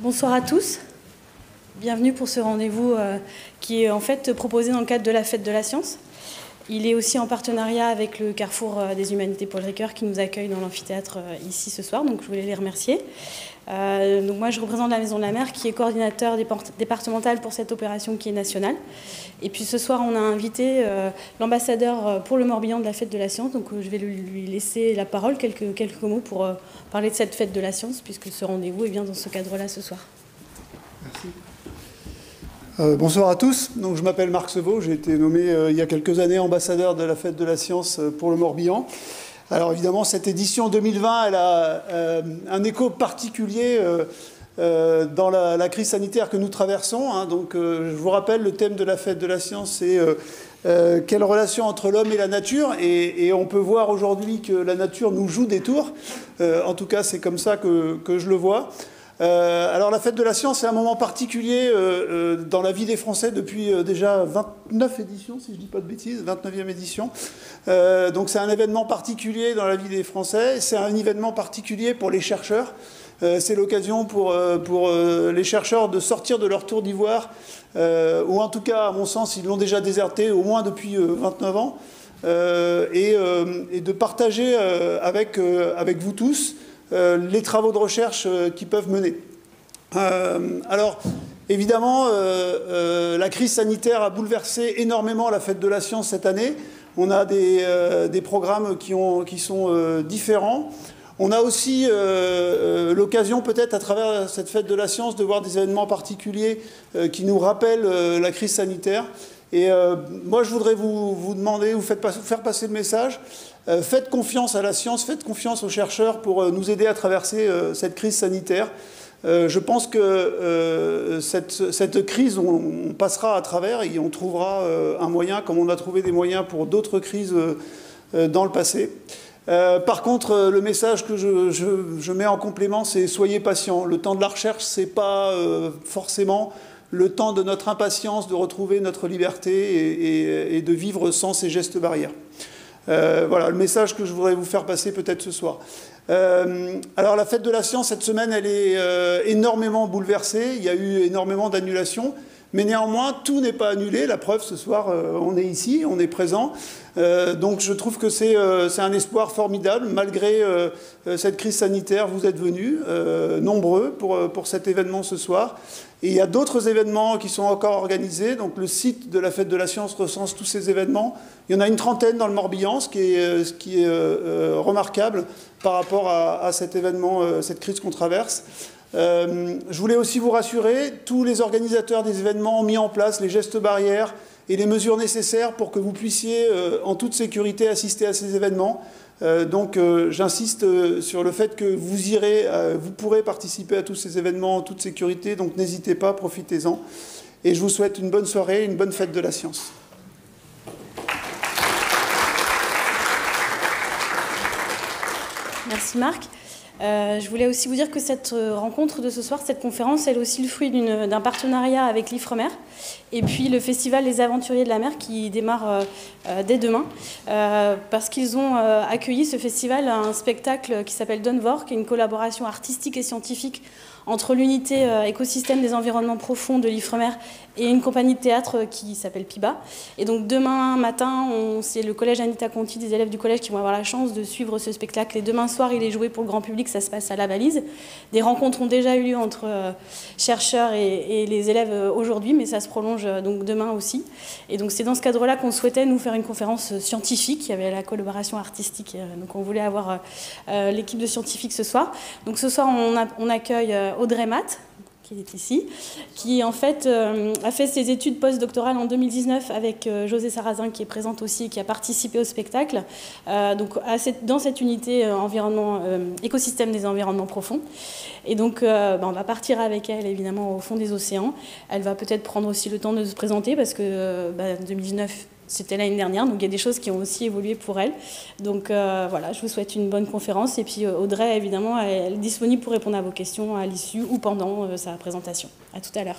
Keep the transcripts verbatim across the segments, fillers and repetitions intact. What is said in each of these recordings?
Bonsoir à tous. Bienvenue pour ce rendez-vous euh, qui est en fait proposé dans le cadre de la Fête de la Science. Il est aussi en partenariat avec le Carrefour des Humanités Paul Ricoeur qui nous accueille dans l'amphithéâtre euh, ici ce soir, donc je voulais les remercier. Euh, donc moi je représente la Maison de la Mer qui est coordinateur départemental pour cette opération qui est nationale. Et puis ce soir on a invité euh, l'ambassadeur pour le Morbihan de la Fête de la Science, donc euh, je vais lui laisser la parole, quelques, quelques mots pour euh, parler de cette Fête de la Science, puisque ce rendez-vous est bien dans ce cadre-là ce soir. Merci. Euh, bonsoir à tous. Donc, je m'appelle Marc Sevaux, j'ai été nommé euh, il y a quelques années ambassadeur de la Fête de la Science euh, pour le Morbihan. Alors évidemment, cette édition deux mille vingt, elle a euh, un écho particulier euh, euh, dans la, la crise sanitaire que nous traversons. Hein. Donc euh, je vous rappelle, le thème de la Fête de la Science, c'est euh, euh, quelle relation entre l'homme et la nature. Et, et on peut voir aujourd'hui que la nature nous joue des tours. Euh, en tout cas, c'est comme ça que, que je le vois. Euh, alors la Fête de la Science, c'est un moment particulier euh, euh, dans la vie des Français depuis euh, déjà vingt-neuf éditions, si je ne dis pas de bêtises, vingt-neuvième édition. Euh, donc c'est un événement particulier dans la vie des Français, c'est un événement particulier pour les chercheurs. Euh, c'est l'occasion pour, euh, pour euh, les chercheurs de sortir de leur tour d'ivoire, euh, ou en tout cas, à mon sens, ils l'ont déjà déserté au moins depuis euh, vingt-neuf ans, euh, et, euh, et de partager euh, avec, euh, avec vous tous Euh, les travaux de recherche euh, qu'ils peuvent mener. Euh, alors, évidemment, euh, euh, la crise sanitaire a bouleversé énormément la Fête de la Science cette année. On a des, euh, des programmes qui, ont, qui sont euh, différents. On a aussi euh, euh, l'occasion, peut-être, à travers cette Fête de la Science, de voir des événements particuliers euh, qui nous rappellent euh, la crise sanitaire. Et euh, moi, je voudrais vous, vous demander, vous faites pas, faire passer le message. Euh, faites confiance à la science, faites confiance aux chercheurs pour euh, nous aider à traverser euh, cette crise sanitaire. Euh, je pense que euh, cette, cette crise, on, on passera à travers et on trouvera euh, un moyen, comme on a trouvé des moyens pour d'autres crises euh, euh, dans le passé. Euh, par contre, euh, le message que je, je, je mets en complément, c'est soyez patients. Le temps de la recherche, c'est pas euh, forcément le temps de notre impatience de retrouver notre liberté et, et, et de vivre sans ces gestes barrières. Euh, voilà le message que je voudrais vous faire passer peut-être ce soir. Euh, alors la Fête de la Science, cette semaine, elle est euh, énormément bouleversée. Il y a eu énormément d'annulations. Mais néanmoins, tout n'est pas annulé. La preuve, ce soir, euh, on est ici, on est présent. Euh, donc je trouve que c'est euh, c'est un espoir formidable. Malgré euh, cette crise sanitaire, vous êtes venus, euh, nombreux, pour, pour cet événement ce soir. Et il y a d'autres événements qui sont encore organisés. Donc le site de la Fête de la Science recense tous ces événements. Il y en a une trentaine dans le Morbihan, ce qui est, ce qui est euh, remarquable par rapport à, à cet événement, euh, cette crise qu'on traverse. Euh, je voulais aussi vous rassurer, tous les organisateurs des événements ont mis en place les gestes barrières et les mesures nécessaires pour que vous puissiez euh, en toute sécurité assister à ces événements. Euh, donc euh, j'insiste euh, sur le fait que vous irez, euh, vous pourrez participer à tous ces événements en toute sécurité, donc n'hésitez pas, profitez-en. Et je vous souhaite une bonne soirée, une bonne Fête de la Science. Merci Marc. Euh, je voulais aussi vous dire que cette rencontre de ce soir, cette conférence, elle est aussi le fruit d'un partenariat avec l'Ifremer et puis le festival Les Aventuriers de la Mer qui démarre euh, euh, dès demain euh, parce qu'ils ont euh, accueilli ce festival un spectacle qui s'appelle Dunvor, qui est une collaboration artistique et scientifique entre l'unité euh, écosystème des environnements profonds de l'Ifremer et une compagnie de théâtre qui s'appelle Piba. Et donc demain matin, c'est le collège Anita Conti, des élèves du collège qui vont avoir la chance de suivre ce spectacle. Et demain soir, il est joué pour le grand public, ça se passe à La Valise. Des rencontres ont déjà eu lieu entre euh, chercheurs et, et les élèves euh, aujourd'hui, mais ça se prolonge euh, donc demain aussi. Et donc c'est dans ce cadre-là qu'on souhaitait nous faire une conférence scientifique. Il y avait la collaboration artistique, euh, donc on voulait avoir euh, l'équipe de scientifiques ce soir. Donc ce soir, on, a, on accueille euh, Audrey Matt, qui est ici, qui en fait euh, a fait ses études postdoctorales en deux mille dix-neuf avec euh, José Sarrazin, qui est présente aussi et qui a participé au spectacle, euh, donc à cette, dans cette unité euh, environnement, euh, écosystème des environnements profonds. Et donc euh, bah, on va partir avec elle évidemment au fond des océans. Elle va peut-être prendre aussi le temps de se présenter parce que euh, bah, deux mille dix-neuf c'était l'année dernière, donc il y a des choses qui ont aussi évolué pour elle. Donc euh, voilà, je vous souhaite une bonne conférence. Et puis Audrey, évidemment, elle est disponible pour répondre à vos questions à l'issue ou pendant euh, sa présentation. À tout à l'heure.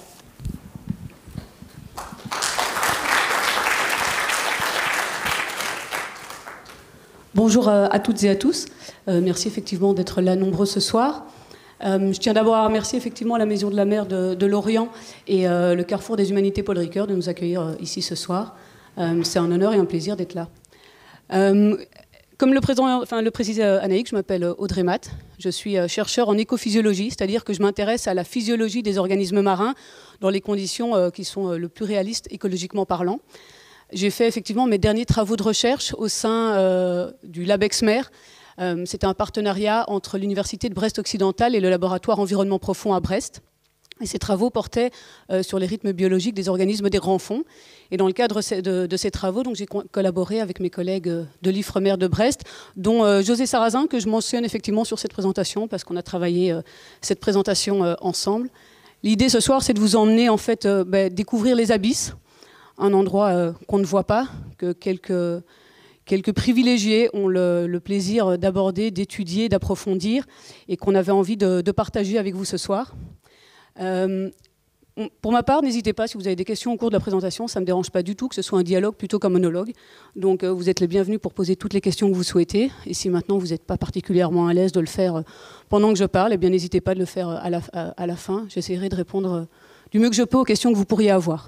Bonjour à toutes et à tous. Euh, merci effectivement d'être là nombreux ce soir. Euh, je tiens d'abord à remercier effectivement la Maison de la Mer de, de Lorient et euh, le Carrefour des Humanités Paul Ricoeur de nous accueillir euh, ici ce soir. Euh, c'est un honneur et un plaisir d'être là. Euh, comme le, président, enfin, le précisait Anaïk, je m'appelle Audrey Matt. Je suis chercheur en écophysiologie, c'est-à-dire que je m'intéresse à la physiologie des organismes marins dans les conditions euh, qui sont euh, le plus réalistes écologiquement parlant. J'ai fait effectivement mes derniers travaux de recherche au sein euh, du LabEx-Mer. Euh, C'était un partenariat entre l'Université de Brest occidentale et le laboratoire Environnement Profond à Brest. Et ces travaux portaient euh, sur les rythmes biologiques des organismes des grands fonds. Et dans le cadre de, de ces travaux, j'ai co collaboré avec mes collègues de l'IFREMER de Brest, dont euh, José Sarrazin, que je mentionne effectivement sur cette présentation, parce qu'on a travaillé euh, cette présentation euh, ensemble. L'idée ce soir, c'est de vous emmener en fait euh, bah, découvrir les abysses, un endroit euh, qu'on ne voit pas, que quelques... Quelques privilégiés ont le, le plaisir d'aborder, d'étudier, d'approfondir et qu'on avait envie de, de partager avec vous ce soir. Euh, pour ma part, n'hésitez pas, si vous avez des questions au cours de la présentation, ça ne me dérange pas du tout que ce soit un dialogue plutôt qu'un monologue. Donc euh, vous êtes les bienvenus pour poser toutes les questions que vous souhaitez. Et si maintenant vous n'êtes pas particulièrement à l'aise de le faire pendant que je parle, eh bien n'hésitez pas de le faire à la, à, à la fin. J'essaierai de répondre du mieux que je peux aux questions que vous pourriez avoir.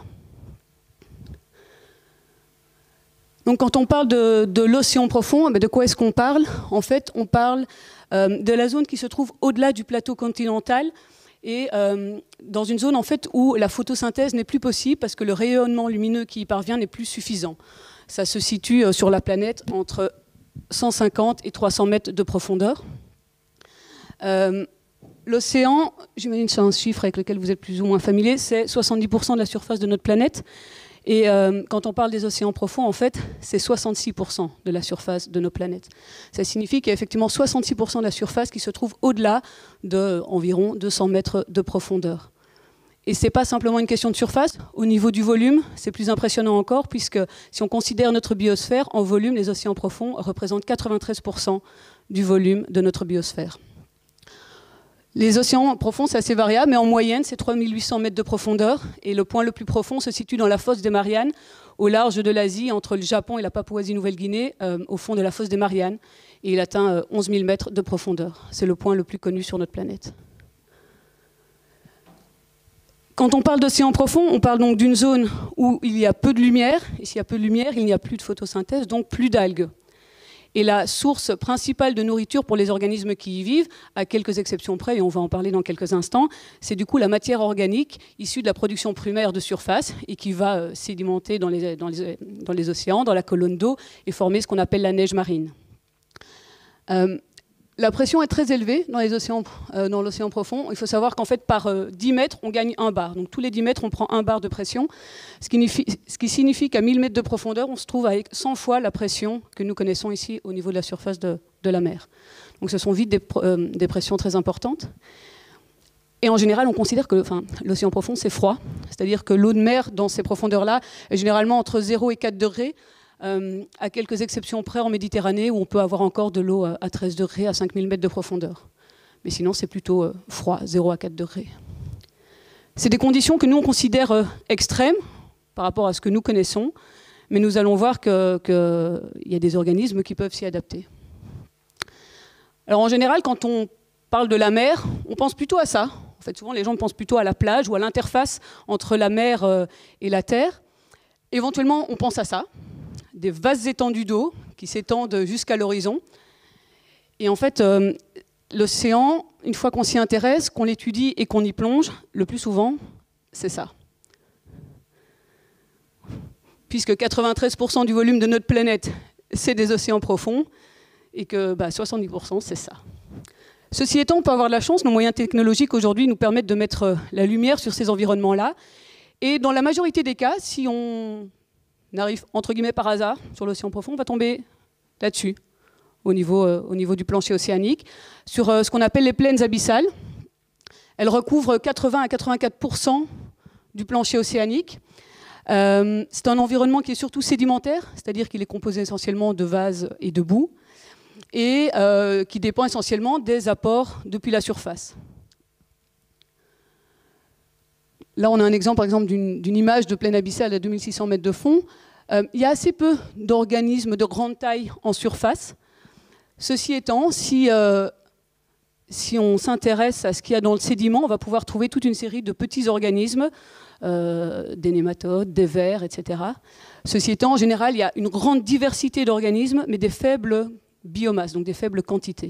Donc quand on parle de, de l'océan profond, de quoi est-ce qu'on parle? En fait, on parle euh, de la zone qui se trouve au-delà du plateau continental et euh, dans une zone en fait, où la photosynthèse n'est plus possible parce que le rayonnement lumineux qui y parvient n'est plus suffisant. Ça se situe euh, sur la planète entre cent cinquante et trois cents mètres de profondeur. Euh, L'océan, j'imagine que c'est un chiffre avec lequel vous êtes plus ou moins familier, c'est soixante-dix pour cent de la surface de notre planète. Et euh, quand on parle des océans profonds, en fait, c'est soixante-six pour cent de la surface de nos planètes. Ça signifie qu'il y a effectivement soixante-six pour cent de la surface qui se trouve au-delà d'environ deux cents mètres de profondeur. Et ce n'est pas simplement une question de surface. Au niveau du volume, c'est plus impressionnant encore, puisque si on considère notre biosphère, en volume, les océans profonds représentent quatre-vingt-treize pour cent du volume de notre biosphère. Les océans profonds, c'est assez variable, mais en moyenne, c'est trois mille huit cents mètres de profondeur. Et le point le plus profond se situe dans la fosse des Mariannes, au large de l'Asie, entre le Japon et la Papouasie-Nouvelle-Guinée, euh, au fond de la fosse des Mariannes. Et il atteint euh, onze mille mètres de profondeur. C'est le point le plus connu sur notre planète. Quand on parle d'océan profond, on parle donc d'une zone où il y a peu de lumière. Et s'il y a peu de lumière, il n'y a plus de photosynthèse, donc plus d'algues. Et la source principale de nourriture pour les organismes qui y vivent, à quelques exceptions près, et on va en parler dans quelques instants, c'est du coup la matière organique issue de la production primaire de surface et qui va euh, sédimenter dans les, dans, les, dans les océans, dans la colonne d'eau, et former ce qu'on appelle la neige marine. Euh, La pression est très élevée dans les océans, euh, dans l'océan profond. Il faut savoir qu'en fait, par euh, dix mètres, on gagne un bar. Donc tous les dix mètres, on prend un bar de pression, ce qui, ce qui signifie qu'à mille mètres de profondeur, on se trouve avec cent fois la pression que nous connaissons ici au niveau de la surface de, de la mer. Donc ce sont vite des, euh, des pressions très importantes. Et en général, on considère que enfin, l'océan profond, c'est froid. C'est-à-dire que l'eau de mer, dans ces profondeurs-là, est généralement entre zéro et quatre degrés. Euh, à quelques exceptions près en Méditerranée où on peut avoir encore de l'eau à treize degrés, à cinq mille mètres de profondeur. Mais sinon, c'est plutôt euh, froid, zéro à quatre degrés. C'est des conditions que nous, on considère euh, extrêmes par rapport à ce que nous connaissons, mais nous allons voir qu'il que y a des organismes qui peuvent s'y adapter. Alors en général, quand on parle de la mer, on pense plutôt à ça. En fait, souvent, les gens pensent plutôt à la plage ou à l'interface entre la mer euh, et la terre. Éventuellement, on pense à ça. Des vastes étendues d'eau qui s'étendent jusqu'à l'horizon. Et en fait, euh, l'océan, une fois qu'on s'y intéresse, qu'on l'étudie et qu'on y plonge, le plus souvent, c'est ça. Puisque quatre-vingt-treize pour cent du volume de notre planète, c'est des océans profonds, et que bah, soixante-dix pour cent, c'est ça. Ceci étant, on peut avoir de la chance, nos moyens technologiques aujourd'hui nous permettent de mettre la lumière sur ces environnements-là. Et dans la majorité des cas, si on arrive, entre guillemets, par hasard, sur l'océan profond, on va tomber là-dessus, au niveau, euh, au niveau du plancher océanique, sur euh, ce qu'on appelle les plaines abyssales. Elles recouvrent quatre-vingts à quatre-vingt-quatre pour cent du plancher océanique. Euh, c'est un environnement qui est surtout sédimentaire, c'est-à-dire qu'il est composé essentiellement de vase et de boue, et euh, qui dépend essentiellement des apports depuis la surface. Là, on a un exemple, par exemple, d'une image de plaine abyssale à deux mille six cents mètres de fond. Euh, il y a assez peu d'organismes de grande taille en surface. Ceci étant, si euh, si on s'intéresse à ce qu'il y a dans le sédiment, on va pouvoir trouver toute une série de petits organismes, euh, des nématodes, des vers, et cetera. Ceci étant, en général, il y a une grande diversité d'organismes, mais des faibles biomasses, donc des faibles quantités.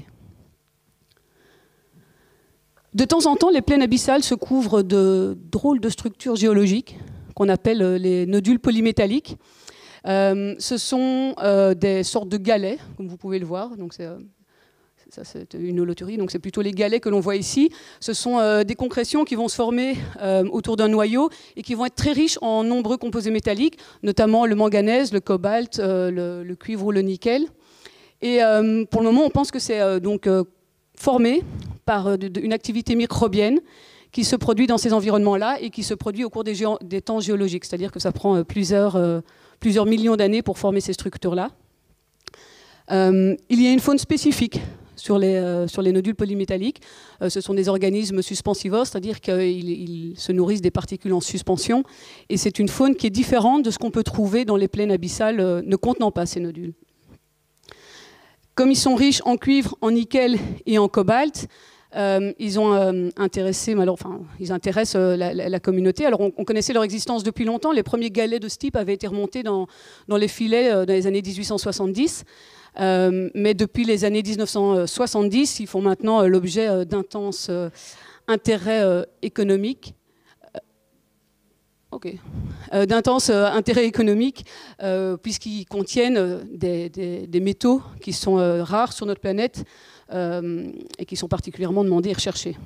De temps en temps, les plaines abyssales se couvrent de drôles de structures géologiques qu'on appelle les nodules polymétalliques. Euh, ce sont euh, des sortes de galets, comme vous pouvez le voir. Donc c'est, euh, ça, c'est une holoturie, donc c'est plutôt les galets que l'on voit ici. Ce sont euh, des concrétions qui vont se former euh, autour d'un noyau et qui vont être très riches en nombreux composés métalliques, notamment le manganèse, le cobalt, euh, le, le cuivre ou le nickel. Et euh, pour le moment, on pense que c'est euh, donc euh, formé par euh, de, de, une activité microbienne qui se produit dans ces environnements-là et qui se produit au cours des, géo des temps géologiques, c'est-à-dire que ça prend euh, plusieurs, euh, plusieurs millions d'années pour former ces structures-là. Euh, il y a une faune spécifique sur les, euh, sur les nodules polymétalliques. Euh, ce sont des organismes suspensivores, c'est-à-dire qu'ils ils se nourrissent des particules en suspension, et c'est une faune qui est différente de ce qu'on peut trouver dans les plaines abyssales euh, ne contenant pas ces nodules. Comme ils sont riches en cuivre, en nickel et en cobalt, euh, ils ont euh, intéressé, alors, enfin, ils intéressent euh, la, la, la communauté. Alors, on, on connaissait leur existence depuis longtemps. Les premiers galets de ce type avaient été remontés dans, dans les filets euh, dans les années mille huit cent soixante-dix. Euh, mais depuis les années mille neuf cent soixante-dix, ils font maintenant euh, l'objet euh, d'intenses euh, intérêts euh, économiques. Ok. Euh, d'intenses euh, intérêts économiques, euh, puisqu'ils contiennent euh, des, des, des métaux qui sont euh, rares sur notre planète euh, et qui sont particulièrement demandés et recherchés.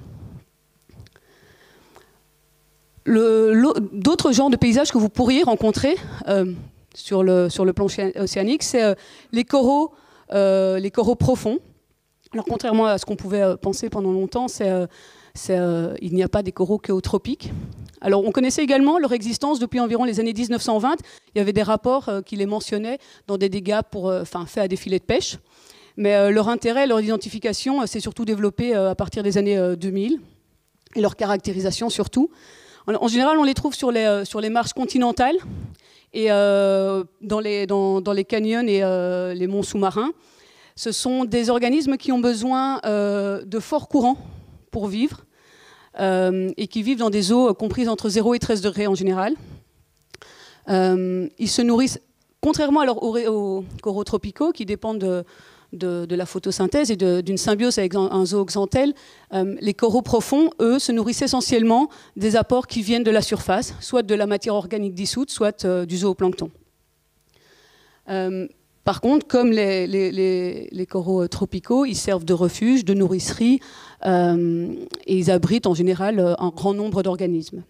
D'autres genres de paysages que vous pourriez rencontrer euh, sur, le, sur le plan océanique, c'est euh, les coraux, euh, les coraux profonds. Alors, contrairement à ce qu'on pouvait euh, penser pendant longtemps, c'est, euh, c'est, euh, il n'y a pas des coraux qu'eutropiques. Alors, on connaissait également leur existence depuis environ les années mille neuf cent vingt. Il y avait des rapports euh, qui les mentionnaient dans des dégâts pour, euh, enfin, faits à des filets de pêche. Mais euh, leur intérêt, leur identification euh, s'est surtout développé euh, à partir des années euh, deux mille, et leur caractérisation surtout. En, en général, on les trouve sur les, euh, sur les marges continentales et euh, dans, les, dans, dans les canyons et euh, les monts sous-marins. Ce sont des organismes qui ont besoin euh, de forts courants pour vivre. Euh, et qui vivent dans des eaux comprises entre zéro et treize degrés en général. Euh, ils se nourrissent, contrairement à leurs aux coraux tropicaux, qui dépendent de, de, de la photosynthèse et d'une symbiose avec un, un zooxanthelle, euh, les coraux profonds, eux, se nourrissent essentiellement des apports qui viennent de la surface, soit de la matière organique dissoute, soit euh, du zooplancton. Euh, Par contre, comme les, les, les, les coraux tropicaux, ils servent de refuge, de nourrisserie, euh, et ils abritent en général un grand nombre d'organismes.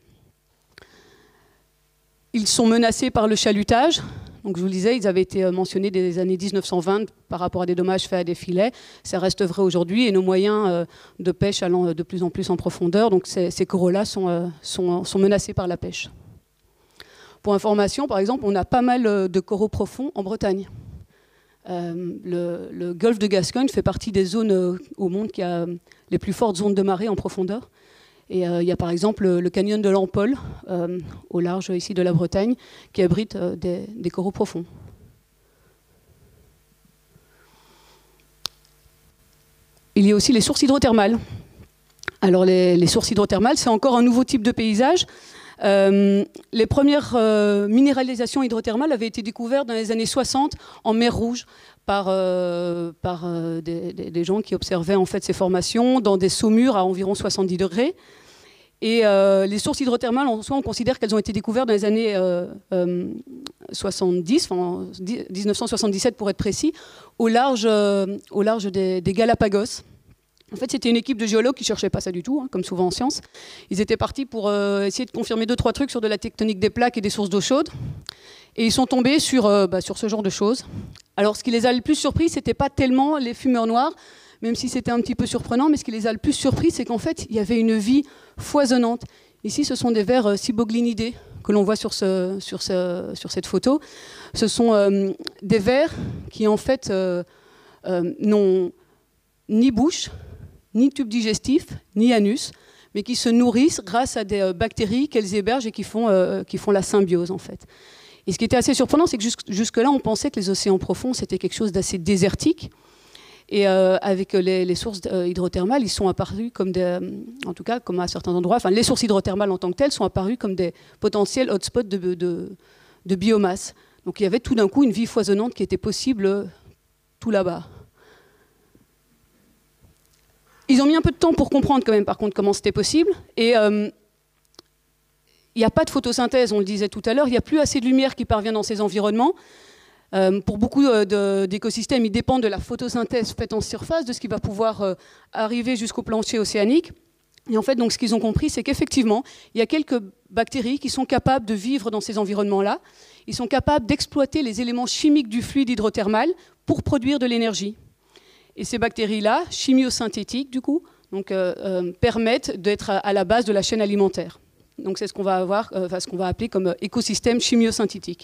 Ils sont menacés par le chalutage. Donc, je vous le disais, ils avaient été mentionnés dès les années mille neuf cent vingt par rapport à des dommages faits à des filets. Ça reste vrai aujourd'hui, et nos moyens de pêche allant de plus en plus en profondeur. Donc, ces, ces coraux-là sont, sont, sont menacés par la pêche. Pour information, par exemple, on a pas mal de coraux profonds en Bretagne. Euh, le, le golfe de Gascogne fait partie des zones euh, au monde qui a les plus fortes zones de marée en profondeur. Et euh, il y a par exemple le, le canyon de l'Ampol, euh, au large ici de la Bretagne, qui abrite euh, des, des coraux profonds. Il y a aussi les sources hydrothermales. Alors les, les sources hydrothermales, c'est encore un nouveau type de paysage. Euh, les premières euh, minéralisations hydrothermales avaient été découvertes dans les années soixante en mer Rouge par, euh, par euh, des, des, des gens qui observaient en fait ces formations dans des saumures à environ soixante-dix degrés. Et euh, les sources hydrothermales, en soi, on considère qu'elles ont été découvertes dans les années euh, euh, soixante-dix, enfin, mille neuf cent soixante-dix-sept pour être précis, au large, euh, au large des, des Galapagos. En fait, c'était une équipe de géologues qui ne cherchaient pas ça du tout, hein, comme souvent en sciences. Ils étaient partis pour euh, essayer de confirmer deux, trois trucs sur de la tectonique des plaques et des sources d'eau chaude. Et ils sont tombés sur, euh, bah, sur ce genre de choses. Alors, ce qui les a le plus surpris, ce n'était pas tellement les fumeurs noirs, même si c'était un petit peu surprenant, mais ce qui les a le plus surpris, c'est qu'en fait, il y avait une vie foisonnante. Ici, ce sont des vers euh, cyboglinidés que l'on voit sur, ce, sur, ce, sur cette photo. Ce sont euh, des vers qui, en fait, euh, euh, n'ont ni bouche, ni tube digestif, ni anus, mais qui se nourrissent grâce à des euh, bactéries qu'elles hébergent et qui font, euh, qui font la symbiose, en fait. Et ce qui était assez surprenant, c'est que jusque, jusque-là, on pensait que les océans profonds, c'était quelque chose d'assez désertique. Et euh, avec les, les sources euh, hydrothermales, ils sont apparus comme des, en tout cas comme à certains endroits, enfin les sources hydrothermales en tant que telles sont apparues comme des potentiels hotspots de, de, de biomasse. Donc il y avait tout d'un coup une vie foisonnante qui était possible euh, tout là-bas. Ils ont mis un peu de temps pour comprendre quand même par contre comment c'était possible. Et euh, il n'y a pas de photosynthèse, on le disait tout à l'heure, il n'y a plus assez de lumière qui parvient dans ces environnements. Euh, pour beaucoup euh, d'écosystèmes, ils dépendent de la photosynthèse faite en surface, de ce qui va pouvoir euh, arriver jusqu'au plancher océanique. Et en fait, donc, ce qu'ils ont compris, c'est qu'effectivement, il y a quelques bactéries qui sont capables de vivre dans ces environnements-là. Ils sont capables d'exploiter les éléments chimiques du fluide hydrothermal pour produire de l'énergie. Et ces bactéries-là, chimiosynthétiques du coup, donc, euh, euh, permettent d'être à, à la base de la chaîne alimentaire. Donc c'est ce qu'on va avoir, euh, enfin, ce qu'on va appeler comme euh, écosystème chimiosynthétique.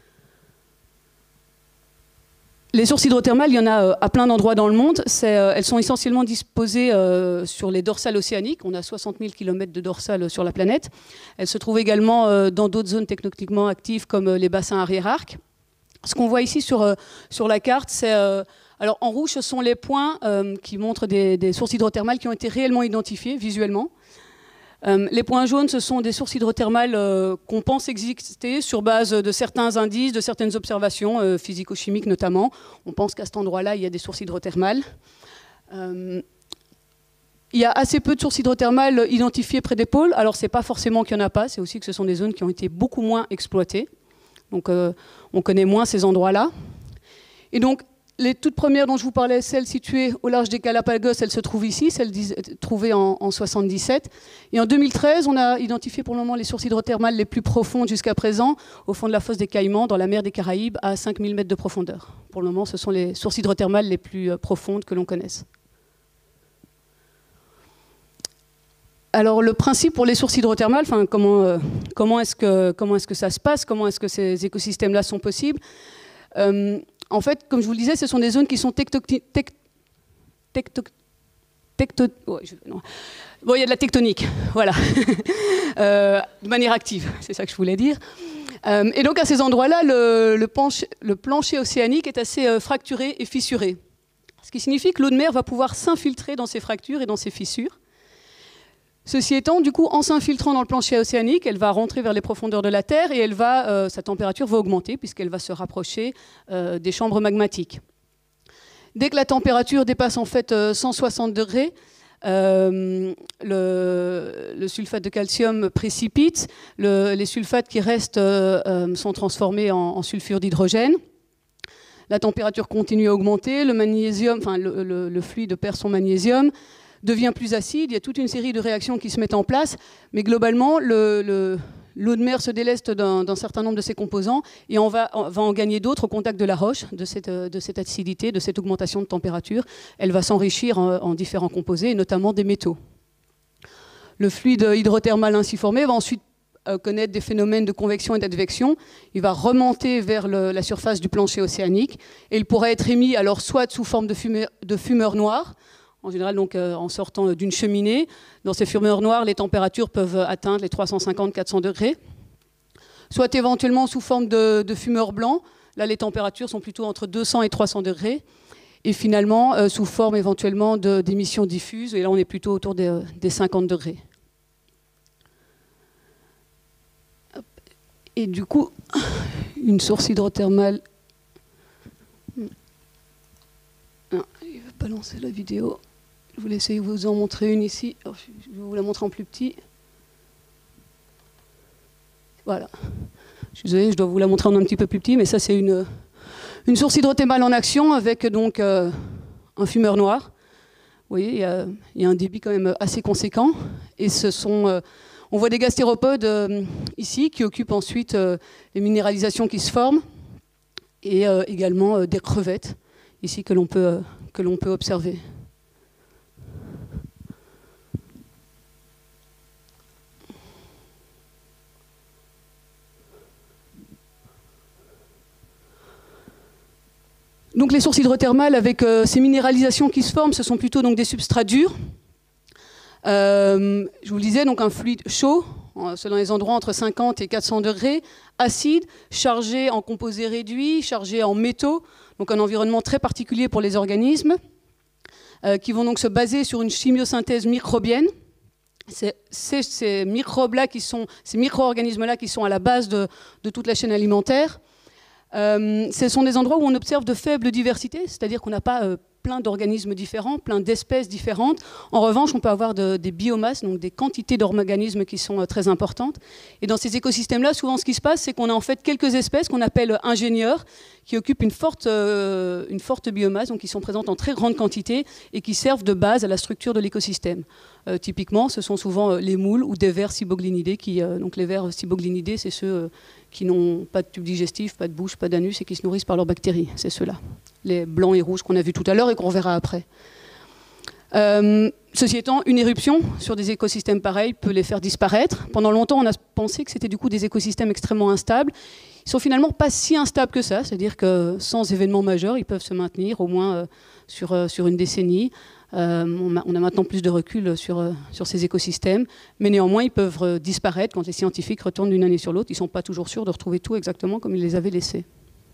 Les sources hydrothermales, il y en a euh, à plein d'endroits dans le monde. Euh, elles sont essentiellement disposées euh, sur les dorsales océaniques. On a soixante mille kilomètres de dorsales sur la planète. Elles se trouvent également euh, dans d'autres zones technologiquement actives comme euh, les bassins arrière-arc. Ce qu'on voit ici sur, euh, sur la carte, c'est... Euh, alors en rouge, ce sont les points euh, qui montrent des, des sources hydrothermales qui ont été réellement identifiées visuellement. Euh, les points jaunes, ce sont des sources hydrothermales euh, qu'on pense exister sur base de certains indices, de certaines observations euh, physico-chimiques notamment. On pense qu'à cet endroit-là, il y a des sources hydrothermales. Euh, il y a assez peu de sources hydrothermales identifiées près des pôles. Alors, ce n'est pas forcément qu'il n'y en a pas, c'est aussi que ce sont des zones qui ont été beaucoup moins exploitées. Donc, euh, on connaît moins ces endroits-là. Et donc, les toutes premières dont je vous parlais, celles situées au large des Galapagos, elles se trouvent ici, celles trouvées en, en soixante-dix-sept. Et en deux mille treize, on a identifié pour le moment les sources hydrothermales les plus profondes jusqu'à présent, au fond de la fosse des Caïmans, dans la mer des Caraïbes, à cinq mille mètres de profondeur. Pour le moment, ce sont les sources hydrothermales les plus profondes que l'on connaisse. Alors, le principe pour les sources hydrothermales, enfin, comment, euh, comment est-ce que, comment est-ce que ça se passe, comment est-ce que ces écosystèmes-là sont possibles? euh, En fait, comme je vous le disais, ce sont des zones qui sont tectoniques. Tec, tecto, tecto, oh, je, non. Bon, il y a de la tectonique, voilà, euh, de manière active, c'est ça que je voulais dire. Euh, et donc, à ces endroits-là, le, le, plancher, le plancher océanique est assez euh, fracturé et fissuré. Ce qui signifie que l'eau de mer va pouvoir s'infiltrer dans ces fractures et dans ces fissures. Ceci étant, du coup, en s'infiltrant dans le plancher océanique, elle va rentrer vers les profondeurs de la Terre et elle va, euh, sa température va augmenter puisqu'elle va se rapprocher euh, des chambres magmatiques. Dès que la température dépasse en fait euh, cent soixante degrés, euh, le, le sulfate de calcium précipite, le, les sulfates qui restent euh, euh, sont transformés en, en sulfure d'hydrogène. La température continue à augmenter, le magnésium, enfin le, le, le fluide perd son magnésium, devient plus acide, il y a toute une série de réactions qui se mettent en place, mais globalement, le, le, l'eau de mer se déleste d'un, d'un certain nombre de ses composants et on va, on va en gagner d'autres au contact de la roche, de cette, de cette acidité, de cette augmentation de température. Elle va s'enrichir en, en différents composés, et notamment des métaux. Le fluide hydrothermal ainsi formé va ensuite euh, connaître des phénomènes de convection et d'advection. Il va remonter vers le, la surface du plancher océanique et il pourra être émis alors soit sous forme de, fumeur, de fumeur noire, en général, donc, euh, en sortant d'une cheminée. Dans ces fumeurs noires, les températures peuvent atteindre les trois cent cinquante à quatre cents degrés. Soit éventuellement sous forme de, de fumeurs blancs. Là, les températures sont plutôt entre deux cents et trois cents degrés. Et finalement, euh, sous forme éventuellement de, d'émissions diffuses. Et là, on est plutôt autour des, des cinquante degrés. Et du coup, une source hydrothermale... Non, il ne veut pas lancer la vidéo. Je voulais essayer de vous en montrer une ici. Je vais vous la montrer en plus petit. Voilà. Je suis désolée, je dois vous la montrer en un petit peu plus petit, mais ça c'est une, une source hydrothermale en action avec donc euh, un fumeur noir. Vous voyez, il y a, il y a un débit quand même assez conséquent. Et ce sont, euh, on voit des gastéropodes euh, ici qui occupent ensuite euh, les minéralisations qui se forment et euh, également euh, des crevettes ici que l'on peut, euh, que l'on peut observer. Donc les sources hydrothermales avec euh, ces minéralisations qui se forment, ce sont plutôt donc, des substrats durs. Euh, je vous le disais, donc un fluide chaud, selon les endroits entre cinquante et quatre cents degrés, acide, chargé en composés réduits, chargé en métaux, donc un environnement très particulier pour les organismes. euh, qui vont donc se baser sur une chimiosynthèse microbienne. C'est ces microbes-là qui sont, ces micro-organismes-là qui sont à la base de, de toute la chaîne alimentaire. Euh, ce sont des endroits où on observe de faibles diversités, c'est-à-dire qu'on n'a pas euh, plein d'organismes différents, plein d'espèces différentes. En revanche, on peut avoir de, des biomasses, donc des quantités d'organismes qui sont euh, très importantes. Et dans ces écosystèmes-là, souvent ce qui se passe, c'est qu'on a en fait quelques espèces qu'on appelle ingénieurs, qui occupent une forte, euh, une forte biomasse, donc qui sont présentes en très grande quantité et qui servent de base à la structure de l'écosystème. Euh, typiquement, ce sont souvent euh, les moules ou des vers cyboglinidés. Qui, euh, donc les vers cyboglinidés, c'est ceux euh, qui n'ont pas de tube digestif, pas de bouche, pas d'anus et qui se nourrissent par leurs bactéries. C'est ceux-là, les blancs et rouges qu'on a vus tout à l'heure et qu'on verra après. Euh, ceci étant, une éruption sur des écosystèmes pareils peut les faire disparaître. Pendant longtemps, on a pensé que c'était du coup des écosystèmes extrêmement instables. Ils sont finalement pas si instables que ça, c'est-à-dire que sans événement majeur, ils peuvent se maintenir au moins euh, sur, euh, sur une décennie. Euh, on, a, on a maintenant plus de recul sur, euh, sur ces écosystèmes, mais néanmoins ils peuvent euh, disparaître quand les scientifiques retournent d'une année sur l'autre. Ils ne sont pas toujours sûrs de retrouver tout exactement comme ils les avaient laissés.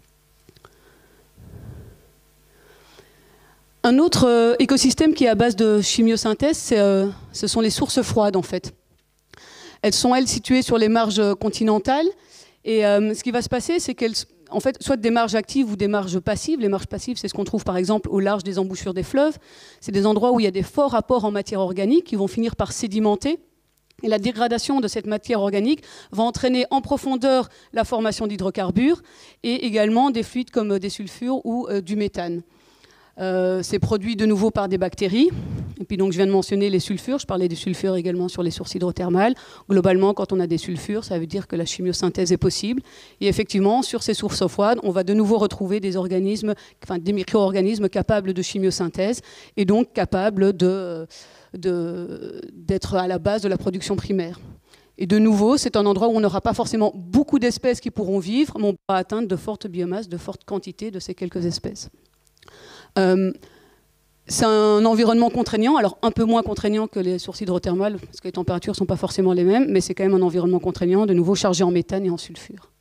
Un autre euh, écosystème qui est à base de chimiosynthèse, euh, ce sont les sources froides en fait. Elles sont, elles, situées sur les marges continentales. Et euh, ce qui va se passer, c'est qu'elles, en fait, soit des marges actives ou des marges passives. Les marges passives, c'est ce qu'on trouve par exemple au large des embouchures des fleuves. C'est des endroits où il y a des forts apports en matière organique qui vont finir par sédimenter. Et la dégradation de cette matière organique va entraîner en profondeur la formation d'hydrocarbures et également des fluides comme des sulfures ou euh, du méthane. Euh, c'est produit de nouveau par des bactéries. Et puis donc je viens de mentionner les sulfures, je parlais des sulfures également sur les sources hydrothermales. Globalement, quand on a des sulfures, ça veut dire que la chimiosynthèse est possible. Et effectivement, sur ces sources froides, on va de nouveau retrouver des organismes, enfin des micro-organismes capables de chimiosynthèse et donc capables de, de, d'être à la base de la production primaire. Et de nouveau, c'est un endroit où on n'aura pas forcément beaucoup d'espèces qui pourront vivre, mais on pourra atteindre de fortes biomasses, de fortes quantités de ces quelques espèces. Euh, c'est un environnement contraignant, alors un peu moins contraignant que les sources hydrothermales, parce que les températures ne sont pas forcément les mêmes, mais c'est quand même un environnement contraignant, de nouveau chargé en méthane et en sulfure.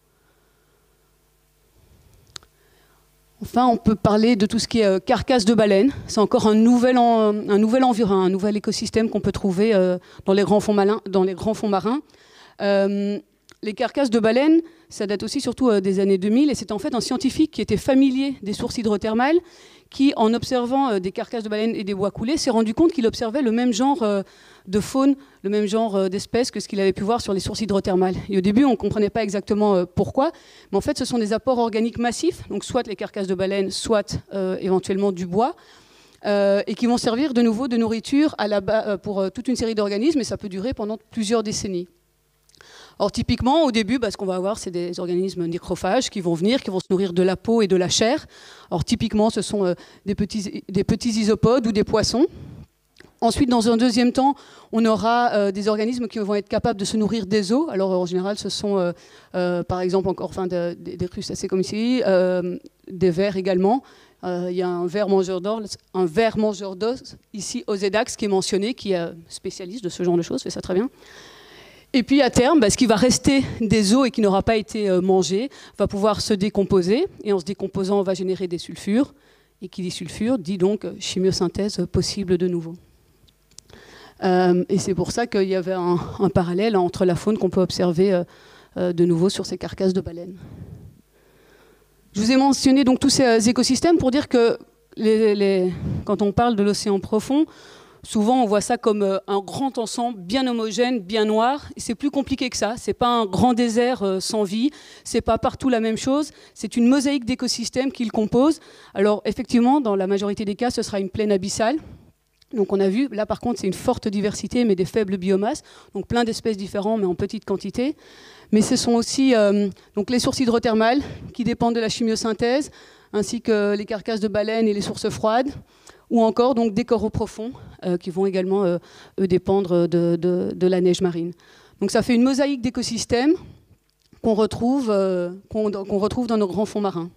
Enfin, on peut parler de tout ce qui est euh, carcasse de baleine. C'est encore un nouvel, en, un nouvel environnement, un nouvel écosystème qu'on peut trouver euh, dans, les grands fonds malins, dans les grands fonds marins. Euh, Les carcasses de baleines, ça date aussi surtout euh, des années deux mille, et c'est en fait un scientifique qui était familier des sources hydrothermales, qui, en observant euh, des carcasses de baleines et des bois coulés, s'est rendu compte qu'il observait le même genre euh, de faune, le même genre euh, d'espèces que ce qu'il avait pu voir sur les sources hydrothermales. Et au début, on ne comprenait pas exactement euh, pourquoi, mais en fait, ce sont des apports organiques massifs, donc soit les carcasses de baleines, soit euh, éventuellement du bois, euh, et qui vont servir de nouveau de nourriture à la ba- euh, pour euh, toute une série d'organismes, et ça peut durer pendant plusieurs décennies. Or, typiquement, au début, bah, ce qu'on va avoir, c'est des organismes nécrophages qui vont venir, qui vont se nourrir de la peau et de la chair. Or, typiquement, ce sont euh, des, petits, des petits isopodes ou des poissons. Ensuite, dans un deuxième temps, on aura euh, des organismes qui vont être capables de se nourrir des os. Alors, en général, ce sont, euh, euh, par exemple, encore enfin, de, de, des crustacés comme ici, euh, des vers également. Euh, il y a un ver mangeur d'os, un ver mangeur d'os, ici, Osedax, qui est mentionné, qui est spécialiste de ce genre de choses, fait ça très bien. Et puis à terme, bah, ce qui va rester des os et qui n'aura pas été euh, mangé va pouvoir se décomposer. Et en se décomposant, on va générer des sulfures. Et qui dit sulfure dit donc chimiosynthèse possible de nouveau. Euh, et c'est pour ça qu'il y avait un, un parallèle entre la faune qu'on peut observer euh, euh, de nouveau sur ces carcasses de baleines. Je vous ai mentionné donc tous ces écosystèmes pour dire que les, les, quand on parle de l'océan profond, souvent, on voit ça comme un grand ensemble bien homogène, bien noir. Et c'est plus compliqué que ça. C'est pas un grand désert euh, sans vie. C'est pas partout la même chose. C'est une mosaïque d'écosystèmes qui le composent. Alors, effectivement, dans la majorité des cas, ce sera une plaine abyssale. Donc, on a vu, là, par contre, c'est une forte diversité, mais des faibles biomasses. Donc, plein d'espèces différentes, mais en petite quantité. Mais ce sont aussi euh, donc les sources hydrothermales qui dépendent de la chimiosynthèse, ainsi que les carcasses de baleines et les sources froides, ou encore donc, des coraux profonds euh, qui vont également euh, eux, dépendre de, de, de la neige marine. Donc ça fait une mosaïque d'écosystèmes qu'on retrouve, euh, qu'on, qu'on retrouve dans nos grands fonds marins.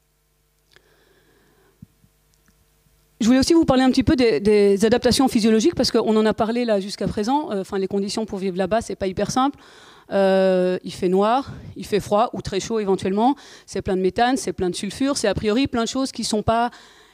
Je voulais aussi vous parler un petit peu des, des adaptations physiologiques, parce qu'on en a parlé là jusqu'à présent. Enfin, les conditions pour vivre là-bas, c'est pas hyper simple. Euh, il fait noir, il fait froid, ou très chaud éventuellement. C'est plein de méthane, c'est plein de sulfure. C'est a priori plein de choses qui sont pas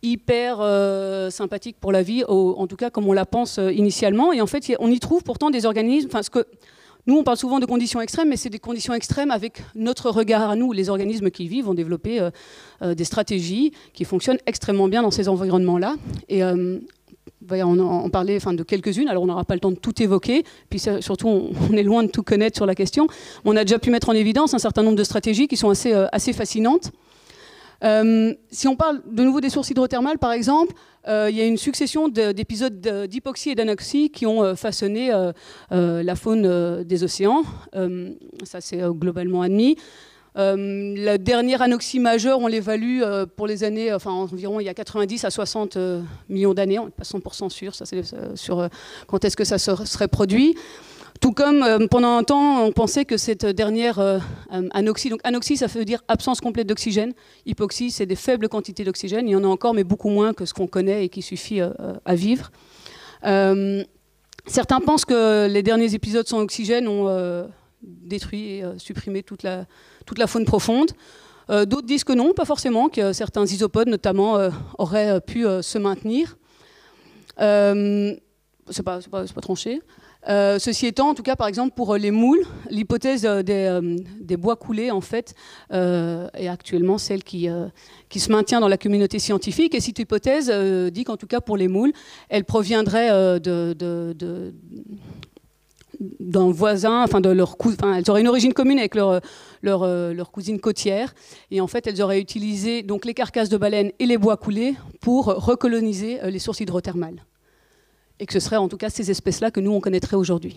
hyper euh, sympathique pour la vie, au, en tout cas comme on la pense euh, initialement. Et en fait, on y trouve pourtant des organismes, enfin, ce que nous, on parle souvent de conditions extrêmes, mais c'est des conditions extrêmes avec notre regard à nous. Les organismes qui y vivent ont développé euh, euh, des stratégies qui fonctionnent extrêmement bien dans ces environnements-là. Et euh, on en parlait enfin, de quelques-unes, alors on n'aura pas le temps de tout évoquer, puis surtout on, on est loin de tout connaître sur la question. On a déjà pu mettre en évidence un certain nombre de stratégies qui sont assez, euh, assez fascinantes. Euh, si on parle de nouveau des sources hydrothermales, par exemple, euh, il y a une succession d'épisodes d'hypoxie et d'anoxie qui ont euh, façonné euh, euh, la faune euh, des océans. Euh, ça, c'est euh, globalement admis. Euh, la dernière anoxie majeure, on l'évalue euh, pour les années, enfin environ il y a quatre-vingt-dix à soixante euh, millions d'années. On n'est pas cent pour cent sûr, ça, c'est, euh, sur euh, quand est-ce que ça se serait produit. Tout comme euh, pendant un temps, on pensait que cette dernière euh, anoxie, donc anoxie, ça veut dire absence complète d'oxygène. Hypoxie, c'est des faibles quantités d'oxygène. Il y en a encore, mais beaucoup moins que ce qu'on connaît et qui suffit euh, à vivre. Euh, certains pensent que les derniers épisodes sans oxygène ont euh, détruit et euh, supprimé toute la, toute la faune profonde. Euh, D'autres disent que non, pas forcément, que certains isopodes, notamment, euh, auraient pu euh, se maintenir. Euh, c'est pas, c'est pas, c'est pas tranché. Euh, ceci étant, en tout cas, par exemple, pour les moules, l'hypothèse euh, des, euh, des bois coulés, en fait, euh, est actuellement celle qui, euh, qui se maintient dans la communauté scientifique. Et cette hypothèse euh, dit qu'en tout cas, pour les moules, elle proviendrait euh, de, de, de, d'un voisin, enfin de leur cou- enfin, elles auraient une origine commune avec leur, leur, leur cousine côtière. Et en fait, elles auraient utilisé donc, les carcasses de baleines et les bois coulés pour recoloniser les sources hydrothermales. Et que ce serait en tout cas ces espèces-là que nous, on connaîtrait aujourd'hui.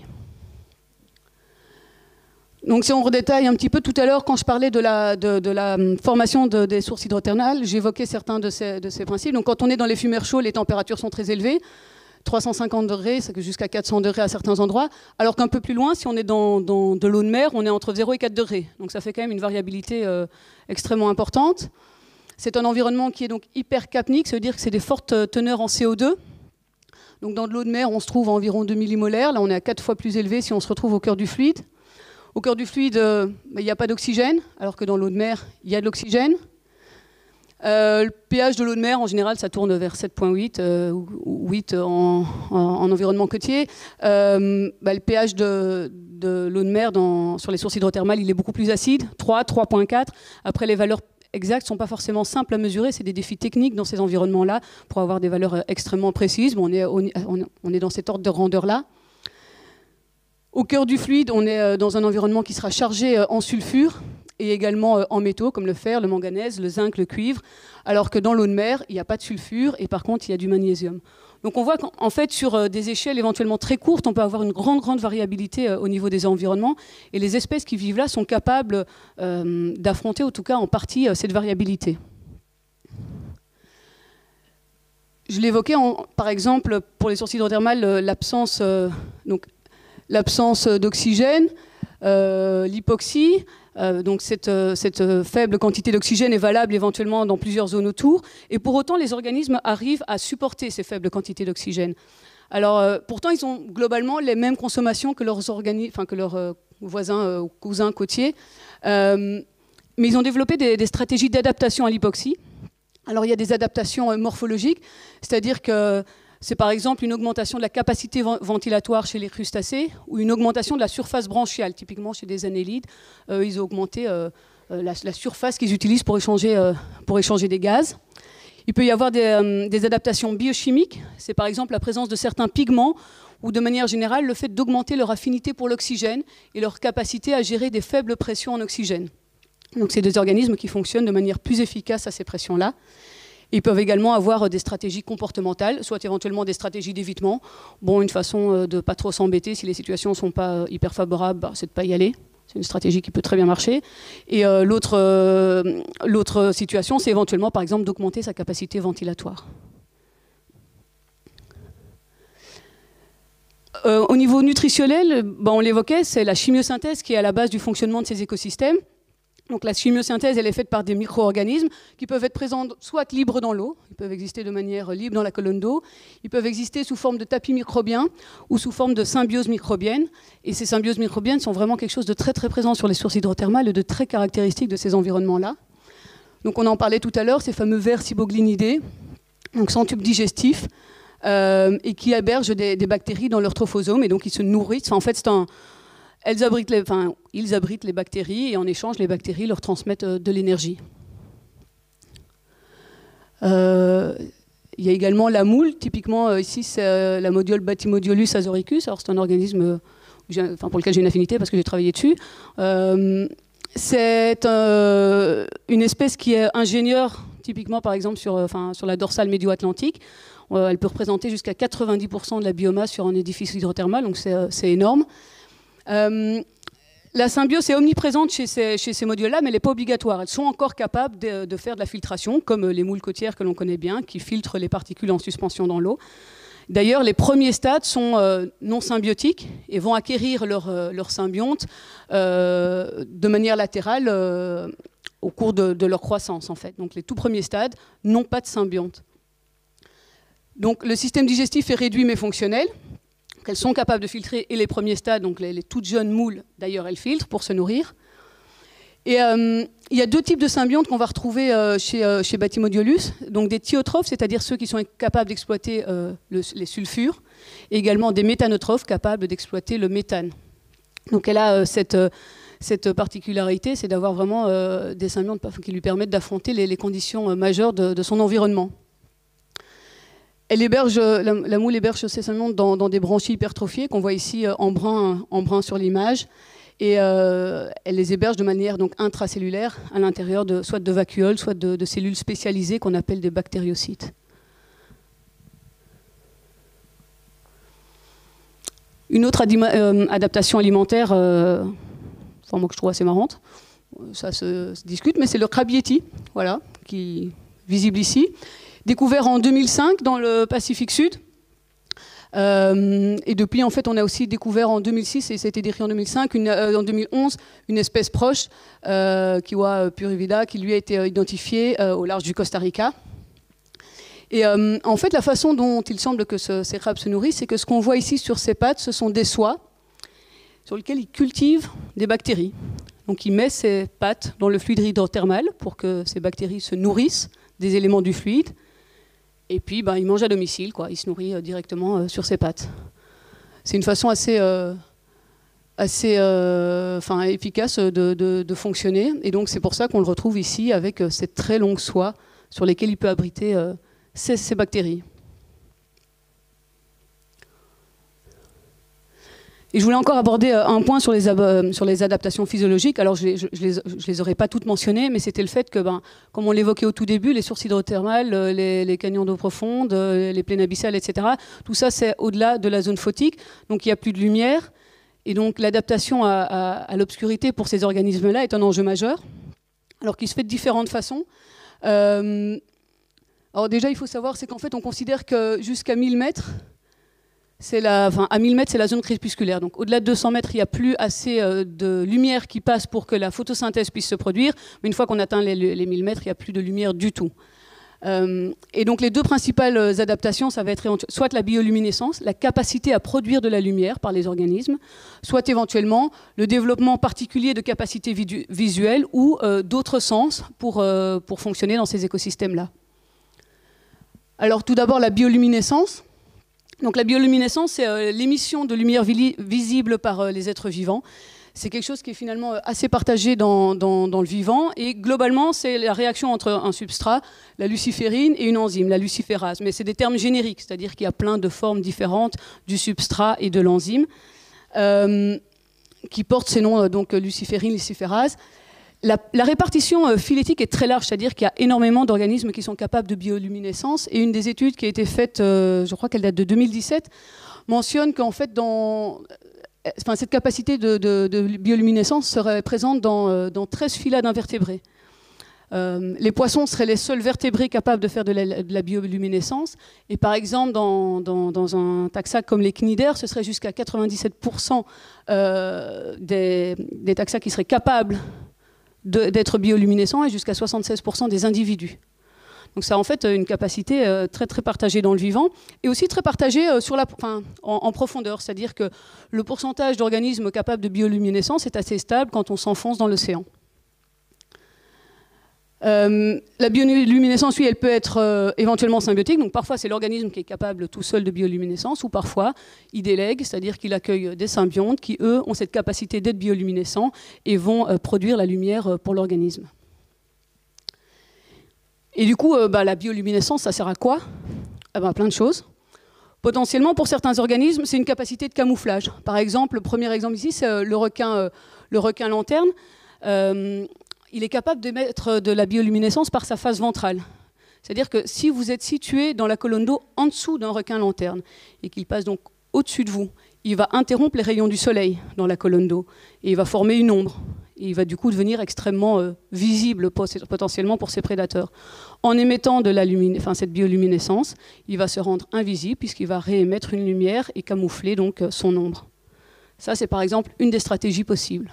Donc si on redétaille un petit peu, tout à l'heure, quand je parlais de la, de, de la formation de, des sources hydrothermales, j'évoquais certains de ces, de ces principes. Donc quand on est dans les fumeurs chauds, les températures sont très élevées, trois cent cinquante degrés, c'est jusqu'à quatre cents degrés à certains endroits, alors qu'un peu plus loin, si on est dans, dans de l'eau de mer, on est entre zéro et quatre degrés. Donc ça fait quand même une variabilité euh, extrêmement importante. C'est un environnement qui est donc hypercapnique, ça veut dire que c'est des fortes teneurs en C O deux. Donc dans de l'eau de mer, on se trouve à environ deux millimolaires. Là, on est à quatre fois plus élevé si on se retrouve au cœur du fluide. Au cœur du fluide, euh, il n'y a pas d'oxygène, alors que dans l'eau de mer, il y a de l'oxygène. Euh, le pH de l'eau de mer, en général, ça tourne vers sept virgule huit euh, ou huit en, en, en environnement côtier. Euh, bah, le pH de, de l'eau de mer dans, sur les sources hydrothermales, il est beaucoup plus acide, trois, trois virgule quatre. Après, les valeurs exactes ne sont pas forcément simples à mesurer, c'est des défis techniques dans ces environnements-là pour avoir des valeurs extrêmement précises. Bon, on, est, on est dans cet ordre de grandeur-là. Au cœur du fluide, on est dans un environnement qui sera chargé en sulfure et également en métaux comme le fer, le manganèse, le zinc, le cuivre, alors que dans l'eau de mer, il n'y a pas de sulfure et par contre, il y a du magnésium. Donc on voit qu'en fait, sur des échelles éventuellement très courtes, on peut avoir une grande, grande variabilité au niveau des environnements. Et les espèces qui vivent là sont capables euh, d'affronter, en tout cas en partie, cette variabilité. Je l'évoquais, par exemple, pour les sources hydrothermales, l'absence euh, donc, l'absence d'oxygène, euh, l'hypoxie. Euh, donc cette, euh, cette euh, faible quantité d'oxygène est valable éventuellement dans plusieurs zones autour. Et pour autant, les organismes arrivent à supporter ces faibles quantités d'oxygène. Alors, euh, pourtant, ils ont globalement les mêmes consommations que leurs, organi- enfin, que leurs euh, voisins ou euh, cousins côtiers. Euh, mais ils ont développé des, des stratégies d'adaptation à l'hypoxie. Alors, il y a des adaptations euh, morphologiques, c'est-à-dire que c'est par exemple une augmentation de la capacité ventilatoire chez les crustacés ou une augmentation de la surface branchiale. Typiquement chez des annélides, euh, ils ont augmenté euh, la, la surface qu'ils utilisent pour échanger, euh, pour échanger des gaz. Il peut y avoir des, euh, des adaptations biochimiques. C'est par exemple la présence de certains pigments ou de manière générale le fait d'augmenter leur affinité pour l'oxygène et leur capacité à gérer des faibles pressions en oxygène. Donc c'est des organismes qui fonctionnent de manière plus efficace à ces pressions-là. Ils peuvent également avoir des stratégies comportementales, soit éventuellement des stratégies d'évitement. Bon, une façon de ne pas trop s'embêter si les situations ne sont pas hyper favorables, bah, c'est de ne pas y aller. C'est une stratégie qui peut très bien marcher. Et euh, l'autre, euh, l'autre situation, c'est éventuellement, par exemple, d'augmenter sa capacité ventilatoire. Euh, au niveau nutritionnel, bah, on l'évoquait, c'est la chimiosynthèse qui est à la base du fonctionnement de ces écosystèmes. Donc la chimiosynthèse, elle est faite par des micro-organismes qui peuvent être présents soit libres dans l'eau, ils peuvent exister de manière libre dans la colonne d'eau, ils peuvent exister sous forme de tapis microbiens ou sous forme de symbiose microbienne. Et ces symbioses microbiennes sont vraiment quelque chose de très très présent sur les sources hydrothermales et de très caractéristique de ces environnements-là. Donc on en parlait tout à l'heure, ces fameux vers cyboglinidés. donc sans tube digestif, euh, et qui hébergent des, des bactéries dans leur trophosome, et donc ils se nourrissent. Enfin, en fait, c'est un, elles abritent les, enfin, ils abritent les bactéries, et en échange, les bactéries leur transmettent de l'énergie. Euh, il y a également la moule, typiquement euh, ici c'est euh, la modiole Batymodiolus azoricus, alors c'est un organisme euh, enfin, pour lequel j'ai une affinité parce que j'ai travaillé dessus. Euh, c'est euh, une espèce qui est ingénieure, typiquement par exemple sur, euh, enfin, sur la dorsale médio-atlantique. Euh, elle peut représenter jusqu'à quatre-vingt-dix pour cent de la biomasse sur un édifice hydrothermal, donc c'est euh, énorme. Euh, La symbiose est omniprésente chez ces, chez ces modioles-là, mais elle n'est pas obligatoire. Elles sont encore capables de, de faire de la filtration, comme les moules côtières que l'on connaît bien, qui filtrent les particules en suspension dans l'eau. D'ailleurs, les premiers stades sont euh, non symbiotiques et vont acquérir leur, euh, leur symbionte euh, de manière latérale euh, au cours de, de leur croissance, en fait. Donc les tout premiers stades n'ont pas de symbionte. Donc le système digestif est réduit mais fonctionnel. Elles sont capables de filtrer, et les premiers stades, donc les, les toutes jeunes moules, d'ailleurs, elles filtrent pour se nourrir. Et euh, il y a deux types de symbiontes qu'on va retrouver euh, chez, euh, chez Batymodiolus, donc des thiotrophes, c'est-à-dire ceux qui sont capables d'exploiter euh, le, les sulfures, et également des méthanotrophes capables d'exploiter le méthane. Donc elle a euh, cette, euh, cette particularité, c'est d'avoir vraiment euh, des symbiontes qui lui permettent d'affronter les, les conditions euh, majeures de, de son environnement. Elle héberge, la, la moule héberge ces symbiontes dans, dans des branchies hypertrophiées qu'on voit ici en brun, en brun sur l'image. Et euh, elle les héberge de manière donc, intracellulaire à l'intérieur de, soit de vacuoles, soit de, de cellules spécialisées qu'on appelle des bactériocytes. Une autre euh, adaptation alimentaire, euh, enfin, moi que je trouve assez marrante, ça se, se discute, mais c'est le crabe yéti, voilà, qui est visible ici. Découvert en deux mille cinq dans le Pacifique Sud. Euh, et depuis, en fait, on a aussi découvert en deux mille six, et ça a été décrit en deux mille cinq, une, euh, en deux mille onze, une espèce proche, euh, Kiwa purivida, qui lui a été identifiée euh, au large du Costa Rica. Et euh, en fait, la façon dont il semble que ce, ces crabes se nourrissent, c'est que ce qu'on voit ici sur ces pattes, ce sont des soies sur lesquelles ils cultivent des bactéries. Donc, il met ses pattes dans le fluide hydrothermal pour que ces bactéries se nourrissent des éléments du fluide. Et puis, ben, il mange à domicile, quoi. Il se nourrit euh, directement euh, sur ses pattes. C'est une façon assez, euh, assez euh, enfin, efficace de, de, de fonctionner. Et donc, c'est pour ça qu'on le retrouve ici avec euh, cette très longue soie sur lesquelles il peut abriter euh, ces, ces bactéries. Et je voulais encore aborder un point sur les, euh, sur les adaptations physiologiques. Alors, je ne les, les aurais pas toutes mentionnées, mais c'était le fait que, ben, comme on l'évoquait au tout début, les sources hydrothermales, les, les canyons d'eau profonde, les plaines abyssales, et cetera, tout ça, c'est au-delà de la zone photique. Donc, il n'y a plus de lumière. Et donc, l'adaptation à, à, à l'obscurité pour ces organismes-là est un enjeu majeur, alors qu'il se fait de différentes façons. Euh, alors, déjà, il faut savoir, c'est qu'en fait, on considère que jusqu'à mille mètres, La, enfin, à mille mètres, c'est la zone crépusculaire. Donc, au-delà de deux cents mètres, il n'y a plus assez euh, de lumière qui passe pour que la photosynthèse puisse se produire. Mais une fois qu'on atteint les, les mille mètres, il n'y a plus de lumière du tout. Euh, et donc, les deux principales adaptations, ça va être soit la bioluminescence, la capacité à produire de la lumière par les organismes, soit éventuellement le développement particulier de capacités visuelles ou euh, d'autres sens pour, euh, pour fonctionner dans ces écosystèmes-là. Alors, tout d'abord, la bioluminescence. Donc la bioluminescence, c'est euh, l'émission de lumière visible par euh, les êtres vivants. C'est quelque chose qui est finalement assez partagé dans, dans, dans le vivant. Et globalement, c'est la réaction entre un substrat, la luciférine, et une enzyme, la luciférase. Mais c'est des termes génériques, c'est-à-dire qu'il y a plein de formes différentes du substrat et de l'enzyme euh, qui portent ces noms, donc luciférine, luciférase. La, la répartition euh, phylétique est très large, c'est-à-dire qu'il y a énormément d'organismes qui sont capables de bioluminescence. Et une des études qui a été faite, euh, je crois qu'elle date de deux mille dix-sept, mentionne qu'en fait, dans, enfin, cette capacité de, de, de bioluminescence serait présente dans, euh, dans treize phyla d'invertébrés. Euh, les poissons seraient les seuls vertébrés capables de faire de la, de la bioluminescence. Et par exemple, dans, dans, dans un taxa comme les cnidaires, ce serait jusqu'à quatre-vingt-dix-sept pour cent euh, des, des taxas qui seraient capables d'être bioluminescents et jusqu'à soixante-seize pour cent des individus. Donc ça a en fait une capacité euh, très très partagée dans le vivant et aussi très partagée euh, sur la, enfin, en, en profondeur, c'est-à-dire que le pourcentage d'organismes capables de bioluminescence est assez stable quand on s'enfonce dans l'océan. Euh, la bioluminescence, oui, elle peut être euh, éventuellement symbiotique. Donc parfois, c'est l'organisme qui est capable tout seul de bioluminescence, ou parfois, il délègue, c'est-à-dire qu'il accueille des symbiontes qui, eux, ont cette capacité d'être bioluminescents et vont euh, produire la lumière euh, pour l'organisme. Et du coup, euh, bah, la bioluminescence, ça sert à quoi? Ah bah, plein de choses. Potentiellement, pour certains organismes, c'est une capacité de camouflage. Par exemple, le premier exemple ici, c'est euh, le requin, euh, le requin lanterne. Euh, il est capable d'émettre de la bioluminescence par sa face ventrale. C'est-à-dire que si vous êtes situé dans la colonne d'eau en dessous d'un requin lanterne et qu'il passe donc au-dessus de vous, il va interrompre les rayons du soleil dans la colonne d'eau et il va former une ombre. Et il va du coup devenir extrêmement euh, visible potentiellement pour ses prédateurs. En émettant de la lumine... enfin, cette bioluminescence, il va se rendre invisible puisqu'il va réémettre une lumière et camoufler donc euh, son ombre. Ça, c'est par exemple une des stratégies possibles.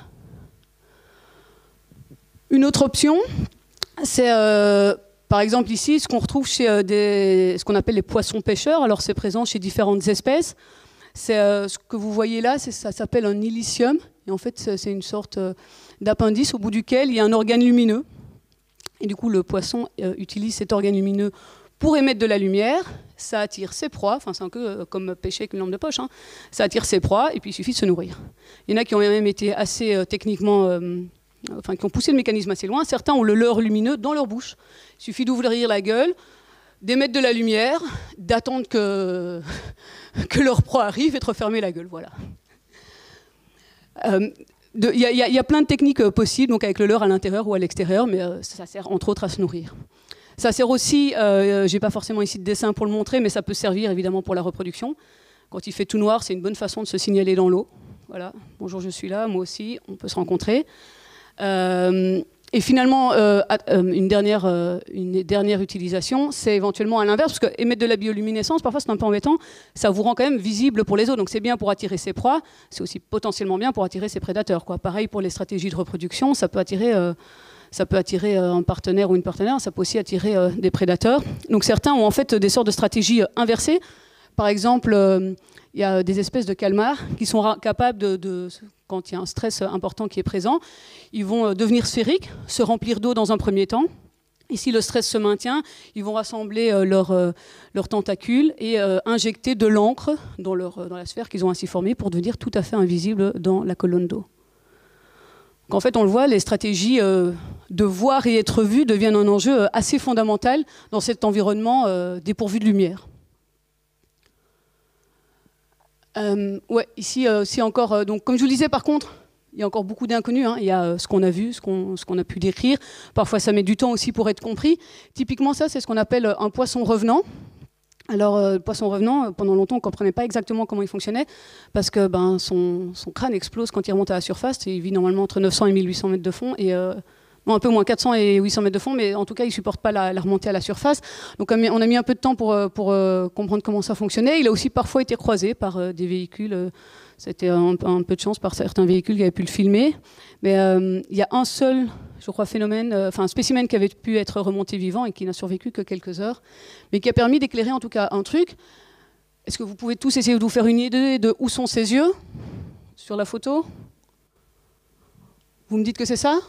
Une autre option, c'est euh, par exemple ici ce qu'on retrouve chez euh, des, ce qu'on appelle les poissons pêcheurs. Alors c'est présent chez différentes espèces. C'est, euh, ce que vous voyez là, ça s'appelle un ilicium. Et en fait, c'est une sorte euh, d'appendice au bout duquel il y a un organe lumineux. Et du coup, le poisson euh, utilise cet organe lumineux pour émettre de la lumière. Ça attire ses proies. Enfin, c'est un peu euh, comme pêcher avec une lampe de poche. Hein. Ça attire ses proies et puis il suffit de se nourrir. Il y en a qui ont même été assez euh, techniquement... Euh, enfin qui ont poussé le mécanisme assez loin. Certains ont le leurre lumineux dans leur bouche. Il suffit d'ouvrir la gueule, d'émettre de la lumière, d'attendre que, que leur proie arrive et de refermer la gueule. Voilà. Il euh, y, y, y a plein de techniques euh, possibles, donc avec le leurre à l'intérieur ou à l'extérieur, mais euh, ça sert entre autres à se nourrir. Ça sert aussi, euh, j'ai pas forcément ici de dessin pour le montrer, mais ça peut servir évidemment pour la reproduction. Quand il fait tout noir, c'est une bonne façon de se signaler dans l'eau. Voilà, bonjour, je suis là, moi aussi, on peut se rencontrer. Euh, et finalement, euh, une, dernière, euh, une dernière utilisation, c'est éventuellement à l'inverse, parce qu'émettre de la bioluminescence, parfois c'est un peu embêtant, ça vous rend quand même visible pour les autres. Donc c'est bien pour attirer ses proies, c'est aussi potentiellement bien pour attirer ses prédateurs, quoi. Pareil pour les stratégies de reproduction, ça peut attirer, euh, ça peut attirer euh, un partenaire ou une partenaire, ça peut aussi attirer euh, des prédateurs. Donc certains ont en fait des sortes de stratégies inversées. Par exemple, euh, il y a des espèces de calmars qui sont capables de, de, quand il y a un stress important qui est présent, ils vont devenir sphériques, se remplir d'eau dans un premier temps. Et si le stress se maintient, ils vont rassembler euh, leurs euh, leur tentacules et euh, injecter de l'encre dans, leur, dans la sphère qu'ils ont ainsi formée pour devenir tout à fait invisibles dans la colonne d'eau. En fait, on le voit, les stratégies euh, de voir et être vu deviennent un enjeu assez fondamental dans cet environnement euh, dépourvu de lumière. Euh, ouais, ici, euh, c'est encore. Euh, donc, comme je vous le disais, par contre, il y a encore beaucoup d'inconnus. Hein. Il y a euh, ce qu'on a vu, ce qu'on ce qu'on a pu décrire. Parfois, ça met du temps aussi pour être compris. Typiquement, ça, c'est ce qu'on appelle un poisson revenant. Alors, euh, le poisson revenant, pendant longtemps, on ne comprenait pas exactement comment il fonctionnait, parce que ben, son, son crâne explose quand il remonte à la surface. Il vit normalement entre neuf cents et mille huit cents mètres de fond. Et, euh, non, un peu moins, quatre cents et huit cents mètres de fond, mais en tout cas, il ne supporte pas la, la remontée à la surface. Donc, on a mis un peu de temps pour, pour euh, comprendre comment ça fonctionnait. Il a aussi parfois été croisé par euh, des véhicules. Euh, C'était un, un peu de chance par certains véhicules qui avaient pu le filmer. Mais euh, il y a un seul, je crois, phénomène, euh, enfin un spécimen qui avait pu être remonté vivant et qui n'a survécu que quelques heures, mais qui a permis d'éclairer en tout cas un truc. Est-ce que vous pouvez tous essayer de vous faire une idée de où sont ses yeux sur la photo? Vous me dites que c'est ça?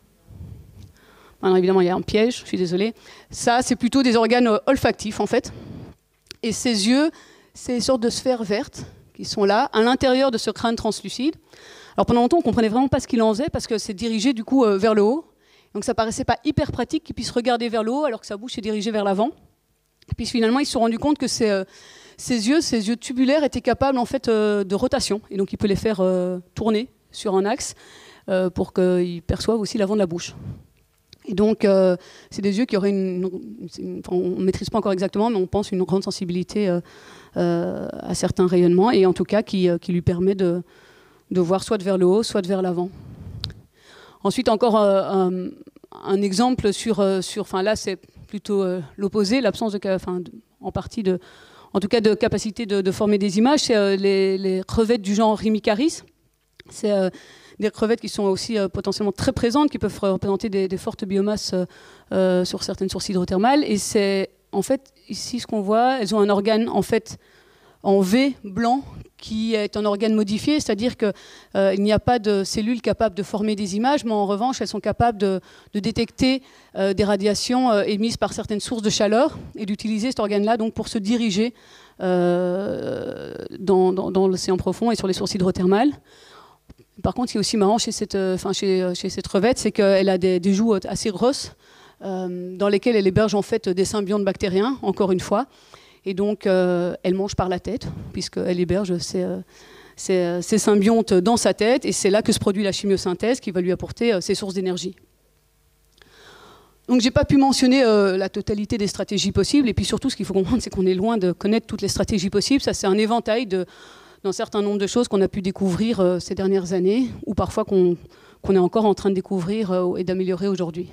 Alors évidemment, il y a un piège, je suis désolée. Ça, c'est plutôt des organes olfactifs, en fait. Et ces yeux, c'est une sorte de sphères vertes qui sont là, à l'intérieur de ce crâne translucide. Alors pendant longtemps, on ne comprenait vraiment pas ce qu'il en faisait, parce que c'est dirigé du coup euh, vers le haut. Donc ça paraissait pas hyper pratique qu'il puisse regarder vers le haut, alors que sa bouche est dirigée vers l'avant. Et puis finalement, ils se sont rendus compte que ces, euh, ces yeux, ces yeux tubulaires étaient capables en fait, euh, de rotation. Et donc il peut les faire euh, tourner sur un axe euh, pour qu'ils perçoivent aussi l'avant de la bouche. Et donc, euh, c'est des yeux qui auraient une... une enfin, on ne maîtrise pas encore exactement, mais on pense une grande sensibilité euh, euh, à certains rayonnements, et en tout cas qui, euh, qui lui permet de, de voir soit de vers le haut, soit de vers l'avant. Ensuite, encore euh, un, un exemple sur... Euh, sur enfin, là, c'est plutôt euh, l'opposé, l'absence de, enfin, de... en partie de... En tout cas, de capacité de, de former des images. C'est euh, les, les crevettes du genre Rimicaris. C'est... Euh, des crevettes qui sont aussi euh, potentiellement très présentes, qui peuvent représenter des, des fortes biomasses euh, euh, sur certaines sources hydrothermales. Et c'est en fait ici ce qu'on voit, elles ont un organe en fait en V blanc, qui est un organe modifié, c'est-à-dire qu'il euh, n'y a pas de cellules capables de former des images, mais en revanche, elles sont capables de, de détecter euh, des radiations euh, émises par certaines sources de chaleur et d'utiliser cet organe-là donc, pour se diriger euh, dans, dans, dans l'océan profond et sur les sources hydrothermales. Par contre, ce qui est aussi marrant chez cette, euh, enfin, chez, chez cette revette, c'est qu'elle a des, des joues assez grosses, euh, dans lesquelles elle héberge en fait des symbiontes bactériens, encore une fois. Et donc, euh, elle mange par la tête, puisqu'elle héberge ces, euh, ces, ces symbiontes dans sa tête. Et c'est là que se produit la chimiosynthèse qui va lui apporter euh, ses sources d'énergie. Donc, je n'ai pas pu mentionner euh, la totalité des stratégies possibles. Et puis surtout, ce qu'il faut comprendre, c'est qu'on est loin de connaître toutes les stratégies possibles. Ça, c'est un éventail de, d'un certain nombre de choses qu'on a pu découvrir euh, ces dernières années, ou parfois qu'on, qu'on est encore en train de découvrir euh, et d'améliorer aujourd'hui.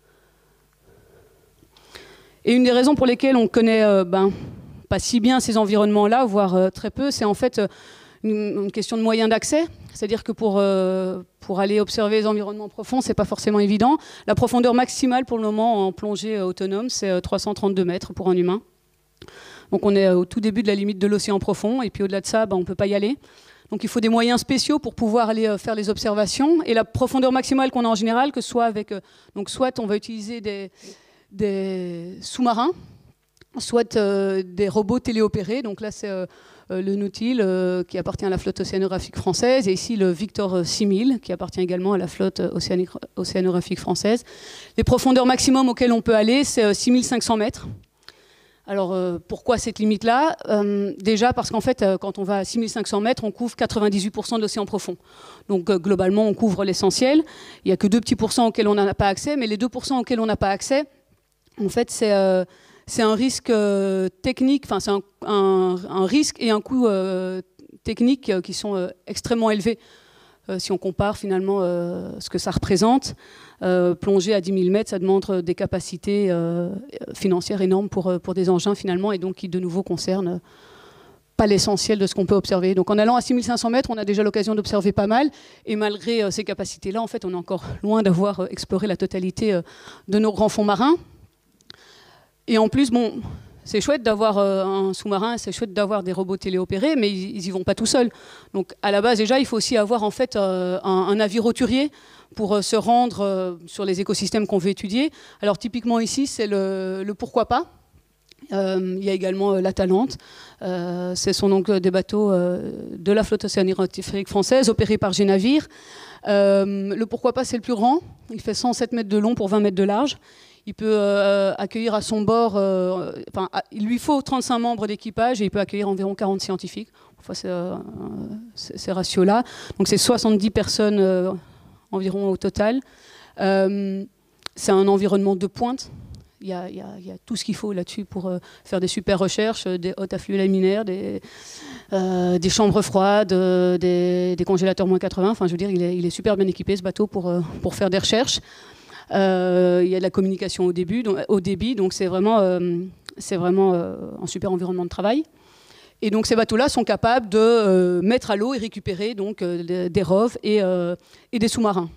Et une des raisons pour lesquelles on connaît... Euh, ben, pas si bien ces environnements-là, voire euh, très peu, c'est en fait euh, une, une question de moyens d'accès. C'est-à-dire que pour, euh, pour aller observer les environnements profonds, c'est pas forcément évident. La profondeur maximale pour le moment en plongée euh, autonome, c'est euh, trois cent trente-deux mètres pour un humain. Donc on est euh, au tout début de la limite de l'océan profond, et puis au-delà de ça, ben, on ne peut pas y aller. Donc il faut des moyens spéciaux pour pouvoir aller euh, faire les observations. Et la profondeur maximale qu'on a en général, que ce soit avec... Euh, donc soit on va utiliser des, des sous-marins, soit euh, des robots téléopérés. Donc là, c'est euh, le Nautil euh, qui appartient à la flotte océanographique française, et ici le Victor six mille qui appartient également à la flotte océanographique française. Les profondeurs maximum auxquelles on peut aller, c'est euh, six mille cinq cents mètres. Alors euh, pourquoi cette limite-là? euh, Déjà parce qu'en fait, euh, quand on va à six mille cinq cents mètres, on couvre quatre-vingt-dix-huit pour cent de l'océan profond. Donc euh, globalement, on couvre l'essentiel. Il n'y a que deux petits pourcents auxquels on n'a pas accès, mais les deux pour cent auxquels on n'a pas accès, en fait, c'est... Euh, C'est un risque euh, technique, enfin c'est un, un, un risque et un coût euh, technique euh, qui sont euh, extrêmement élevés. Euh, si on compare finalement euh, ce que ça représente, euh, plonger à dix mille mètres, ça demande des capacités euh, financières énormes pour, pour des engins finalement, et donc qui de nouveau concernent pas l'essentiel de ce qu'on peut observer. Donc en allant à six mille cinq cents mètres, on a déjà l'occasion d'observer pas mal, et malgré euh, ces capacités-là, en fait, on est encore loin d'avoir euh, exploré la totalité euh, de nos grands fonds marins. Et en plus, bon, c'est chouette d'avoir euh, un sous-marin, c'est chouette d'avoir des robots téléopérés, mais ils n'y vont pas tout seuls. Donc à la base, déjà, il faut aussi avoir en fait, euh, un, un navire roturier pour euh, se rendre euh, sur les écosystèmes qu'on veut étudier. Alors typiquement ici, c'est le, le pourquoi pas. Euh, il y a également euh, l'Atalante. Euh, ce sont donc des bateaux euh, de la flotte océanographique française, opérés par G-Navire. Euh, le pourquoi pas, c'est le plus grand. Il fait cent sept mètres de long pour vingt mètres de large. Il peut euh, accueillir à son bord, euh, enfin, il lui faut trente-cinq membres d'équipage, et il peut accueillir environ quarante scientifiques. Enfin, c'est euh, ces ratios-là. Donc c'est soixante-dix personnes euh, environ au total. Euh, c'est un environnement de pointe. Il y a, il y a, il y a tout ce qu'il faut là-dessus pour euh, faire des super recherches, des hautes affluents laminaires, des, euh, des chambres froides, euh, des, des congélateurs moins quatre-vingts. Enfin, je veux dire, il est, il est super bien équipé, ce bateau, pour, euh, pour faire des recherches. Euh, il y a de la communication au, début, donc, au débit, donc c'est vraiment, euh, c'est vraiment euh, un super environnement de travail. Et donc ces bateaux-là sont capables de euh, mettre à l'eau et récupérer donc, euh, des roves et, euh, et des sous-marins.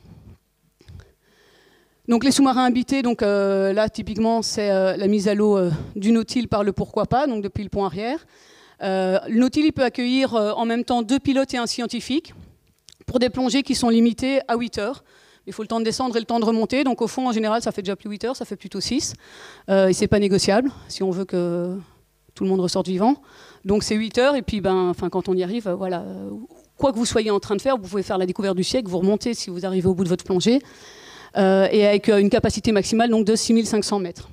Donc les sous-marins habités, donc, euh, là typiquement c'est euh, la mise à l'eau euh, du Nautil par le pourquoi pas, donc depuis le pont arrière. Euh, le Nautil il peut accueillir euh, en même temps deux pilotes et un scientifique pour des plongées qui sont limitées à huit heures. Il faut le temps de descendre et le temps de remonter. Donc au fond, en général, ça fait déjà plus huit heures, ça fait plutôt six. Euh, et c'est pas négociable si on veut que tout le monde ressorte vivant. Donc c'est huit heures, et puis ben, enfin, quand on y arrive, euh, voilà, euh, quoi que vous soyez en train de faire, vous pouvez faire la découverte du siècle, vous remontez si vous arrivez au bout de votre plongée, euh, et avec euh, une capacité maximale donc, de six mille cinq cents mètres.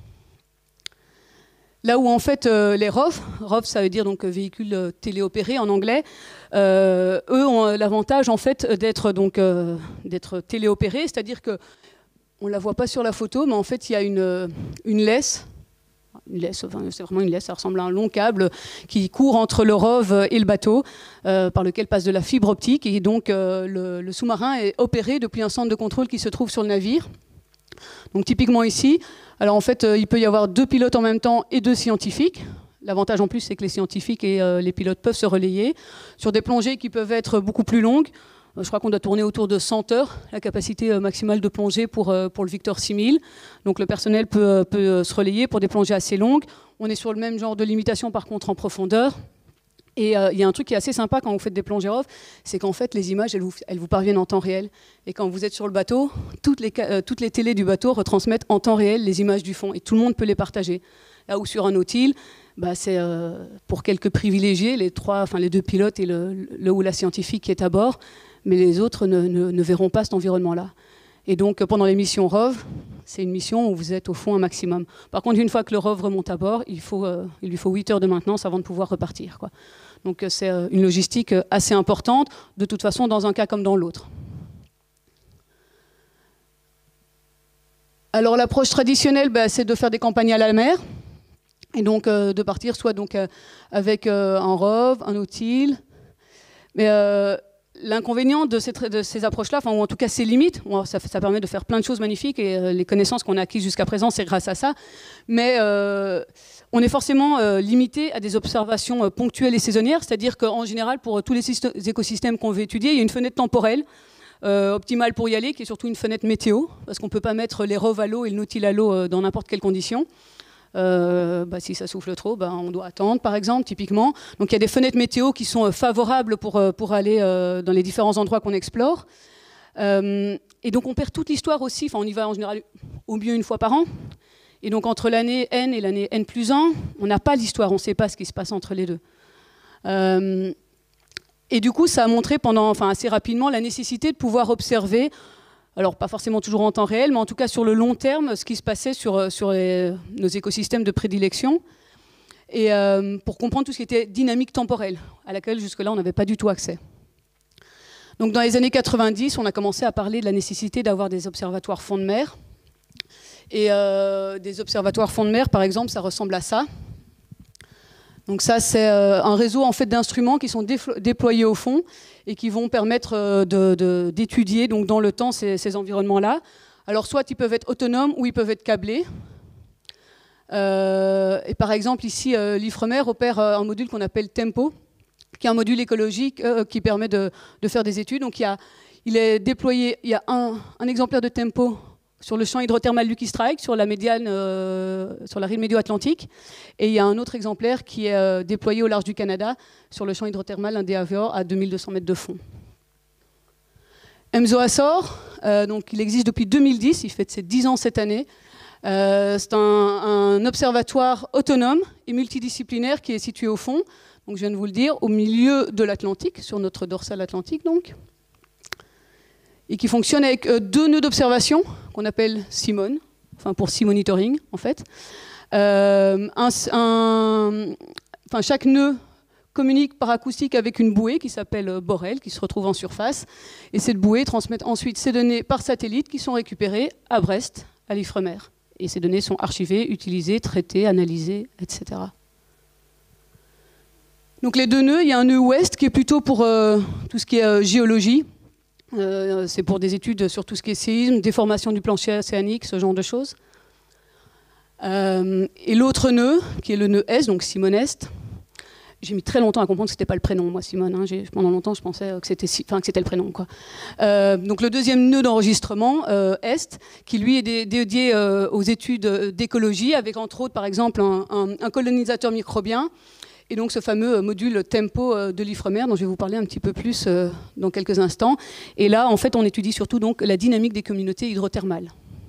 Là où en fait euh, les R O V, R O V ça veut dire donc véhicules euh, téléopérés en anglais, euh, eux ont l'avantage en fait d'être donc euh, d'être téléopérés, c'est-à-dire que on la voit pas sur la photo, mais en fait il y a une une laisse, une laisse, enfin, c'est vraiment une laisse, ça ressemble à un long câble qui court entre le R O V et le bateau, euh, par lequel passe de la fibre optique, et donc euh, le, le sous-marin est opéré depuis un centre de contrôle qui se trouve sur le navire. Donc typiquement ici, alors en fait, euh, il peut y avoir deux pilotes en même temps et deux scientifiques. L'avantage en plus, c'est que les scientifiques et euh, les pilotes peuvent se relayer sur des plongées qui peuvent être beaucoup plus longues. Euh, je crois qu'on doit tourner autour de cent heures, la capacité euh, maximale de plongée pour, euh, pour le Victor six mille. Donc le personnel peut, euh, peut se relayer pour des plongées assez longues. On est sur le même genre de limitation par contre en profondeur. Et euh, il y a un truc qui est assez sympa quand vous faites des plongées R O V, c'est qu'en fait, les images, elles vous, elles vous parviennent en temps réel. Et quand vous êtes sur le bateau, toutes les, euh, toutes les télés du bateau retransmettent en temps réel les images du fond. Et tout le monde peut les partager. Là où sur un nautile, bah, c'est euh, pour quelques privilégiés, les, trois, enfin, les deux pilotes et le, le ou la scientifique qui est à bord, mais les autres ne, ne, ne verront pas cet environnement-là. Et donc, pendant les missions R O V, c'est une mission où vous êtes au fond un maximum. Par contre, une fois que le R O V remonte à bord, il, faut, euh, il lui faut huit heures de maintenance avant de pouvoir repartir, quoi. Donc, c'est euh, une logistique assez importante, de toute façon, dans un cas comme dans l'autre. Alors, l'approche traditionnelle, bah, c'est de faire des campagnes à la mer, et donc euh, de partir soit donc, euh, avec euh, un R O V, un nautile, mais... Euh, L'inconvénient de ces, de ces approches-là, enfin, ou en tout cas ses limites, ça, ça permet de faire plein de choses magnifiques et euh, les connaissances qu'on a acquises jusqu'à présent, c'est grâce à ça. Mais euh, on est forcément euh, limité à des observations euh, ponctuelles et saisonnières, c'est-à-dire qu'en général, pour tous les écosystèmes qu'on veut étudier, il y a une fenêtre temporelle euh, optimale pour y aller, qui est surtout une fenêtre météo, parce qu'on ne peut pas mettre les R O V à l'eau et le nautile à l'eau euh, dans n'importe quelle condition. Euh, bah, si ça souffle trop, bah, on doit attendre, par exemple, typiquement. Donc il y a des fenêtres météo qui sont euh, favorables pour, euh, pour aller euh, dans les différents endroits qu'on explore. Euh, et donc on perd toute l'histoire aussi, enfin on y va en général au mieux une fois par an. Et donc entre l'année N et l'année N plus un, on n'a pas l'histoire, on ne sait pas ce qui se passe entre les deux. Euh, et du coup, ça a montré pendant, enfin assez rapidement la nécessité de pouvoir observer, alors pas forcément toujours en temps réel, mais en tout cas sur le long terme, ce qui se passait sur, sur les, nos écosystèmes de prédilection, et euh, pour comprendre tout ce qui était dynamique temporelle, à laquelle jusque-là on n'avait pas du tout accès. Donc dans les années quatre-vingt-dix, on a commencé à parler de la nécessité d'avoir des observatoires fond de mer. Et euh, des observatoires fond de mer, par exemple, ça ressemble à ça. Donc ça, c'est euh, un réseau en fait, d'instruments qui sont déployés au fond et qui vont permettre euh, de, de, d'étudier donc, dans le temps ces, ces environnements-là. Alors soit ils peuvent être autonomes ou ils peuvent être câblés. Euh, et par exemple, ici, euh, l'Ifremer opère euh, un module qu'on appelle Tempo, qui est un module écologique euh, qui permet de, de faire des études. Donc il, y a, il est déployé, il y a un, un exemplaire de Tempo sur le champ hydrothermal Lucky Strike, sur la médiane, euh, sur la rive médio-atlantique. Et il y a un autre exemplaire qui est euh, déployé au large du Canada, sur le champ hydrothermal Indéavéor à deux mille deux cents mètres de fond. EMSO Açores, euh, donc il existe depuis deux mille dix, il fête ses dix ans cette année. Euh, c'est un, un observatoire autonome et multidisciplinaire qui est situé au fond, donc je viens de vous le dire, au milieu de l'Atlantique, sur notre dorsale atlantique donc, et qui fonctionne avec euh, deux nœuds d'observation qu'on appelle Simon, enfin pour Sea Monitoring en fait. Euh, un, un, enfin, chaque nœud communique par acoustique avec une bouée qui s'appelle Borel, qui se retrouve en surface, et cette bouée transmet ensuite ces données par satellite qui sont récupérées à Brest, à l'Ifremer. Et ces données sont archivées, utilisées, traitées, analysées, et cetera. Donc les deux nœuds, il y a un nœud ouest qui est plutôt pour euh, tout ce qui est euh, géologie. Euh, c'est pour des études sur tout ce qui est séisme, déformation du plancher océanique, ce genre de choses. Euh, et l'autre nœud, qui est le nœud Est, donc Simon Est, j'ai mis très longtemps à comprendre que ce n'était pas le prénom, moi, Simone. Hein, pendant longtemps, je pensais que c'était, enfin, que c'était le prénom. Quoi. Euh, donc le deuxième nœud d'enregistrement, euh, Est, qui lui est dé dédié euh, aux études d'écologie, avec entre autres, par exemple, un, un, un colonisateur microbien, et donc ce fameux module Tempo de l'Ifremer, dont je vais vous parler un petit peu plus euh, dans quelques instants. Et là, en fait, on étudie surtout donc, la dynamique des communautés hydrothermales.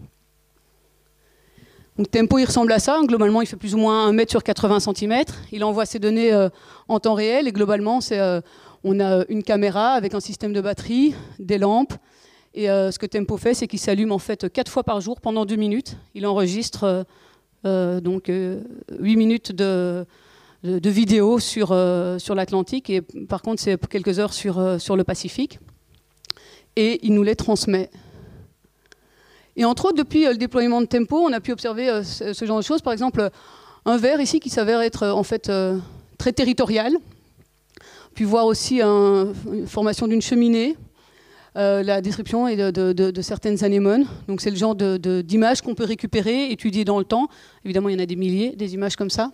Donc, Tempo, il ressemble à ça. Globalement, il fait plus ou moins un mètre sur quatre-vingts centimètres. Il envoie ses données euh, en temps réel. Et globalement, euh, on a une caméra avec un système de batterie, des lampes. Et euh, ce que Tempo fait, c'est qu'il s'allume en fait quatre fois par jour pendant deux minutes. Il enregistre euh, euh, donc euh, huit minutes de... de, de vidéos sur, euh, sur l'Atlantique et par contre c'est quelques heures sur, euh, sur le Pacifique et il nous les transmet. Et entre autres, depuis euh, le déploiement de Tempo, on a pu observer euh, ce, ce genre de choses. Par exemple, un ver ici qui s'avère être euh, en fait euh, très territorial, puis voir aussi un, une formation d'une cheminée, euh, la description est de, de, de, de certaines anémones. Donc c'est le genre d'images de, de, qu'on peut récupérer, étudier dans le temps. Évidemment, il y en a des milliers, des images comme ça.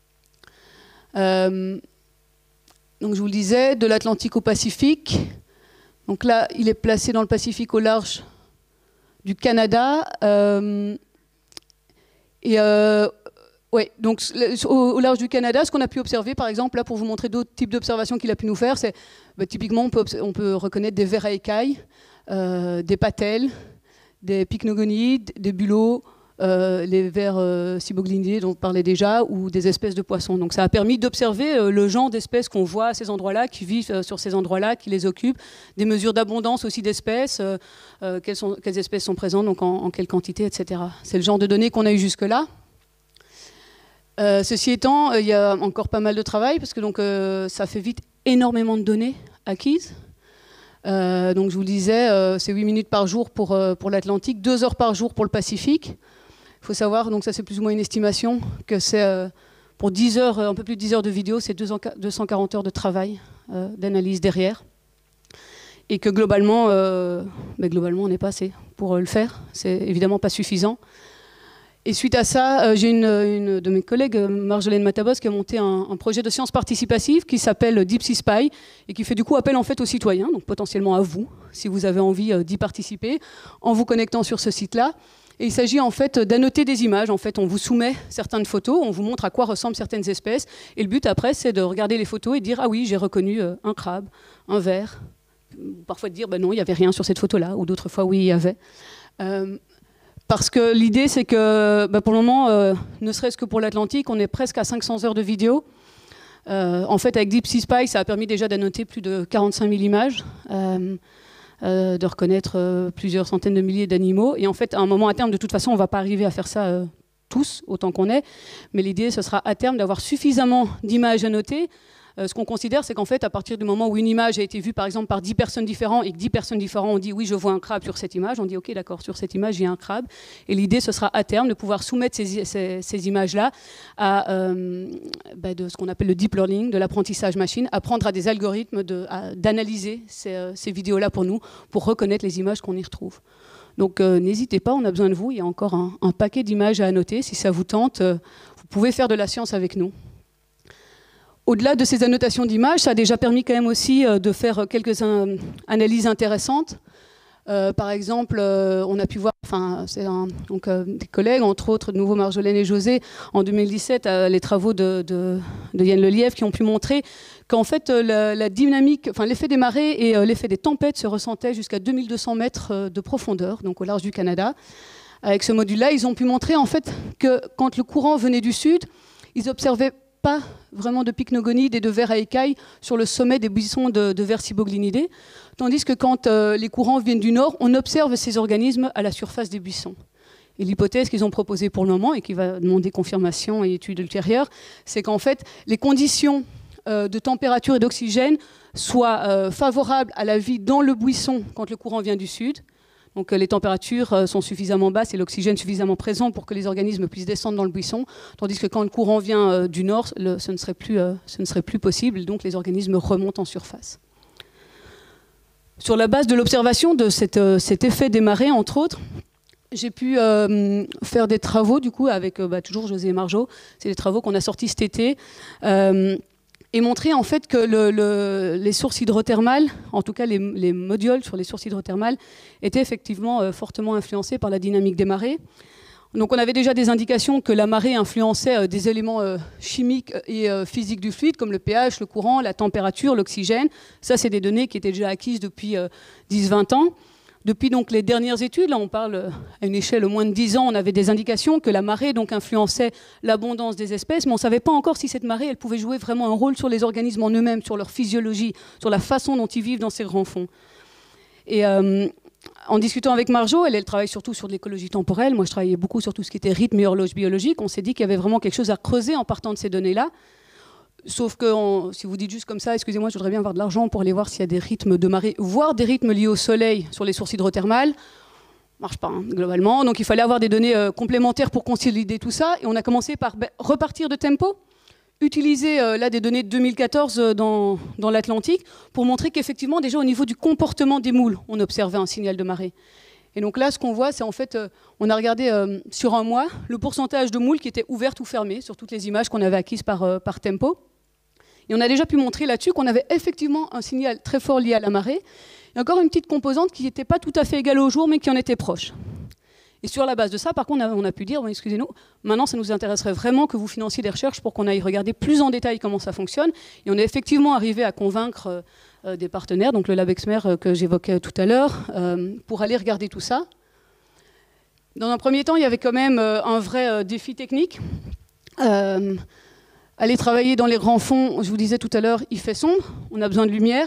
Euh, donc je vous le disais, de l'Atlantique au Pacifique. Donc là, il est placé dans le Pacifique au large du Canada. Euh, et euh, Oui, donc au, au large du Canada, ce qu'on a pu observer, par exemple, là pour vous montrer d'autres types d'observations qu'il a pu nous faire, c'est bah, typiquement on peut, on peut reconnaître des vers à écailles, euh, des patelles, des pycnogonides, des bulots, euh, les vers euh, ciboglinidés dont on parlait déjà, ou des espèces de poissons. Donc ça a permis d'observer euh, le genre d'espèces qu'on voit à ces endroits-là, qui vivent euh, sur ces endroits-là, qui les occupent, des mesures d'abondance aussi d'espèces, euh, euh, quelles, sont, quelles espèces sont présentes, donc en, en quelle quantité, et cetera. C'est le genre de données qu'on a eu jusque-là. Euh, ceci étant, il euh, y a encore pas mal de travail, parce que donc, euh, ça fait vite énormément de données acquises. Euh, donc je vous le disais, euh, c'est huit minutes par jour pour, euh, pour l'Atlantique, deux heures par jour pour le Pacifique. Il faut savoir, donc ça c'est plus ou moins une estimation, que c'est euh, pour dix heures, un peu plus de dix heures de vidéo, c'est deux cent quarante heures de travail, euh, d'analyse derrière. Et que globalement, euh, mais globalement on n'est pas assez pour euh, le faire. C'est évidemment pas suffisant. Et suite à ça, euh, j'ai une, une de mes collègues, Marjolaine Matabos, qui a monté un, un projet de science participative qui s'appelle Deep Sea Spy et qui fait du coup appel en fait aux citoyens, donc potentiellement à vous, si vous avez envie euh, d'y participer, en vous connectant sur ce site-là. Et il s'agit en fait d'annoter des images. En fait, on vous soumet certaines photos, on vous montre à quoi ressemblent certaines espèces. Et le but après, c'est de regarder les photos et de dire « Ah oui, j'ai reconnu euh, un crabe, un ver ». Parfois de dire ben « Non, il n'y avait rien sur cette photo-là », ou d'autres fois « Oui, il y avait euh, ». Parce que l'idée, c'est que bah pour le moment, euh, ne serait-ce que pour l'Atlantique, on est presque à cinq cents heures de vidéo. Euh, en fait, avec Deep Sea Spy, ça a permis déjà d'annoter plus de quarante-cinq mille images, euh, euh, de reconnaître euh, plusieurs centaines de milliers d'animaux. Et en fait, à un moment à terme, de toute façon, on ne va pas arriver à faire ça euh, tous, autant qu'on est. Mais l'idée, ce sera à terme d'avoir suffisamment d'images annotées. Euh, ce qu'on considère, c'est qu'en fait, à partir du moment où une image a été vue, par exemple, par dix personnes différentes, et que dix personnes différentes ont dit « oui, je vois un crabe sur cette image », on dit « ok, d'accord, sur cette image, il y a un crabe ». Et l'idée, ce sera à terme de pouvoir soumettre ces, ces, ces images-là à euh, bah, de ce qu'on appelle le deep learning, de l'apprentissage machine, apprendre à des algorithmes d'analyser ces, euh, ces vidéos-là pour nous, pour reconnaître les images qu'on y retrouve. Donc euh, n'hésitez pas, on a besoin de vous, il y a encore un, un paquet d'images à annoter. Si ça vous tente, euh, vous pouvez faire de la science avec nous. Au-delà de ces annotations d'images, ça a déjà permis quand même aussi euh, de faire quelques euh, analyses intéressantes. Euh, par exemple, euh, on a pu voir, enfin, c'est donc euh, des collègues, entre autres, de nouveau Marjolaine et José, en deux mille dix-sept, euh, les travaux de, de, de Yann Lelièvre, qui ont pu montrer qu'en fait, euh, la, la dynamique, enfin, l'effet des marées et euh, l'effet des tempêtes se ressentaient jusqu'à deux mille deux cents mètres euh, de profondeur, donc au large du Canada. Avec ce module-là, ils ont pu montrer en fait que quand le courant venait du sud, ils observaient pas vraiment de pycnogonides et de vers à écailles sur le sommet des buissons de, de vers ciboglinidés, tandis que quand euh, les courants viennent du nord, on observe ces organismes à la surface des buissons. Et l'hypothèse qu'ils ont proposée pour le moment, et qui va demander confirmation et études ultérieures, c'est qu'en fait, les conditions euh, de température et d'oxygène soient euh, favorables à la vie dans le buisson quand le courant vient du sud. Donc les températures sont suffisamment basses et l'oxygène suffisamment présent pour que les organismes puissent descendre dans le buisson, tandis que quand le courant vient euh, du nord, le, ce, ne serait plus, euh, ce ne serait plus possible, donc les organismes remontent en surface. Sur la base de l'observation de cette, euh, cet effet des marées, entre autres, j'ai pu euh, faire des travaux, du coup, avec euh, bah, toujours José et Marjo. C'est des travaux qu'on a sortis cet été. Euh, et montrer en fait que le, le, les sources hydrothermales, en tout cas les, les modules sur les sources hydrothermales, étaient effectivement euh, fortement influencés par la dynamique des marées. Donc on avait déjà des indications que la marée influençait euh, des éléments euh, chimiques et euh, physiques du fluide, comme le pH, le courant, la température, l'oxygène. Ça, c'est des données qui étaient déjà acquises depuis euh, dix vingt ans. Depuis donc les dernières études, là on parle à une échelle au moins de dix ans, on avait des indications que la marée donc influençait l'abondance des espèces, mais on ne savait pas encore si cette marée elle pouvait jouer vraiment un rôle sur les organismes en eux-mêmes, sur leur physiologie, sur la façon dont ils vivent dans ces grands fonds. Et euh, en discutant avec Marjo, elle, elle travaille surtout sur de l'écologie temporelle, moi je travaillais beaucoup sur tout ce qui était rythme et horloge biologique, on s'est dit qu'il y avait vraiment quelque chose à creuser en partant de ces données-là. Sauf que on, si vous dites juste comme ça, excusez-moi, je voudrais bien avoir de l'argent pour aller voir s'il y a des rythmes de marée, voire des rythmes liés au soleil sur les sources hydrothermales, marche pas hein, globalement. Donc il fallait avoir des données euh, complémentaires pour consolider tout ça. Et on a commencé par ben, repartir de tempo, utiliser euh, là des données de deux mille quatorze euh, dans, dans l'Atlantique pour montrer qu'effectivement déjà au niveau du comportement des moules, on observait un signal de marée. Et donc là, ce qu'on voit, c'est en fait, euh, on a regardé euh, sur un mois le pourcentage de moules qui étaient ouvertes ou fermées sur toutes les images qu'on avait acquises par, euh, par tempo. Et on a déjà pu montrer là-dessus qu'on avait effectivement un signal très fort lié à la marée. Et encore une petite composante qui n'était pas tout à fait égale au jour, mais qui en était proche. Et sur la base de ça, par contre, on a, on a pu dire, bon, excusez-nous, maintenant ça nous intéresserait vraiment que vous financiez des recherches pour qu'on aille regarder plus en détail comment ça fonctionne. Et on est effectivement arrivé à convaincre euh, des partenaires, donc le LabExmer euh, que j'évoquais tout à l'heure, euh, pour aller regarder tout ça. Dans un premier temps, il y avait quand même euh, un vrai euh, défi technique. Euh, aller travailler dans les grands fonds, je vous disais tout à l'heure, il fait sombre, on a besoin de lumière.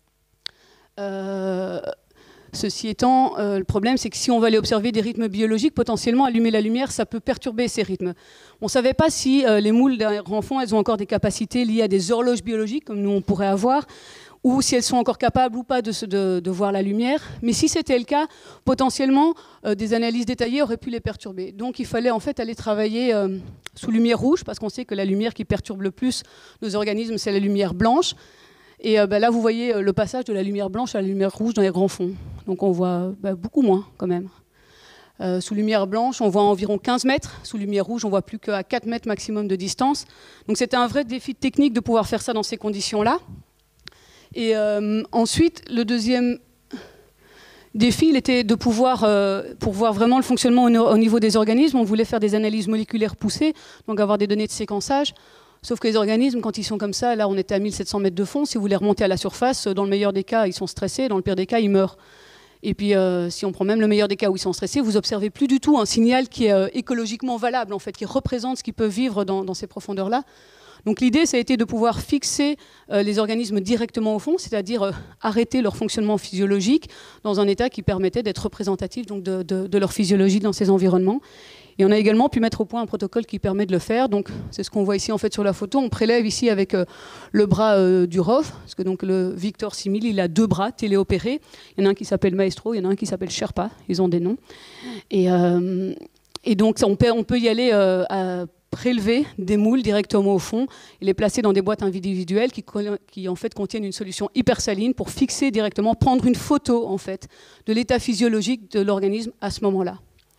Euh, Ceci étant, euh, le problème, c'est que si on va aller observer des rythmes biologiques, potentiellement, allumer la lumière, ça peut perturber ces rythmes. On ne savait pas si euh, les moules d'un grand fond, elles ont encore des capacités liées à des horloges biologiques, comme nous, on pourrait avoir, ou si elles sont encore capables ou pas de, de, de voir la lumière. Mais si c'était le cas, potentiellement, euh, des analyses détaillées auraient pu les perturber. Donc, il fallait en fait aller travailler euh, sous lumière rouge, parce qu'on sait que la lumière qui perturbe le plus nos organismes, c'est la lumière blanche. Et euh, bah, là, vous voyez euh, le passage de la lumière blanche à la lumière rouge dans les grands fonds. Donc on voit bah, beaucoup moins quand même. Euh, sous lumière blanche, on voit environ quinze mètres. Sous lumière rouge, on voit plus qu'à quatre mètres maximum de distance. Donc c'était un vrai défi technique de pouvoir faire ça dans ces conditions-là. Et euh, ensuite, le deuxième défi, il était de pouvoir, euh, pour voir vraiment le fonctionnement au, au niveau des organismes, on voulait faire des analyses moléculaires poussées, donc avoir des données de séquençage. Sauf que les organismes, quand ils sont comme ça, là on était à mille sept cents mètres de fond, si vous les remontez à la surface, dans le meilleur des cas, ils sont stressés, dans le pire des cas, ils meurent. Et puis euh, si on prend même le meilleur des cas où ils sont stressés, vous observez plus du tout un signal qui est euh, écologiquement valable, en fait, qui représente ce qu'ils peuvent vivre dans, dans ces profondeurs-là. Donc l'idée, ça a été de pouvoir fixer euh, les organismes directement au fond, c'est-à-dire euh, arrêter leur fonctionnement physiologique dans un état qui permettait d'être représentatif donc, de, de, de leur physiologie dans ces environnements. Et on a également pu mettre au point un protocole qui permet de le faire. Donc, c'est ce qu'on voit ici en fait sur la photo. On prélève ici avec euh, le bras euh, du R O V, parce que donc, le Victor six mille, il a deux bras téléopérés. Il y en a un qui s'appelle Maestro, il y en a un qui s'appelle Sherpa. Ils ont des noms. Et, euh, et donc, ça, on, peut, on peut y aller euh, à prélever des moules directement au fond et les placer dans des boîtes individuelles qui, qui en fait contiennent une solution hypersaline pour fixer directement, prendre une photo en fait de l'état physiologique de l'organisme à ce moment-là.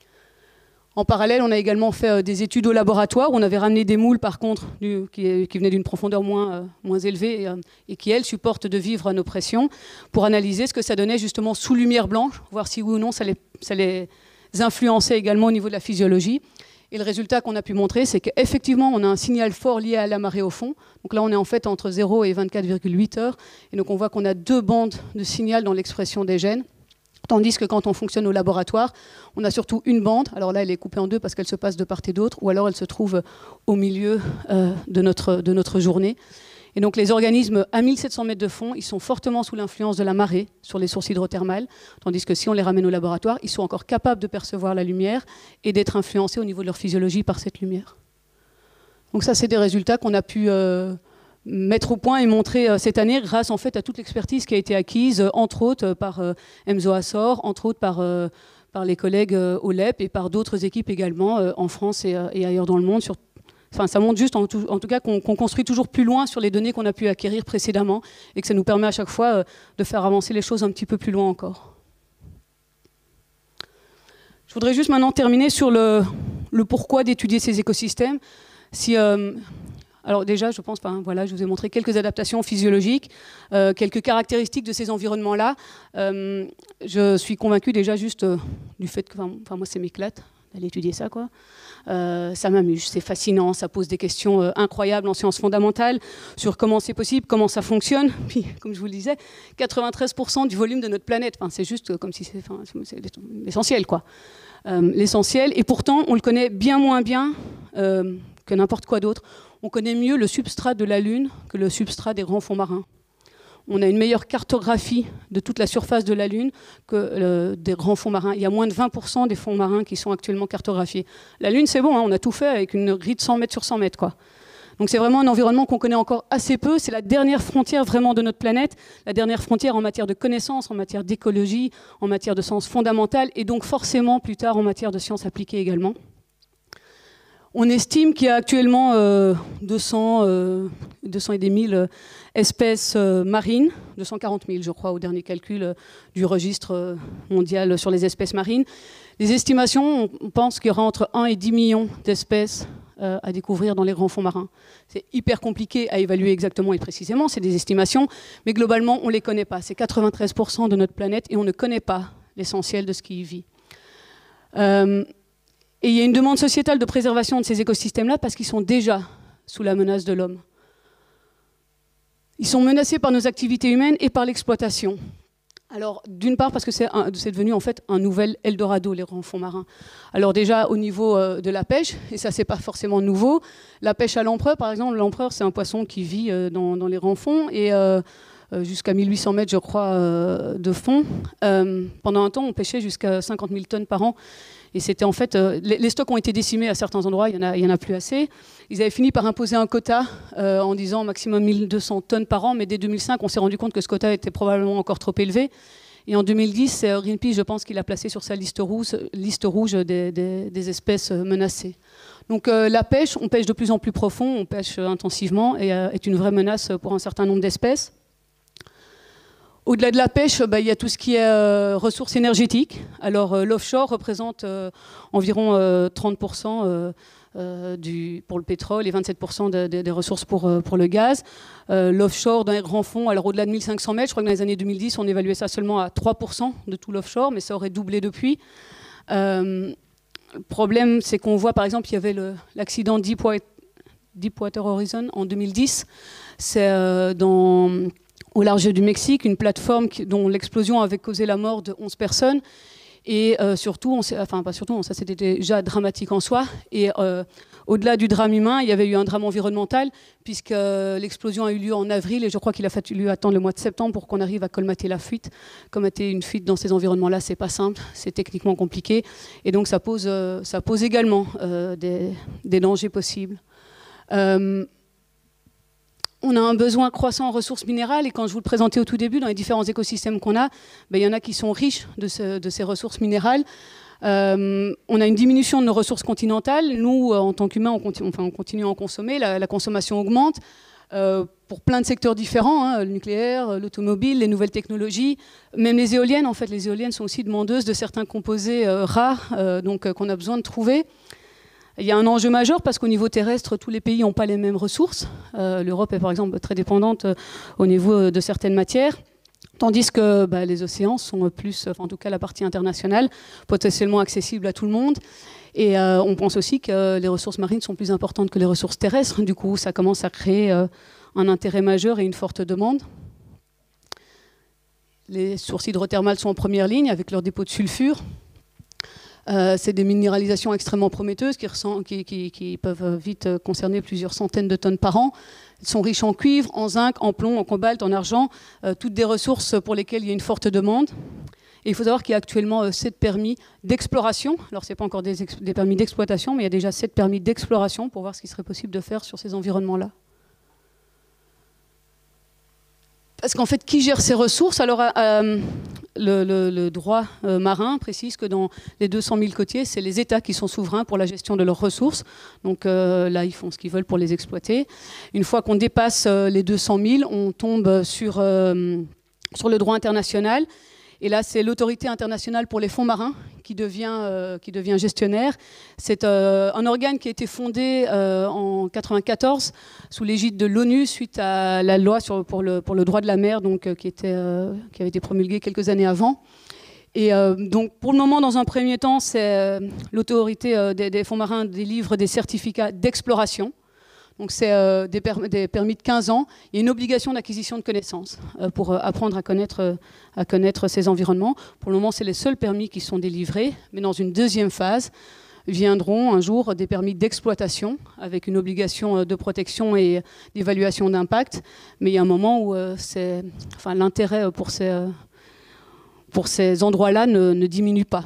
En parallèle, on a également fait euh, des études au laboratoire. On avait ramené des moules, par contre, du, qui, qui venaient d'une profondeur moins, euh, moins élevée et, euh, et qui, elles, supportent de vivre à nos pressions, pour analyser ce que ça donnait justement sous lumière blanche, voir si oui ou non ça les, ça les influençait également au niveau de la physiologie. Et le résultat qu'on a pu montrer, c'est qu'effectivement, on a un signal fort lié à la marée au fond. Donc là, on est en fait entre zéro et vingt-quatre virgule huit heures. Et donc, on voit qu'on a deux bandes de signal dans l'expression des gènes. Tandis que quand on fonctionne au laboratoire, on a surtout une bande. Alors là, elle est coupée en deux parce qu'elle se passe de part et d'autre, ou alors elle se trouve au milieu euh, de, notre, de notre journée. Et donc les organismes à mille sept cents mètres de fond, ils sont fortement sous l'influence de la marée sur les sources hydrothermales, tandis que si on les ramène au laboratoire, ils sont encore capables de percevoir la lumière et d'être influencés au niveau de leur physiologie par cette lumière. Donc ça, c'est des résultats qu'on a pu... Euh, mettre au point et montrer euh, cette année grâce en fait à toute l'expertise qui a été acquise, euh, entre autres euh, par euh, Emzo Assor, entre autres par, euh, par les collègues euh, au L E P et par d'autres équipes également euh, en France et, euh, et ailleurs dans le monde. Sur... Enfin, ça montre juste en tout, en tout cas qu'on qu'on construit toujours plus loin sur les données qu'on a pu acquérir précédemment et que ça nous permet à chaque fois euh, de faire avancer les choses un petit peu plus loin encore. Je voudrais juste maintenant terminer sur le, le pourquoi d'étudier ces écosystèmes. Si, euh, Alors déjà, je pense, ben, voilà, je vous ai montré quelques adaptations physiologiques, euh, quelques caractéristiques de ces environnements-là. Euh, je suis convaincue déjà juste euh, du fait que, enfin moi, ça m'éclate d'aller étudier ça, quoi. Euh, ça m'amuse, c'est fascinant, ça pose des questions euh, incroyables en sciences fondamentales sur comment c'est possible, comment ça fonctionne. Puis, comme je vous le disais, quatre-vingt-treize pour cent du volume de notre planète. Enfin, c'est juste comme si c'est, enfin, c'est l'essentiel, quoi. Euh, l'essentiel, et pourtant, on le connaît bien moins bien euh, que n'importe quoi d'autre. On connaît mieux le substrat de la Lune que le substrat des grands fonds marins. On a une meilleure cartographie de toute la surface de la Lune que euh, des grands fonds marins. Il y a moins de vingt pour cent des fonds marins qui sont actuellement cartographiés. La Lune, c'est bon, hein, on a tout fait avec une grille de cent mètres sur cent mètres, quoi. Donc c'est vraiment un environnement qu'on connaît encore assez peu. C'est la dernière frontière vraiment de notre planète, la dernière frontière en matière de connaissances, en matière d'écologie, en matière de sciences fondamentales et donc forcément plus tard en matière de sciences appliquées également. On estime qu'il y a actuellement euh, deux cents, euh, deux cents et des mille euh, espèces euh, marines, deux cent quarante mille je crois au dernier calcul euh, du registre euh, mondial sur les espèces marines. Les estimations, on pense qu'il y aura entre un et dix millions d'espèces euh, à découvrir dans les grands fonds marins. C'est hyper compliqué à évaluer exactement et précisément, c'est des estimations, mais globalement on ne les connaît pas. C'est quatre-vingt-treize pour cent de notre planète et on ne connaît pas l'essentiel de ce qui y vit. Euh, et il y a une demande sociétale de préservation de ces écosystèmes-là parce qu'ils sont déjà sous la menace de l'homme. Ils sont menacés par nos activités humaines et par l'exploitation. Alors, d'une part, parce que c'est devenu en fait un nouvel Eldorado, les grands fonds marins. Alors déjà, au niveau euh, de la pêche, et ça, c'est pas forcément nouveau, la pêche à l'empereur, par exemple, l'empereur, c'est un poisson qui vit euh, dans, dans les grands fonds, et euh, euh, jusqu'à mille huit cents mètres, je crois, euh, de fond. Euh, pendant un temps, on pêchait jusqu'à cinquante mille tonnes par an. Et c'était en fait, euh, les, les stocks ont été décimés à certains endroits, il n'y en, en a plus assez. Ils avaient fini par imposer un quota euh, en disant maximum mille deux cents tonnes par an, mais dès deux mille cinq, on s'est rendu compte que ce quota était probablement encore trop élevé. Et en deux mille dix, c'est Greenpeace, je pense, qu'il a placé sur sa liste rouge, liste rouge des, des, des espèces menacées. Donc euh, la pêche, on pêche de plus en plus profond, on pêche euh, intensivement, et euh, est une vraie menace pour un certain nombre d'espèces. Au-delà de la pêche, bah, il y a tout ce qui est euh, ressources énergétiques. Alors euh, l'offshore représente euh, environ euh, trente pour cent euh, euh, du, pour le pétrole et vingt-sept pour cent de, de, des ressources pour, euh, pour le gaz. Euh, l'offshore dans les grands fonds, alors au-delà de mille cinq cents mètres, je crois que dans les années deux mille dix, on évaluait ça seulement à trois pour cent de tout l'offshore, mais ça aurait doublé depuis. Euh, le problème, c'est qu'on voit, par exemple, il y avait l'accident Deepwater, Deepwater Horizon en deux mille dix. C'est euh, dans... au large du Mexique, une plateforme qui, dont l'explosion avait causé la mort de onze personnes. Et euh, surtout, on enfin pas surtout, ça c'était déjà dramatique en soi. Et euh, au-delà du drame humain, il y avait eu un drame environnemental, puisque euh, l'explosion a eu lieu en avril, et je crois qu'il a fallu attendre le mois de septembre pour qu'on arrive à colmater la fuite. Colmater une fuite dans ces environnements-là, c'est pas simple, c'est techniquement compliqué. Et donc ça pose, euh, ça pose également euh, des, des dangers possibles. Euh, On a un besoin croissant en ressources minérales, et quand je vous le présentais au tout début, dans les différents écosystèmes qu'on a, ben, il y en a qui sont riches de, ce, de ces ressources minérales. Euh, on a une diminution de nos ressources continentales. Nous, en tant qu'humains, on, continue, enfin, on continue à en consommer, la, la consommation augmente euh, pour plein de secteurs différents, hein, le nucléaire, l'automobile, les nouvelles technologies, même les éoliennes. En fait, les éoliennes sont aussi demandeuses de certains composés euh, rares euh, donc, euh, qu'on a besoin de trouver. Il y a un enjeu majeur parce qu'au niveau terrestre, tous les pays n'ont pas les mêmes ressources. Euh, L'Europe est par exemple très dépendante euh, au niveau de certaines matières, tandis que bah, les océans sont plus, enfin, en tout cas la partie internationale, potentiellement accessible à tout le monde. Et euh, on pense aussi que les ressources marines sont plus importantes que les ressources terrestres. Du coup, ça commence à créer euh, un intérêt majeur et une forte demande. Les sources hydrothermales sont en première ligne avec leurs dépôts de sulfure. Euh, c'est des minéralisations extrêmement prometteuses qui, qui, qui, qui peuvent vite concerner plusieurs centaines de tonnes par an. Elles sont riches en cuivre, en zinc, en plomb, en cobalt, en argent, euh, toutes des ressources pour lesquelles il y a une forte demande. Et il faut savoir qu'il y a actuellement euh, sept permis d'exploration. Alors, ce n'est pas encore des, des permis d'exploitation, mais il y a déjà sept permis d'exploration pour voir ce qu'il serait possible de faire sur ces environnements-là. Parce qu'en fait, qui gère ces ressources? Alors, euh, le, le, le droit euh, marin précise que dans les deux cent mille côtiers, c'est les États qui sont souverains pour la gestion de leurs ressources. Donc euh, là, ils font ce qu'ils veulent pour les exploiter. Une fois qu'on dépasse euh, les deux cent mille, on tombe sur, euh, sur le droit international. Et là, c'est l'autorité internationale pour les fonds marins qui devient, euh, qui devient gestionnaire. C'est euh, un organe qui a été fondé euh, en mille neuf cent quatre-vingt-quatorze sous l'égide de l'ONU suite à la loi sur, pour, le, pour le droit de la mer, donc, euh, qui, était, euh, qui avait été promulguée quelques années avant. Et euh, donc, pour le moment, dans un premier temps, c'est euh, l'autorité euh, des, des fonds marins délivre des certificats d'exploration. Donc c'est euh, des, per des permis de quinze ans. Il y a une obligation d'acquisition de connaissances euh, pour euh, apprendre à connaître, euh, à connaître ces environnements. Pour le moment, c'est les seuls permis qui sont délivrés. Mais dans une deuxième phase, viendront un jour des permis d'exploitation avec une obligation euh, de protection et d'évaluation d'impact. Mais il y a un moment où euh, enfin, l'intérêt pour ces, euh, pour ces endroits-là ne, ne diminue pas.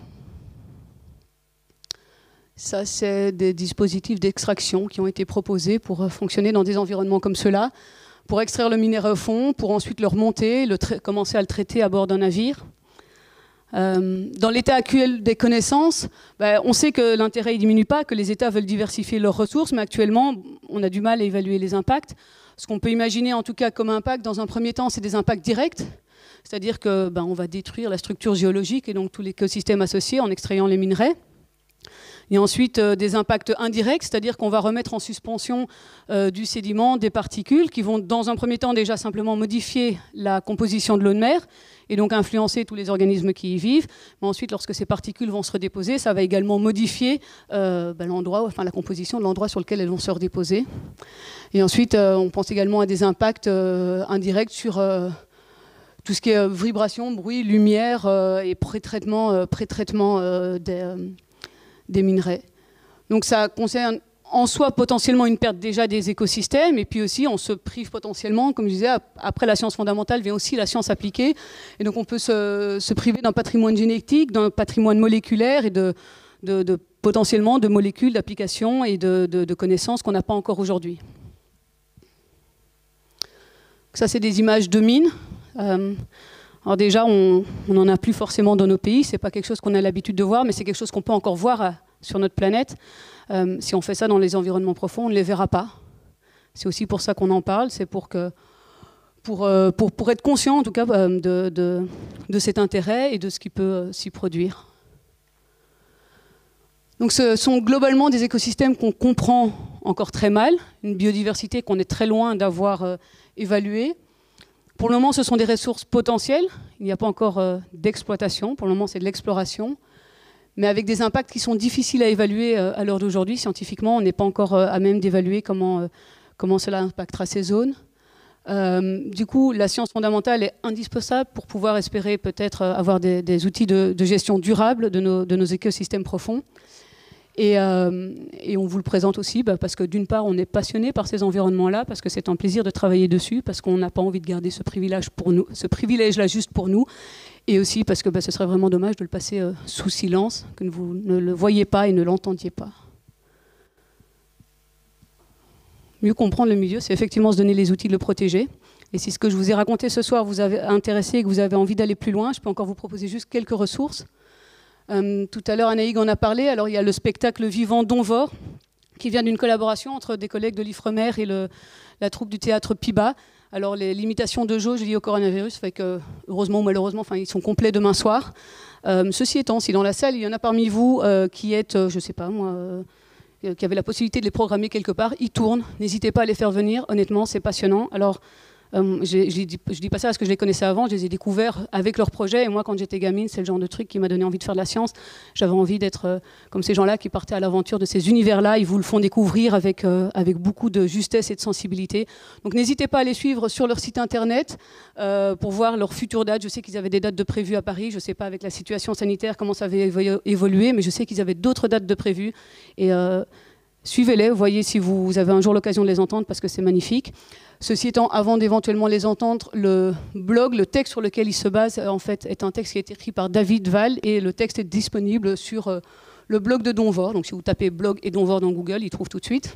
Ça, c'est des dispositifs d'extraction qui ont été proposés pour fonctionner dans des environnements comme ceux-là, pour extraire le minerai au fond, pour ensuite le remonter, le commencer à le traiter à bord d'un navire. Euh, dans l'état actuel des connaissances, ben, on sait que l'intérêt ne diminue pas, que les États veulent diversifier leurs ressources, mais actuellement, on a du mal à évaluer les impacts. Ce qu'on peut imaginer en tout cas comme impact, dans un premier temps, c'est des impacts directs, c'est-à-dire qu'on ben, va détruire la structure géologique et donc tout l'écosystème associé en extrayant les minerais. Il y a ensuite euh, des impacts indirects, c'est-à-dire qu'on va remettre en suspension euh, du sédiment des particules qui vont dans un premier temps déjà simplement modifier la composition de l'eau de mer et donc influencer tous les organismes qui y vivent. Mais ensuite, lorsque ces particules vont se redéposer, ça va également modifier euh, ben, l'endroit, enfin, la composition de l'endroit sur lequel elles vont se redéposer. Et ensuite, euh, on pense également à des impacts euh, indirects sur euh, tout ce qui est euh, vibration, bruit, lumière euh, et pré-traitement, euh, pré-traitement euh, des... Euh, des minerais. Donc ça concerne en soi potentiellement une perte déjà des écosystèmes, et puis aussi on se prive potentiellement, comme je disais, après la science fondamentale vient aussi la science appliquée, et donc on peut se, se priver d'un patrimoine génétique, d'un patrimoine moléculaire et de, de, de potentiellement de molécules, d'applications et de, de, de connaissances qu'on n'a pas encore aujourd'hui. Ça c'est des images de mines. Euh, Alors déjà, on n'en a plus forcément dans nos pays, c'est pas quelque chose qu'on a l'habitude de voir, mais c'est quelque chose qu'on peut encore voir à, sur notre planète. Euh, si on fait ça dans les environnements profonds, on ne les verra pas. C'est aussi pour ça qu'on en parle, c'est pour, que, pour, euh, pour, pour être conscient en tout cas euh, de, de, de cet intérêt et de ce qui peut euh, s'y produire. Donc ce sont globalement des écosystèmes qu'on comprend encore très mal, une biodiversité qu'on est très loin d'avoir euh, évaluée. Pour le moment, ce sont des ressources potentielles. Il n'y a pas encore euh, d'exploitation. Pour le moment, c'est de l'exploration. Mais avec des impacts qui sont difficiles à évaluer euh, à l'heure d'aujourd'hui. Scientifiquement, on n'est pas encore euh, à même d'évaluer comment, euh, comment cela impactera ces zones. Euh, du coup, la science fondamentale est indispensable pour pouvoir espérer peut-être euh, avoir des, des outils de, de gestion durable de nos, de nos écosystèmes profonds. Et, euh, et on vous le présente aussi bah, parce que d'une part, on est passionné par ces environnements-là, parce que c'est un plaisir de travailler dessus, parce qu'on n'a pas envie de garder ce privilège pour nous, ce privilège-là juste pour nous, et aussi parce que bah, ce serait vraiment dommage de le passer euh, sous silence, que vous ne le voyiez pas et ne l'entendiez pas. Mieux comprendre le milieu, c'est effectivement se donner les outils de le protéger. Et si ce que je vous ai raconté ce soir vous a intéressé et que vous avez envie d'aller plus loin, je peux encore vous proposer juste quelques ressources. Euh, tout à l'heure, Anaïg en a parlé. Alors, il y a le spectacle vivant Donvor, qui vient d'une collaboration entre des collègues de l'Ifremer et le, la troupe du théâtre Piba. Alors, les limitations de jauge liées au coronavirus fait que, heureusement ou malheureusement, enfin, ils sont complets demain soir. Euh, ceci étant, si dans la salle, il y en a parmi vous euh, qui êtes, euh, je ne sais pas moi, euh, qui avez la possibilité de les programmer quelque part, ils tournent. N'hésitez pas à les faire venir. Honnêtement, c'est passionnant. Alors, Euh, je ne dis pas ça parce que je les connaissais avant, je les ai découverts avec leur projet. Et moi, quand j'étais gamine, c'est le genre de truc qui m'a donné envie de faire de la science. J'avais envie d'être euh, comme ces gens-là qui partaient à l'aventure de ces univers-là. Ils vous le font découvrir avec, euh, avec beaucoup de justesse et de sensibilité. Donc n'hésitez pas à les suivre sur leur site internet euh, pour voir leurs futures dates. Je sais qu'ils avaient des dates de prévues à Paris. Je ne sais pas avec la situation sanitaire comment ça avait évolué, mais je sais qu'ils avaient d'autres dates de prévues. Et euh, suivez-les, voyez si vous avez un jour l'occasion de les entendre parce que c'est magnifique. Ceci étant, avant d'éventuellement les entendre, le blog, le texte sur lequel ils se basent, en fait, est un texte qui a été écrit par David Val et le texte est disponible sur euh, le blog de Donvor. Donc si vous tapez blog et Donvor dans Google, il trouve tout de suite.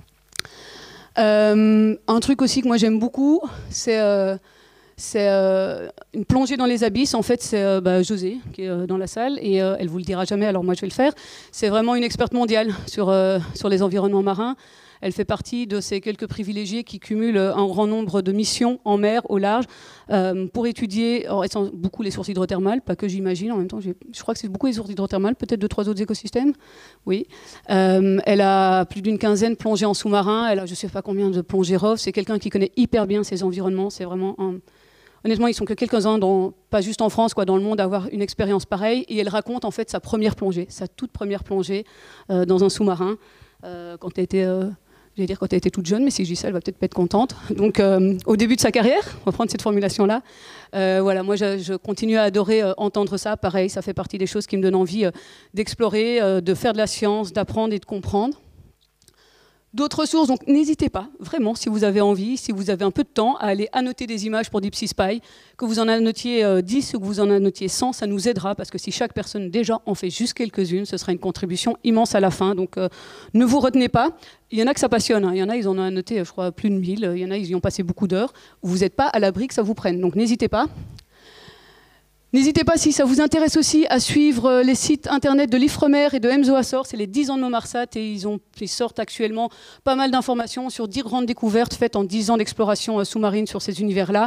Euh, un truc aussi que moi j'aime beaucoup, c'est euh, euh, une plongée dans les abysses. En fait, c'est euh, bah, José qui est euh, dans la salle et euh, elle vous le dira jamais, alors moi je vais le faire. C'est vraiment une experte mondiale sur, euh, sur les environnements marins. Elle fait partie de ces quelques privilégiés qui cumulent un grand nombre de missions en mer, au large, euh, pour étudier alors, beaucoup les sources hydrothermales, pas que j'imagine, en même temps, je crois que c'est beaucoup les sources hydrothermales, peut-être deux, trois autres écosystèmes. Oui. Euh, elle a plus d'une quinzaine plongées en sous-marin, elle a je ne sais pas combien de plongées R O V. C'est quelqu'un qui connaît hyper bien ces environnements. C'est vraiment un... Honnêtement, ils sont que quelques-uns, pas juste en France, quoi, dans le monde, à avoir une expérience pareille. Et elle raconte en fait sa première plongée, sa toute première plongée euh, dans un sous-marin, euh, quand elle était... Euh, Je vais dire quand elle était toute jeune, mais si je dis ça, elle va peut-être pas être contente. Donc, euh, au début de sa carrière, on va prendre cette formulation-là. Euh, voilà, moi, je, je continue à adorer euh, entendre ça. Pareil, ça fait partie des choses qui me donnent envie euh, d'explorer, euh, de faire de la science, d'apprendre et de comprendre. D'autres ressources, donc n'hésitez pas, vraiment, si vous avez envie, si vous avez un peu de temps, à aller annoter des images pour Deep Sea Spy. Que vous en annotiez euh, dix ou que vous en annotiez cent, ça nous aidera, parce que si chaque personne déjà en fait juste quelques-unes, ce sera une contribution immense à la fin. Donc euh, ne vous retenez pas. Il y en a que ça passionne, hein. Il y en a, ils en ont annoté, je crois, plus de mille. Il y en a, ils y ont passé beaucoup d'heures. Vous n'êtes pas à l'abri que ça vous prenne, donc n'hésitez pas. N'hésitez pas, si ça vous intéresse aussi, à suivre les sites internet de l'Ifremer et de EMSO-Açores. C'est les dix ans de Momarsat et ils, ont, ils sortent actuellement pas mal d'informations sur dix grandes découvertes faites en dix ans d'exploration sous-marine sur ces univers-là.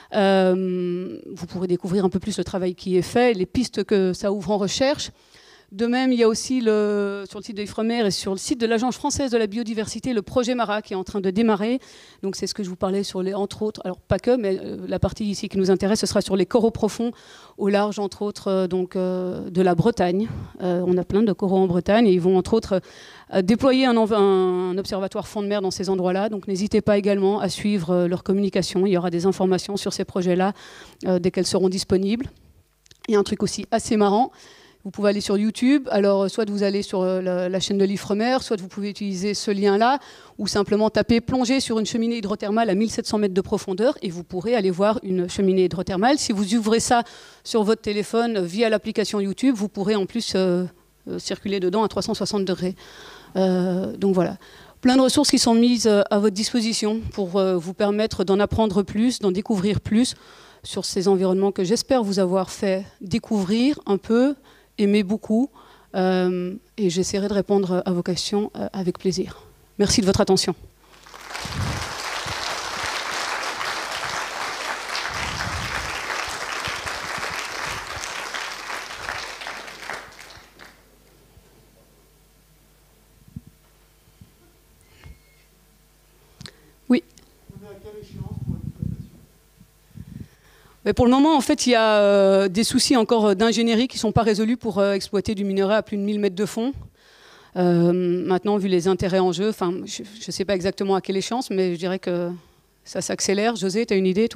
Euh, vous pourrez découvrir un peu plus le travail qui est fait, les pistes que ça ouvre en recherche. De même, il y a aussi le, sur le site de l'Ifremer et sur le site de l'Agence française de la biodiversité, le projet Mara qui est en train de démarrer. Donc c'est ce que je vous parlais sur les, entre autres, alors pas que, mais euh, la partie ici qui nous intéresse, ce sera sur les coraux profonds au large, entre autres, euh, donc, euh, de la Bretagne. Euh, on a plein de coraux en Bretagne et ils vont, entre autres, euh, déployer un, un observatoire fond de mer dans ces endroits-là. Donc n'hésitez pas également à suivre euh, leur communication. Il y aura des informations sur ces projets-là euh, dès qu'elles seront disponibles. Il y a un truc aussi assez marrant. Vous pouvez aller sur YouTube, alors soit vous allez sur la, la chaîne de l'Ifremer, soit vous pouvez utiliser ce lien-là, ou simplement taper plongée sur une cheminée hydrothermale à mille sept cents mètres de profondeur, et vous pourrez aller voir une cheminée hydrothermale. Si vous ouvrez ça sur votre téléphone via l'application YouTube, vous pourrez en plus euh, euh, circuler dedans à trois cent soixante degrés. Euh, donc voilà. Plein de ressources qui sont mises à votre disposition pour euh, vous permettre d'en apprendre plus, d'en découvrir plus sur ces environnements que j'espère vous avoir fait découvrir un peu, aimer beaucoup, euh, et j'essaierai de répondre à vos questions euh, avec plaisir. Merci de votre attention. Oui. On est à quelle échéance pour l'exploitation ? Mais pour le moment, en fait, il y a euh, des soucis encore d'ingénierie qui ne sont pas résolus pour euh, exploiter du minerai à plus de mille mètres de fond. Euh, maintenant, vu les intérêts en jeu, je ne sais pas exactement à quelle échéance, mais je dirais que ça s'accélère. José, tu as une idée, toi ?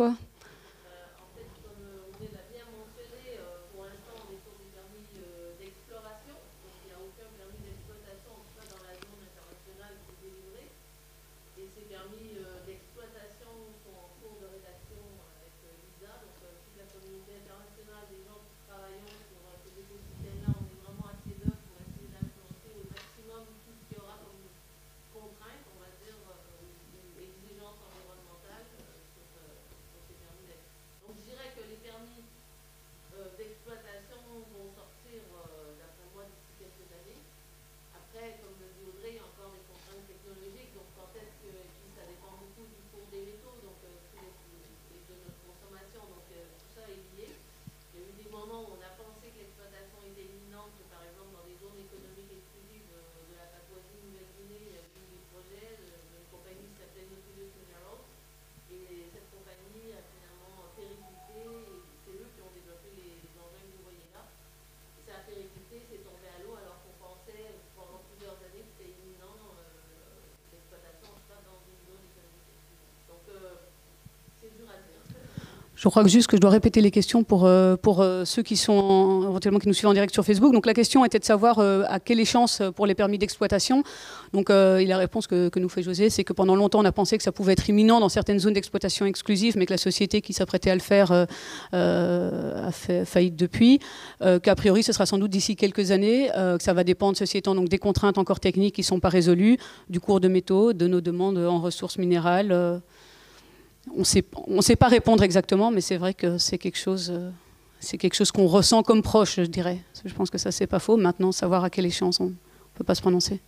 Je crois que juste que je dois répéter les questions pour, euh, pour euh, ceux qui sont en, éventuellement qui nous suivent en direct sur Facebook. Donc la question était de savoir euh, à quelle échéance pour les permis d'exploitation. Donc euh, et la réponse que, que nous fait José, c'est que pendant longtemps on a pensé que ça pouvait être imminent dans certaines zones d'exploitation exclusives, mais que la société qui s'apprêtait à le faire euh, euh, a fait faillite depuis. Euh, qu'a priori ce sera sans doute d'ici quelques années, euh, que ça va dépendre, ceci étant, donc des contraintes encore techniques qui ne sont pas résolues, du cours de métaux, de nos demandes en ressources minérales. Euh, On sait, ne sait pas répondre exactement, mais c'est vrai que c'est quelque chose, euh, c'est quelque chose qu'on ressent comme proche, je dirais. Je pense que ça, c'est pas faux. Maintenant, savoir à quelle échéance, on ne peut pas se prononcer.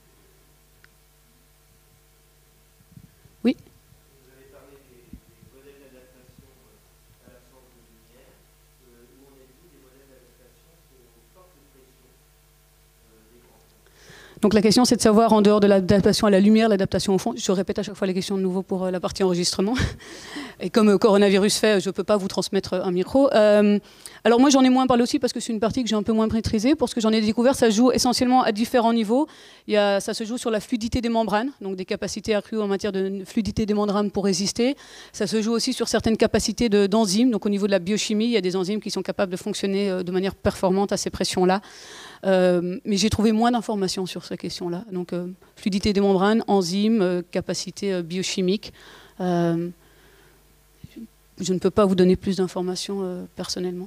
Oui. Vous avez parlé des, des modèles d'adaptation à l'absence de lumière. Euh, où on a dit des modèles d'adaptation aux fortes pressions euh, des grands fonds. Donc la question, c'est de savoir, en dehors de l'adaptation à la lumière, l'adaptation au fond. Je répète à chaque fois les questions de nouveau pour la partie enregistrement. Et comme le coronavirus fait, je ne peux pas vous transmettre un micro. Euh, alors moi, j'en ai moins parlé aussi parce que c'est une partie que j'ai un peu moins maîtrisée. Pour ce que j'en ai découvert, ça joue essentiellement à différents niveaux. Il y a, ça se joue sur la fluidité des membranes, donc des capacités accrues en matière de fluidité des membranes pour résister. Ça se joue aussi sur certaines capacités de, d'enzymes. Donc au niveau de la biochimie, il y a des enzymes qui sont capables de fonctionner de manière performante à ces pressions-là. Euh, mais j'ai trouvé moins d'informations sur ces questions-là. Donc euh, fluidité des membranes, enzymes, euh, capacité euh, biochimique. Euh, Je ne peux pas vous donner plus d'informations euh, personnellement.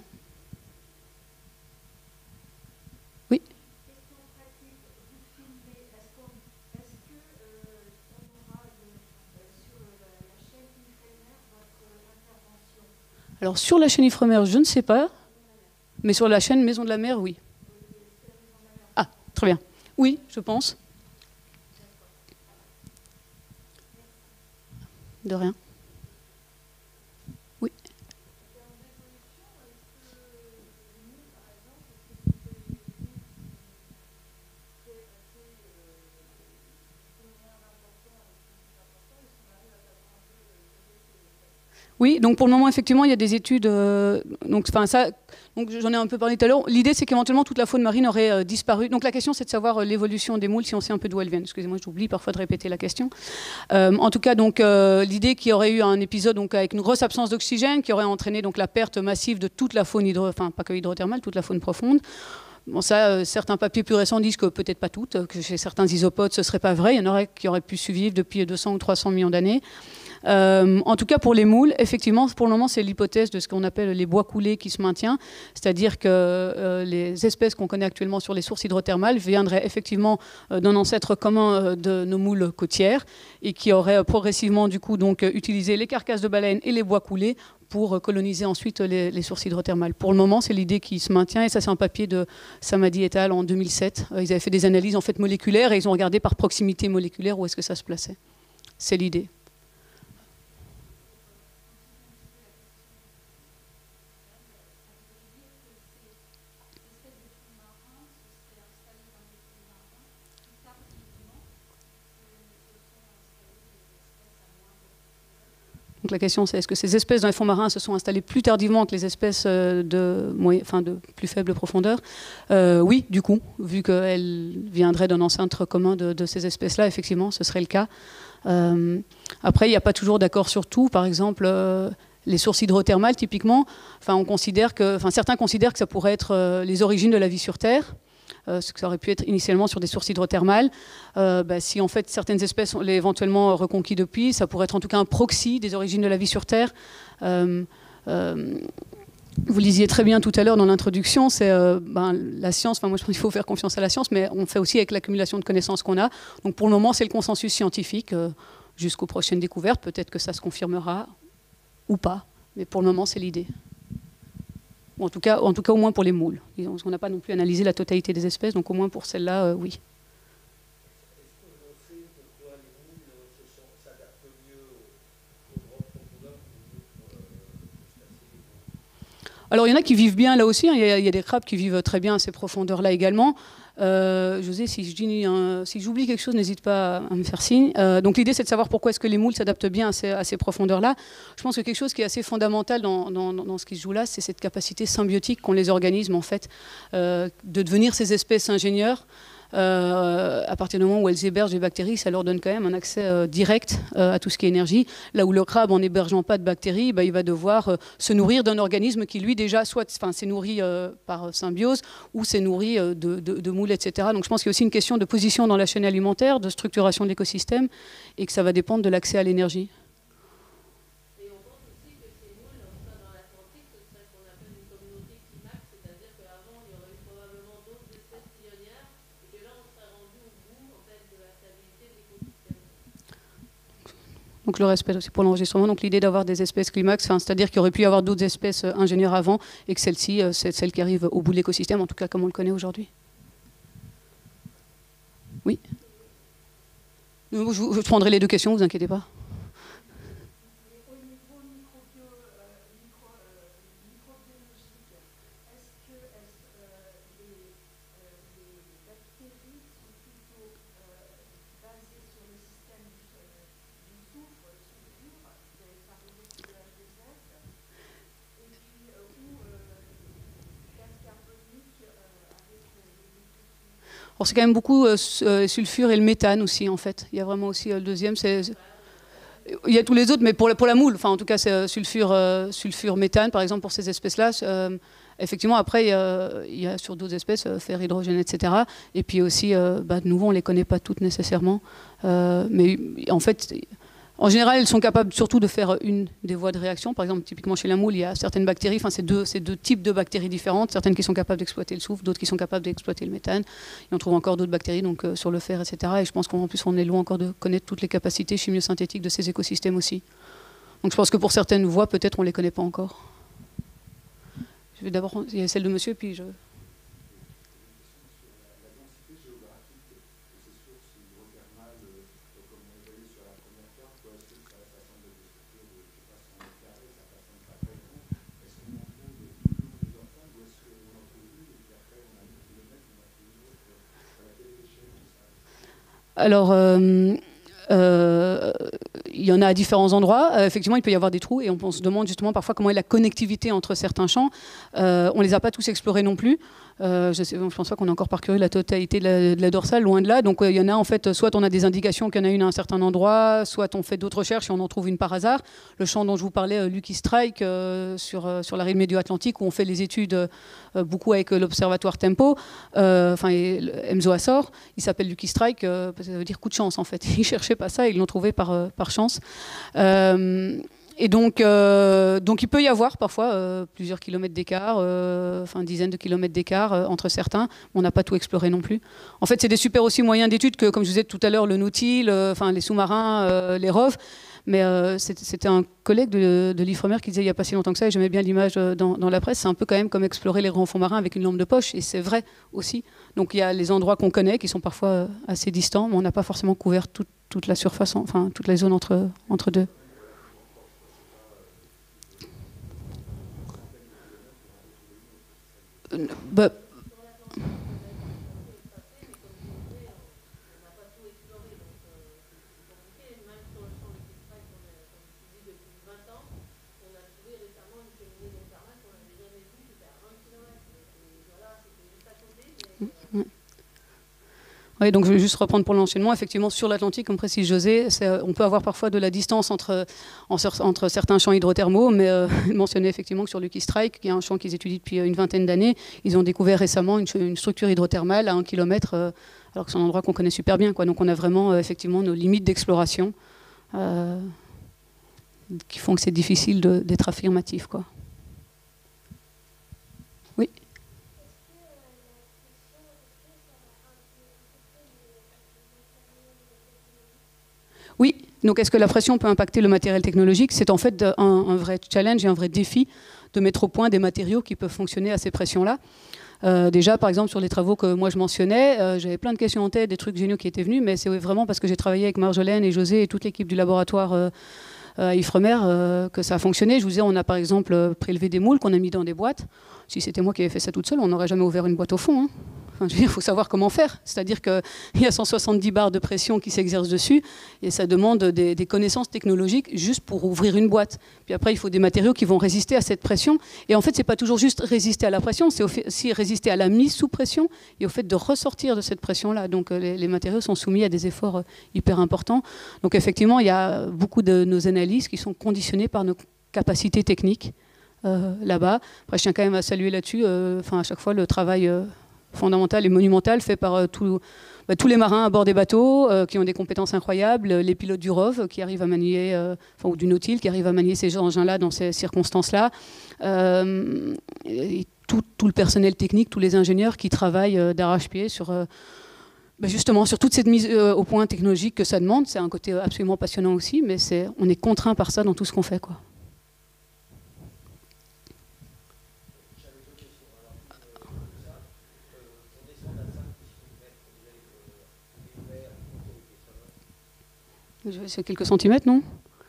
Oui. Question pratique, vous filmez, est-ce qu'on est-ce que euh, on aura le, euh, sur la, la chaîne Ifremer votre intervention? Alors sur la chaîne Ifremer, je ne sais pas, mais sur la chaîne Maison de la Mer, oui. Ah, très bien. Oui, je pense. De rien. Oui, donc pour le moment, effectivement, il y a des études. Euh, donc, enfin, ça, donc j'en ai un peu parlé tout à l'heure. L'idée, c'est qu'éventuellement toute la faune marine aurait euh, disparu. Donc la question, c'est de savoir euh, l'évolution des moules, si on sait un peu d'où elles viennent. Excusez-moi, j'oublie parfois de répéter la question. Euh, en tout cas, donc euh, l'idée qu'il y aurait eu un épisode donc avec une grosse absence d'oxygène, qui aurait entraîné donc la perte massive de toute la faune hydro, enfin pas que hydrothermale, toute la faune profonde. Bon, ça, euh, certains papiers plus récents disent que peut-être pas toutes, que chez certains isopodes, ce serait pas vrai. Il y en aurait qui auraient pu survivre depuis deux cents ou trois cents millions d'années. Euh, en tout cas, pour les moules, effectivement, pour le moment, c'est l'hypothèse de ce qu'on appelle les bois coulés qui se maintient, c'est-à-dire que euh, les espèces qu'on connaît actuellement sur les sources hydrothermales viendraient effectivement euh, d'un ancêtre commun euh, de nos moules côtières et qui auraient euh, progressivement, du coup, donc, euh, utilisé les carcasses de baleines et les bois coulés pour euh, coloniser ensuite les, les sources hydrothermales. Pour le moment, c'est l'idée qui se maintient, et ça, c'est un papier de Samadi et al. En deux mille sept. Euh, ils avaient fait des analyses en fait moléculaires et ils ont regardé par proximité moléculaire où est-ce que ça se plaçait. C'est l'idée. Donc la question, c'est est-ce que ces espèces dans les fonds marins se sont installées plus tardivement que les espèces de, moyen, enfin de plus faible profondeur? euh, Oui, du coup, vu qu'elles viendraient d'un ancêtre commun de, de ces espèces-là, effectivement, ce serait le cas. Euh, après, il n'y a pas toujours d'accord sur tout. Par exemple, euh, les sources hydrothermales, typiquement, enfin, on considère que, enfin, certains considèrent que ça pourrait être euh, les origines de la vie sur Terre. Euh, ce que ça aurait pu être initialement sur des sources hydrothermales. Euh, bah, si en fait certaines espèces ont éventuellement reconquis depuis, ça pourrait être en tout cas un proxy des origines de la vie sur Terre. Euh, euh, vous lisiez très bien tout à l'heure dans l'introduction, c'est euh, ben, la science, enfin moi je pense qu'il faut faire confiance à la science, mais on fait aussi avec l'accumulation de connaissances qu'on a. Donc pour le moment c'est le consensus scientifique, euh, jusqu'aux prochaines découvertes, peut-être que ça se confirmera ou pas, mais pour le moment c'est l'idée. En tout cas, en tout cas, au moins pour les moules. On n'a pas non plus analysé la totalité des espèces, donc au moins pour celle-là, euh, oui. Est-ce qu'on sait pourquoi les moules s'adaptent mieux aux grandes profondeurs que d'autres crustacés? Alors, il y en a qui vivent bien là aussi. Hein. Il y a, il y a des crabes qui vivent très bien à ces profondeurs-là également. Euh, José, si je dis un, si j'oublie quelque chose, n'hésite pas à me faire signe. Euh, donc l'idée, c'est de savoir pourquoi est-ce que les moules s'adaptent bien à ces, à ces profondeurs-là. Je pense que quelque chose qui est assez fondamental dans, dans, dans ce qui se joue là, c'est cette capacité symbiotique qu'ont les organismes, en fait, euh, de devenir ces espèces ingénieurs. Euh, à partir du moment où elles hébergent des bactéries, ça leur donne quand même un accès euh, direct euh, à tout ce qui est énergie. Là où le crabe, en n'hébergeant pas de bactéries, bah, il va devoir euh, se nourrir d'un organisme qui, lui, déjà, soit s'est nourri euh, par symbiose ou s'est nourri euh, de, de, de moules, et cetera. Donc je pense qu'il y a aussi une question de position dans la chaîne alimentaire, de structuration de l'écosystème, et que ça va dépendre de l'accès à l'énergie. Donc le respect aussi pour l'enregistrement, donc l'idée d'avoir des espèces climax, c'est-à-dire qu'il y aurait pu y avoir d'autres espèces ingénieures avant et que celle-ci, c'est celle qui arrive au bout de l'écosystème, en tout cas comme on le connaît aujourd'hui. Oui. Je, je prendrai les deux questions, ne vous inquiétez pas. C'est quand même beaucoup euh, sulfure et le méthane aussi, en fait. Il y a vraiment aussi euh, le deuxième, c'est... Il y a tous les autres, mais pour la, pour la moule, enfin en tout cas c'est euh, sulfure, euh, sulfure, méthane, par exemple, pour ces espèces-là. Euh, effectivement, après, il y a, il y a sur d'autres espèces, euh, fer, hydrogène, et cetera. Et puis aussi, euh, bah, de nouveau, on ne les connaît pas toutes nécessairement. Euh, mais en fait... En général, elles sont capables surtout de faire une des voies de réaction. Par exemple, typiquement chez la moule, il y a certaines bactéries, enfin c'est deux, deux types de bactéries différentes, certaines qui sont capables d'exploiter le soufre, d'autres qui sont capables d'exploiter le méthane. Et on trouve encore d'autres bactéries donc, euh, sur le fer, et cetera. Et je pense qu'en plus, on est loin encore de connaître toutes les capacités chimiosynthétiques de ces écosystèmes aussi. Donc je pense que pour certaines voies, peut-être on ne les connaît pas encore. Je vais d'abord, il y a celle de monsieur, puis je... Alors, euh, euh, il y en a à différents endroits. Euh, effectivement, il peut y avoir des trous et on, on se demande justement parfois comment est la connectivité entre certains champs. Euh, on ne les a pas tous explorés non plus. Euh, je ne pense pas qu'on a encore parcouru la totalité de la, de la dorsale, loin de là. Donc, euh, il y en a en fait, soit on a des indications qu'il y en a une à un certain endroit, soit on fait d'autres recherches et on en trouve une par hasard. Le champ dont je vous parlais, euh, Lucky Strike, euh, sur, euh, sur la rive médio-atlantique, où on fait les études euh, beaucoup avec euh, l'observatoire Tempo, euh, enfin, Emzo Assor, il s'appelle Lucky Strike, euh, ça veut dire coup de chance en fait. Ils ne cherchaient pas ça, ils l'ont trouvé par, euh, par chance. Euh, Et donc, euh, donc, il peut y avoir parfois euh, plusieurs kilomètres d'écart, euh, enfin dizaines de kilomètres d'écart euh, entre certains. On n'a pas tout exploré non plus. En fait, c'est des super aussi moyens d'études que, comme je vous disais tout à l'heure, le Nautil, euh, enfin les sous-marins, euh, les R O V. Mais euh, c'était un collègue de, de l'Ifremer qui disait il n'y a pas si longtemps que ça, et j'aimais bien l'image dans, dans la presse, c'est un peu quand même comme explorer les grands fonds marins avec une lampe de poche, et c'est vrai aussi. Donc il y a les endroits qu'on connaît qui sont parfois assez distants, mais on n'a pas forcément couvert tout, toute la surface, enfin toute la zone entre, entre deux. Bah, Oui, donc je vais juste reprendre pour l'enchaînement. Effectivement, sur l'Atlantique, comme précise José, on peut avoir parfois de la distance entre, entre certains champs hydrothermaux, mais euh, il mentionnait effectivement que sur Lucky Strike, qui est un champ qu'ils étudient depuis une vingtaine d'années, ils ont découvert récemment une, une structure hydrothermale à un kilomètre, euh, alors que c'est un endroit qu'on connaît super bien, quoi. Donc on a vraiment euh, effectivement nos limites d'exploration euh, qui font que c'est difficile d'être affirmatif, quoi. Oui. Oui, donc est-ce que la pression peut impacter le matériel technologique? C'est en fait un, un vrai challenge et un vrai défi de mettre au point des matériaux qui peuvent fonctionner à ces pressions-là. Euh, déjà, par exemple, sur les travaux que moi je mentionnais, euh, j'avais plein de questions en tête, des trucs géniaux qui étaient venus, mais c'est vraiment parce que j'ai travaillé avec Marjolaine et José et toute l'équipe du laboratoire euh, à Ifremer euh, que ça a fonctionné. Je vous disais, on a par exemple prélevé des moules qu'on a mis dans des boîtes. Si c'était moi qui avais fait ça toute seule, on n'aurait jamais ouvert une boîte au fond, hein. Enfin, je veux dire, il faut savoir comment faire. C'est-à-dire qu'il y a cent soixante-dix bars de pression qui s'exercent dessus et ça demande des, des connaissances technologiques juste pour ouvrir une boîte. Puis après, il faut des matériaux qui vont résister à cette pression. Et en fait, ce n'est pas toujours juste résister à la pression, c'est aussi résister à la mise sous pression et au fait de ressortir de cette pression-là. Donc les, les matériaux sont soumis à des efforts hyper importants. Donc effectivement, il y a beaucoup de nos analyses qui sont conditionnées par nos capacités techniques euh, là-bas. Après, je tiens quand même à saluer là-dessus, euh, enfin, à chaque fois, le travail... Euh, fondamental et monumental fait par euh, tout, bah, tous les marins à bord des bateaux euh, qui ont des compétences incroyables, les pilotes du R O V qui arrivent à manier, euh, enfin, ou du Nautil qui arrivent à manier ces engins-là dans ces circonstances-là, euh, et tout, tout le personnel technique, tous les ingénieurs qui travaillent euh, d'arrache-pied sur, euh, bah, justement sur toute cette mise euh, au point technologique que ça demande. C'est un côté absolument passionnant aussi, mais c'est, on est contraint par ça dans tout ce qu'on fait, quoi. C'est quelques centimètres, non?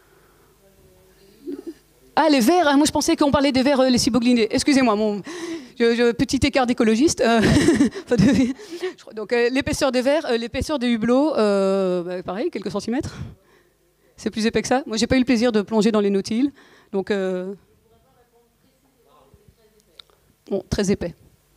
Ah, les verres, hein, moi je pensais qu'on parlait des verres, euh, les ciboglinés. Excusez-moi, mon je, je, petit écart d'écologiste. Euh, donc euh, l'épaisseur des verres, euh, l'épaisseur des hublots, euh, bah, pareil, quelques centimètres. C'est plus épais que ça. Moi j'ai pas eu le plaisir de plonger dans les nautiles, donc euh, bon, très épais.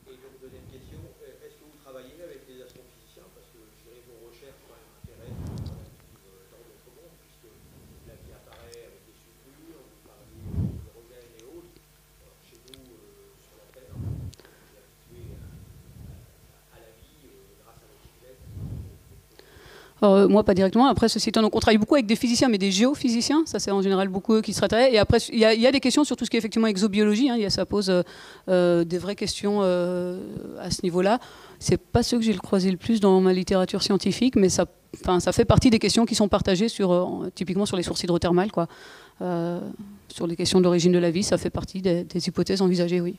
Euh, moi, pas directement. Après, ceci étant, on travaille beaucoup avec des physiciens, mais des géophysiciens. Ça, c'est en général beaucoup eux qui se traiteraient. Et après, il y, y a des questions sur tout ce qui est effectivement exobiologie. Hein, y a, ça pose euh, euh, des vraies questions euh, à ce niveau-là. C'est pas ceux que j'ai croisé le plus dans ma littérature scientifique, mais ça, ça fait partie des questions qui sont partagées sur, euh, typiquement sur les sources hydrothermales, quoi. Euh, sur les questions de l'origine de la vie, ça fait partie des, des hypothèses envisagées, oui.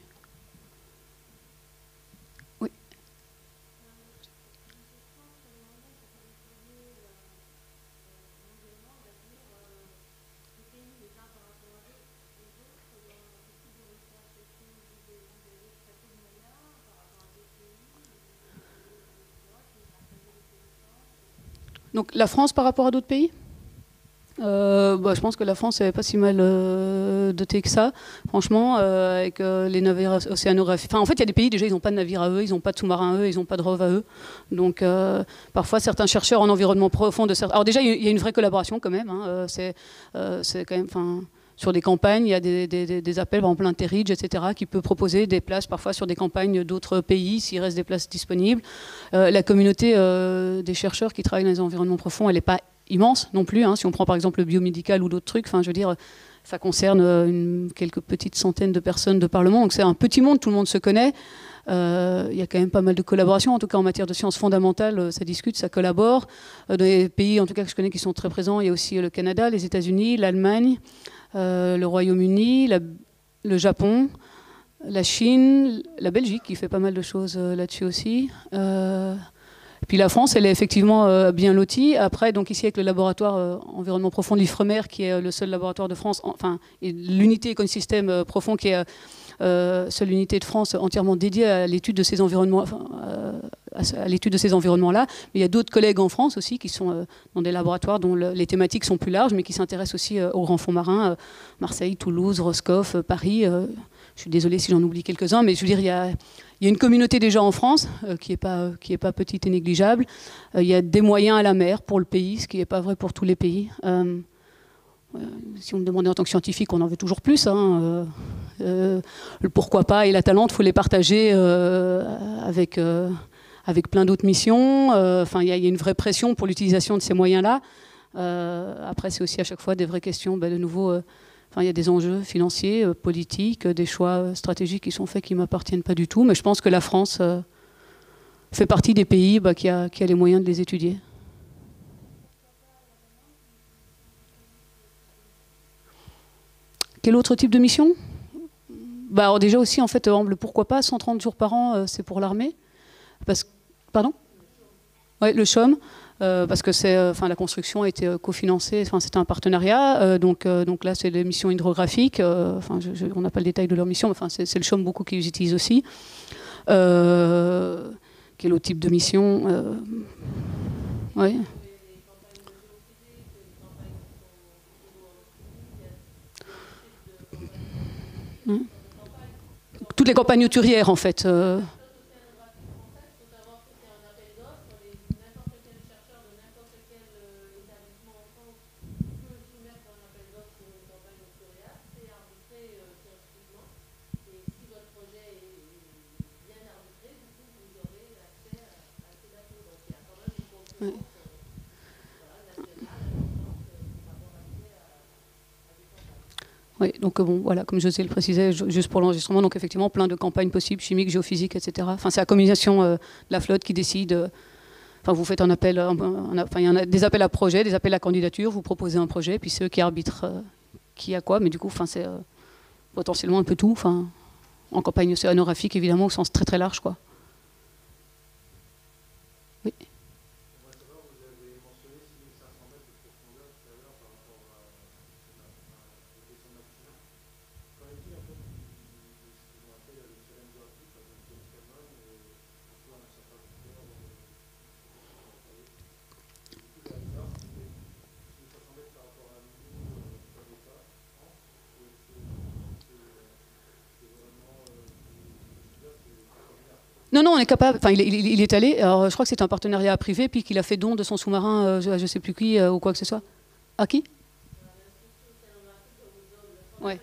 Donc la France par rapport à d'autres pays? Euh, bah, je pense que la France n'est pas si mal euh, dotée que ça, franchement, euh, avec euh, les navires océanographiques. Enfin, en fait, il y a des pays, déjà, ils n'ont pas de navires à eux, ils n'ont pas de sous-marins à eux, ils n'ont pas de rov à eux. Donc, euh, parfois, certains chercheurs en environnement profond de certains... Alors déjà, il y a une vraie collaboration quand même. Hein, euh, c'est euh, quand même... Enfin, sur des campagnes, il y a des, des, des appels, par exemple l'Interridge, et cetera, qui peut proposer des places parfois sur des campagnes d'autres pays, s'il reste des places disponibles. Euh, la communauté euh, des chercheurs qui travaillent dans les environnements profonds, elle n'est pas immense non plus. Hein. Si on prend par exemple le biomédical ou d'autres trucs, enfin, je veux dire, ça concerne une, quelques petites centaines de personnes de Parlement. Donc c'est un petit monde, tout le monde se connaît. Euh, il y a quand même pas mal de collaboration, en tout cas en matière de sciences fondamentales, ça discute, ça collabore. Euh, dans les pays, en tout cas que je connais, qui sont très présents, il y a aussi le Canada, les États-Unis, l'Allemagne, euh, le Royaume-Uni, le Japon, la Chine, la Belgique, qui fait pas mal de choses euh, là-dessus aussi. Euh, Puis la France, elle est effectivement euh, bien lotie. Après, donc ici avec le laboratoire euh, environnement profond de l'Ifremer, qui est euh, le seul laboratoire de France, en, enfin l'unité écosystème euh, profond, qui est euh, seule unité de France entièrement dédiée à l'étude de ces environnements, enfin, euh, à, à l'étude de ces environnements-là. Mais il y a d'autres collègues en France aussi qui sont euh, dans des laboratoires dont le, les thématiques sont plus larges, mais qui s'intéressent aussi euh, aux grands fonds marins, euh, Marseille, Toulouse, Roscoff, euh, Paris. Euh, je suis désolée si j'en oublie quelques-uns, mais je veux dire, il y a Il y a une communauté déjà en France euh, qui n'est pas, qui est pas petite et négligeable. Euh, il y a des moyens à la mer pour le pays, ce qui n'est pas vrai pour tous les pays. Euh, euh, si on me demandait en tant que scientifique, on en veut toujours plus. Hein, euh, euh, le pourquoi pas et la Talente, il faut les partager euh, avec, euh, avec plein d'autres missions. Enfin, il y, y a une vraie pression pour l'utilisation de ces moyens-là. Euh, après, c'est aussi à chaque fois des vraies questions, ben, de nouveau... Euh, Enfin, il y a des enjeux financiers, euh, politiques, euh, des choix euh, stratégiques qui sont faits qui ne m'appartiennent pas du tout. Mais je pense que la France euh, fait partie des pays bah, qui, a, qui a les moyens de les étudier. Quel autre type de mission? Bah, alors déjà aussi, en fait, le pourquoi pas, cent trente jours par an, euh, c'est pour l'armée. Parce... Pardon? Ouais, le C H O M. Euh, parce que c'est, enfin, la construction a été cofinancée, enfin, c'était un partenariat, euh, donc, euh, donc là c'est des missions hydrographiques, euh, enfin, je, je, on n'a pas le détail de leur mission, mais enfin, c'est, c'est le C H O M beaucoup qui les utilise aussi. Euh, quel autre type de mission? euh, ouais. Hum. Toutes les campagnes auturières en fait. Euh, Ouais. Oui, donc bon, voilà, comme José le précisait, juste pour l'enregistrement, donc effectivement plein de campagnes possibles, chimiques, géophysiques, et cetera. Enfin, c'est la combinaison euh, de la flotte qui décide. Euh, enfin, vous faites un appel, un, un, enfin, il y en a des appels à projets, des appels à candidature, vous proposez un projet, puis c'est eux qui arbitrent euh, qui a quoi, mais du coup, enfin, c'est euh, potentiellement un peu tout. Enfin, en campagne océanographique, évidemment, au sens très très large, quoi. Oui. Non, non, on est capable. Enfin, il, il, il est allé. Alors, je crois que c'est un partenariat privé, puis qu'il a fait don de son sous-marin, euh, je ne sais plus qui, euh, ou quoi que ce soit. À qui? Ouais.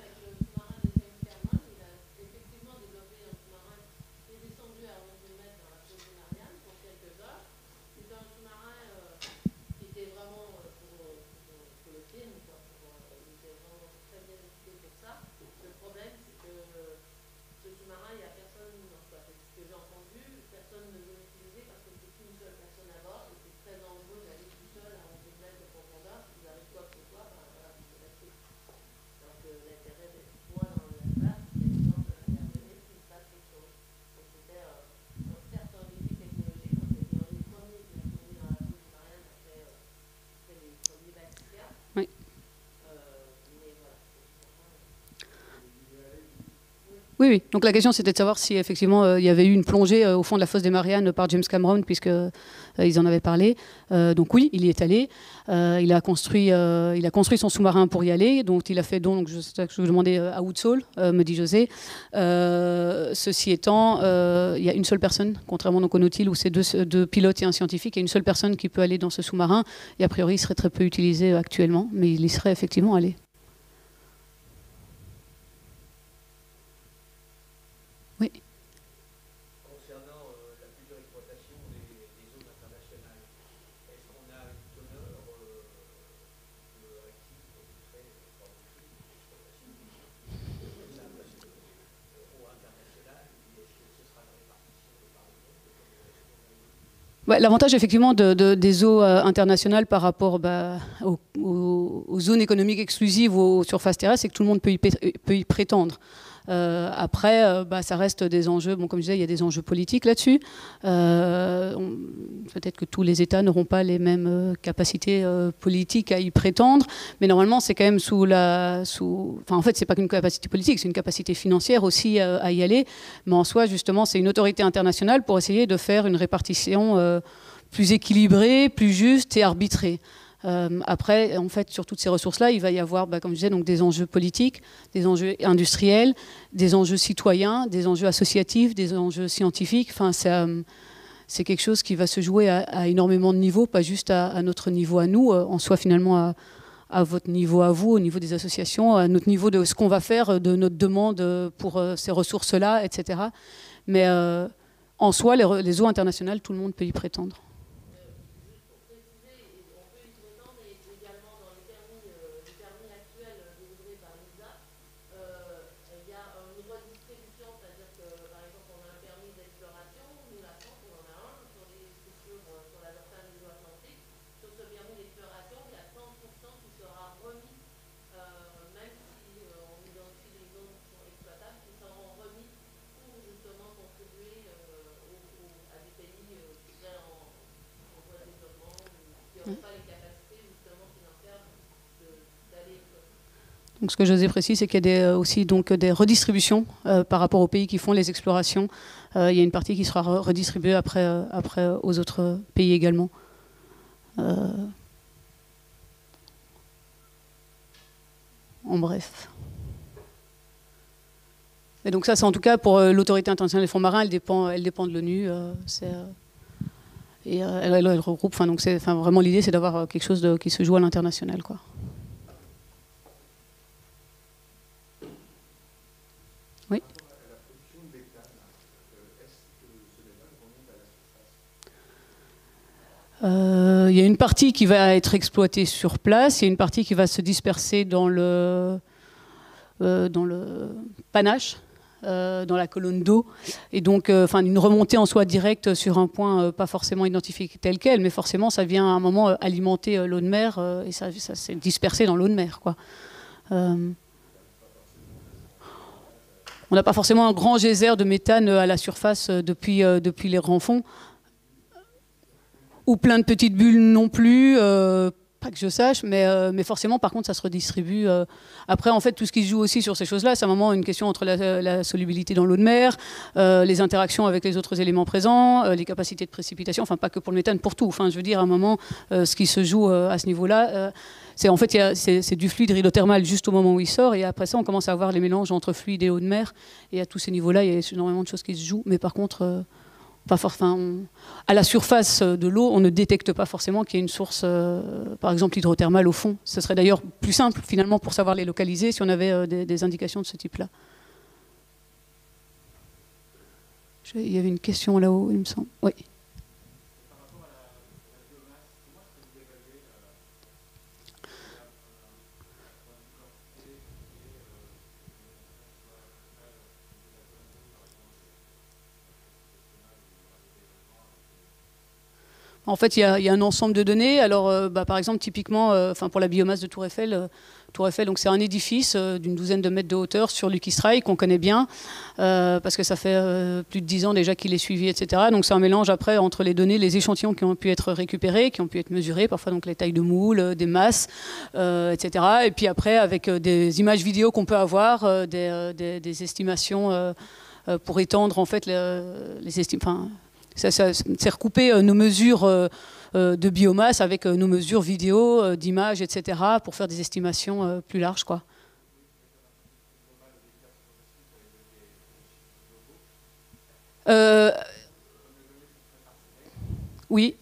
Oui, oui. Donc la question, c'était de savoir si effectivement euh, il y avait eu une plongée euh, au fond de la fosse des Mariannes par James Cameron, puisque euh, ils en avaient parlé. Euh, donc oui, il y est allé. Euh, il a construit, euh, il a construit son sous-marin pour y aller. Donc il a fait donc, je, je vous demandais à Woodsole, euh, me dit José. Euh, ceci étant, euh, il y a une seule personne, contrairement donc au Nautil où c'est deux, deux pilotes et un scientifique, il y a une seule personne qui peut aller dans ce sous-marin. Et a priori, il serait très peu utilisé euh, actuellement, mais il y serait effectivement allé. Oui. Concernant euh, la future exploitation des, des zones internationales, est-ce qu'on a une teneur euh, de actifs qui serait hors d'exploitation au international, et est-ce que ce sera la répartition de par le monde? Ouais, l'avantage effectivement de, de, des eaux euh, internationales par rapport bah, aux, aux, aux zones économiques exclusives ou aux surfaces terrestres, c'est que tout le monde peut y, peut y prétendre. Euh, après, euh, bah, ça reste des enjeux, bon, comme je disais, il y a des enjeux politiques là-dessus. Euh, Peut-être que tous les États n'auront pas les mêmes euh, capacités euh, politiques à y prétendre, mais normalement, c'est quand même sous la... Sous, enfin, en fait, c'est pas qu'une capacité politique, c'est une capacité financière aussi euh, à y aller, mais en soi, justement, c'est une autorité internationale pour essayer de faire une répartition euh, plus équilibrée, plus juste et arbitrée. Euh, après, en fait, sur toutes ces ressources-là, il va y avoir, bah, comme je disais, donc des enjeux politiques, des enjeux industriels, des enjeux citoyens, des enjeux associatifs, des enjeux scientifiques. Enfin, c'est quelque chose qui va se jouer à, à énormément de niveaux, pas juste à, à notre niveau à nous, euh, en soi finalement à, à votre niveau à vous, au niveau des associations, à notre niveau de ce qu'on va faire, de notre demande pour euh, ces ressources-là, et cetera. Mais euh, en soi, les, les eaux internationales, tout le monde peut y prétendre. Donc, ce que José précise, c'est qu'il y a des, aussi donc, des redistributions euh, par rapport aux pays qui font les explorations. Euh, il y a une partie qui sera redistribuée après, euh, après aux autres pays également. Euh... En bref. Et donc ça, c'est en tout cas pour euh, l'autorité internationale des fonds marins, elle dépend, elle dépend de l'ONU. Euh, euh, et euh, elle, elle regroupe. Enfin, donc, enfin, vraiment, l'idée, c'est d'avoir quelque chose de, qui se joue à l'international, quoi. Oui. Euh, il y a une partie qui va être exploitée sur place, il y a une partie qui va se disperser dans le, euh, dans le panache, euh, dans la colonne d'eau, et donc euh, enfin, une remontée en soi directe sur un point euh, pas forcément identifié tel quel, mais forcément ça vient à un moment euh, alimenter euh, l'eau de mer euh, et ça, ça s'est dispersé dans l'eau de mer, quoi. Euh, On n'a pas forcément un grand geyser de méthane à la surface depuis, euh, depuis les grands fonds. Ou plein de petites bulles non plus, euh, pas que je sache, mais, euh, mais forcément, par contre, ça se redistribue. Euh. Après, en fait, tout ce qui se joue aussi sur ces choses-là, c'est à un moment une question entre la, la solubilité dans l'eau de mer, euh, les interactions avec les autres éléments présents, euh, les capacités de précipitation, enfin, pas que pour le méthane, pour tout. Enfin, je veux dire, à un moment, euh, ce qui se joue euh, à ce niveau-là, euh, c'est en fait, c'est du fluide hydrothermal juste au moment où il sort, et après ça, on commence à avoir les mélanges entre fluide et eau de mer, et à tous ces niveaux-là, il y a énormément de choses qui se jouent, mais par contre... Euh, Pas for, enfin, on, à la surface de l'eau, on ne détecte pas forcément qu'il y a une source, euh, par exemple hydrothermale au fond. Ce serait d'ailleurs plus simple finalement pour savoir les localiser si on avait euh, des, des indications de ce type-là. Il y avait une question là-haut, il me semble. Oui. En fait, il y, y a un ensemble de données. Alors, euh, bah, par exemple, typiquement, euh, pour la biomasse de Tour Eiffel, euh, Tour Eiffel, donc c'est un édifice euh, d'une douzaine de mètres de hauteur sur Lucky Strike, qu'on connaît bien, euh, parce que ça fait euh, plus de dix ans déjà qu'il est suivi, et cetera. Donc c'est un mélange après entre les données, les échantillons qui ont pu être récupérés, qui ont pu être mesurés, parfois donc les tailles de moules, euh, des masses, euh, et cetera. Et puis après, avec euh, des images vidéo qu'on peut avoir, euh, des, euh, des, des estimations euh, euh, pour étendre en fait les, les estimations. Ça, ça, c'est recouper euh, nos mesures euh, euh, de biomasse avec euh, nos mesures vidéo, euh, d'images, et cetera, pour faire des estimations euh, plus larges, quoi. Euh, oui.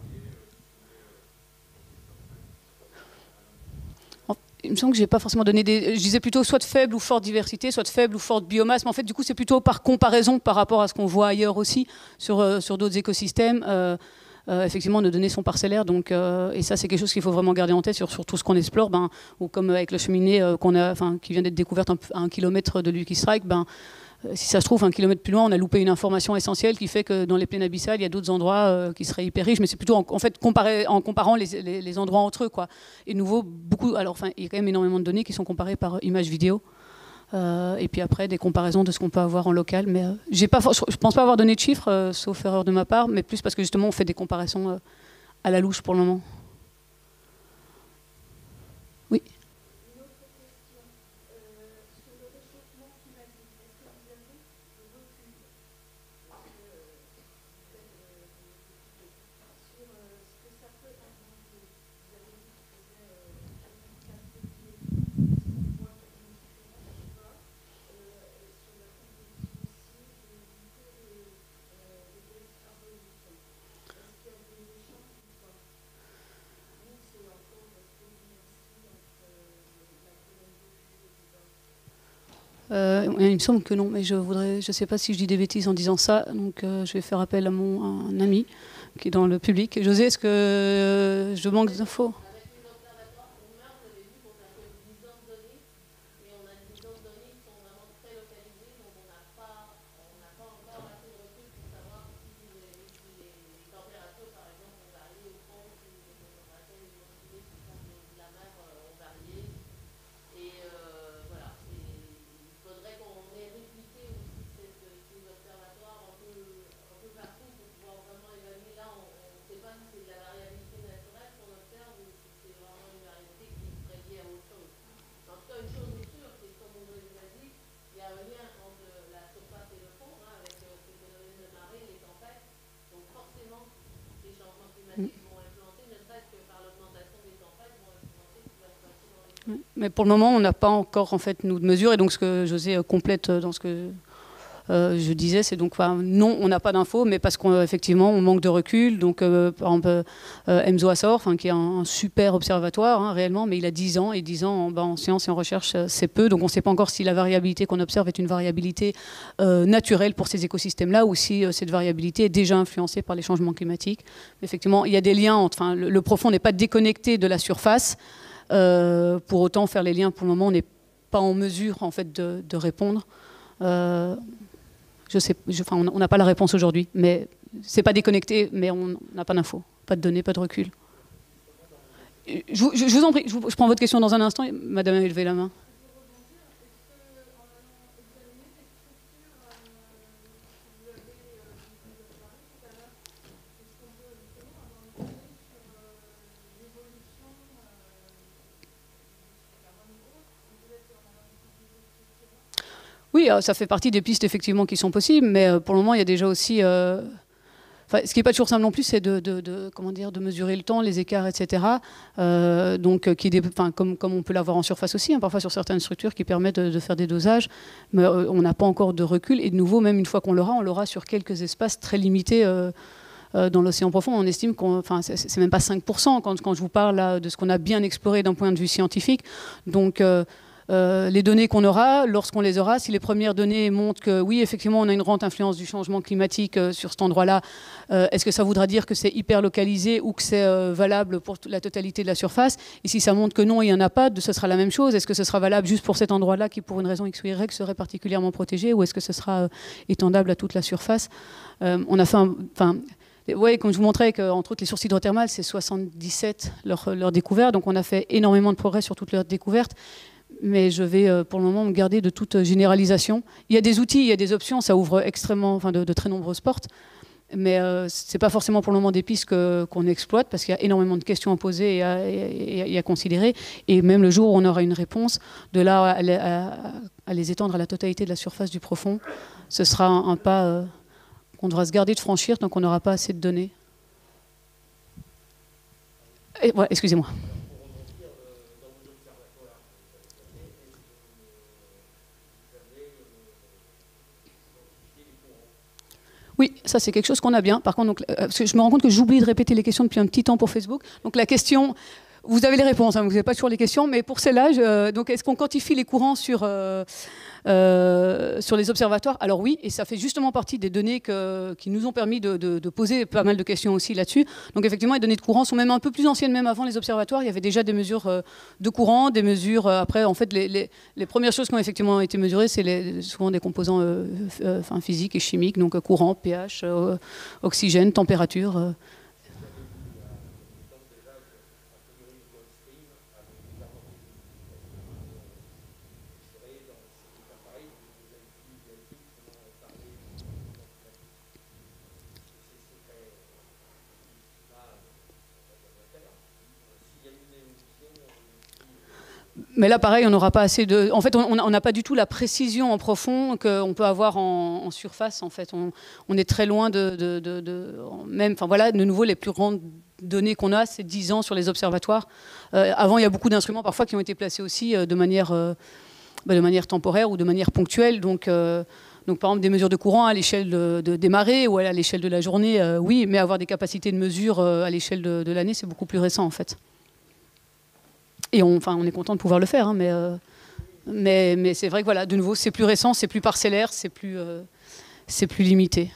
Il me semble que je n'ai pas forcément donné des... Je disais plutôt soit de faible ou forte diversité, soit de faible ou forte biomasse. Mais en fait, du coup, c'est plutôt par comparaison par rapport à ce qu'on voit ailleurs aussi, sur, euh, sur d'autres écosystèmes. Euh, euh, effectivement, nos données sont parcellaires. Donc, euh, et ça, c'est quelque chose qu'il faut vraiment garder en tête sur, sur tout ce qu'on explore. Ben, ou comme avec la cheminée euh, qu'on a, qui vient d'être découverte à un kilomètre de Lucky Strike, ben, si ça se trouve, un kilomètre plus loin, on a loupé une information essentielle qui fait que dans les plaines abyssales, il y a d'autres endroits euh, qui seraient hyper riches, mais c'est plutôt en, en fait comparé, en comparant les, les, les endroits entre eux, quoi. Et de nouveau, beaucoup, alors, enfin, il y a quand même énormément de données qui sont comparées par images vidéo. Euh, et puis après, des comparaisons de ce qu'on peut avoir en local. Mais euh, j'ai pas, je ne pense pas avoir donné de chiffres, euh, sauf erreur de ma part, mais plus parce que justement, on fait des comparaisons euh, à la louche pour le moment. Oui. Euh, il me semble que non, mais je voudrais, je sais pas si je dis des bêtises en disant ça, donc euh, je vais faire appel à mon à un ami qui est dans le public. José, est-ce que euh, je manque d'infos ? Mais pour le moment, on n'a pas encore en fait nous de mesures, et donc ce que José euh, complète dans ce que euh, je disais, c'est donc enfin, non, on n'a pas d'infos, mais parce qu'effectivement on manque de recul. Donc euh, par exemple euh, Emzo Assor, qui est un, un super observatoire hein, réellement, mais il a dix ans, et dix ans en, ben, en sciences et en recherche c'est peu, donc on ne sait pas encore si la variabilité qu'on observe est une variabilité euh, naturelle pour ces écosystèmes-là, ou si euh, cette variabilité est déjà influencée par les changements climatiques. Mais effectivement, il y a des liens entre, enfin, le, le profond n'est pas déconnecté de la surface. Euh, pour autant, faire les liens, pour le moment, on n'est pas en mesure en fait, de, de répondre. Euh, je sais, je, enfin, on n'a pas la réponse aujourd'hui, mais c'est pas déconnecté, mais on n'a pas d'infos, pas de données, pas de recul. Je, je, je vous en prie, je, vous, je prends votre question dans un instant. Madame a levé la main. Oui, ça fait partie des pistes effectivement qui sont possibles, mais pour le moment, il y a déjà aussi... Euh, enfin, ce qui n'est pas toujours simple non plus, c'est de, de, de, comment dire, de mesurer le temps, les écarts, et cetera. Euh, donc, qui est des, enfin, comme, comme on peut l'avoir en surface aussi, hein, parfois sur certaines structures qui permettent de, de faire des dosages, mais euh, on n'a pas encore de recul. Et de nouveau, même une fois qu'on l'aura, on l'aura sur quelques espaces très limités euh, euh, dans l'océan profond. On estime qu'on... Enfin, c'est même pas cinq pour cent quand, quand je vous parle là, de ce qu'on a bien exploré d'un point de vue scientifique. Donc... Euh, Euh, les données qu'on aura, lorsqu'on les aura, si les premières données montrent que oui, effectivement, on a une grande influence du changement climatique euh, sur cet endroit-là, euh, est-ce que ça voudra dire que c'est hyper localisé ou que c'est euh, valable pour la totalité de la surface? Et si ça montre que non, il n'y en a pas, ce sera la même chose. Est-ce que ce sera valable juste pour cet endroit-là qui, pour une raison X ou Y, serait particulièrement protégé, ou est-ce que ce sera euh, étendable à toute la surface? euh, On a fait un... Enfin, Oui, comme je vous montrais, qu'entre autres, les sources hydrothermales, c'est soixante-dix-sept leur, leur découverte. Donc on a fait énormément de progrès sur toutes leurs découvertes. Mais je vais euh, pour le moment me garder de toute généralisation. Il y a des outils, il y a des options, ça ouvre extrêmement, enfin de, de très nombreuses portes. Mais euh, ce n'est pas forcément pour le moment des pistes que, qu'on exploite, parce qu'il y a énormément de questions à poser et à, et, et à considérer. Et même le jour où on aura une réponse, de là à, à, à les étendre à la totalité de la surface du profond, ce sera un, un pas euh, qu'on devra se garder de franchir tant qu'on n'aura pas assez de données. Et, ouais, excusez-moi. Oui, ça c'est quelque chose qu'on a bien. Par contre, donc, euh, parce que je me rends compte que j'oublie de répéter les questions depuis un petit temps pour Facebook. Donc la question, vous avez les réponses, hein, vous n'avez pas toujours les questions, mais pour celle-là, euh, donc est-ce qu'on quantifie les courants sur, euh, euh, sur les observatoires? Alors oui, et ça fait justement partie des données que, qui nous ont permis de, de, de poser pas mal de questions aussi là-dessus. Donc effectivement, les données de courant sont même un peu plus anciennes, même avant les observatoires. Il y avait déjà des mesures euh, de courant, des mesures... Euh, après, en fait, les, les, les premières choses qui ont effectivement été mesurées, c'est les, souvent des composants euh, euh, enfin, physiques et chimiques, donc euh, courant, pH, euh, oxygène, température... Euh, Mais là, pareil, on n'aura pas assez de... En fait, on n'a pas du tout la précision en profond qu'on peut avoir en, en surface. En fait, on, on est très loin de... de, de, de même, enfin voilà, de nouveau, les plus grandes données qu'on a, c'est dix ans sur les observatoires. Euh, avant, il y a beaucoup d'instruments parfois qui ont été placés aussi euh, de, manière, euh, bah, de manière temporaire ou de manière ponctuelle. Donc, euh, donc par exemple, des mesures de courant à l'échelle de, de, des marées ou à l'échelle de la journée, euh, oui, mais avoir des capacités de mesure euh, à l'échelle de, de l'année, c'est beaucoup plus récent, en fait. Et on, enfin, on est content de pouvoir le faire, hein, mais, euh, mais, mais c'est vrai que voilà, de nouveau, c'est plus récent, c'est plus parcellaire, c'est plus, euh, c'est plus limité.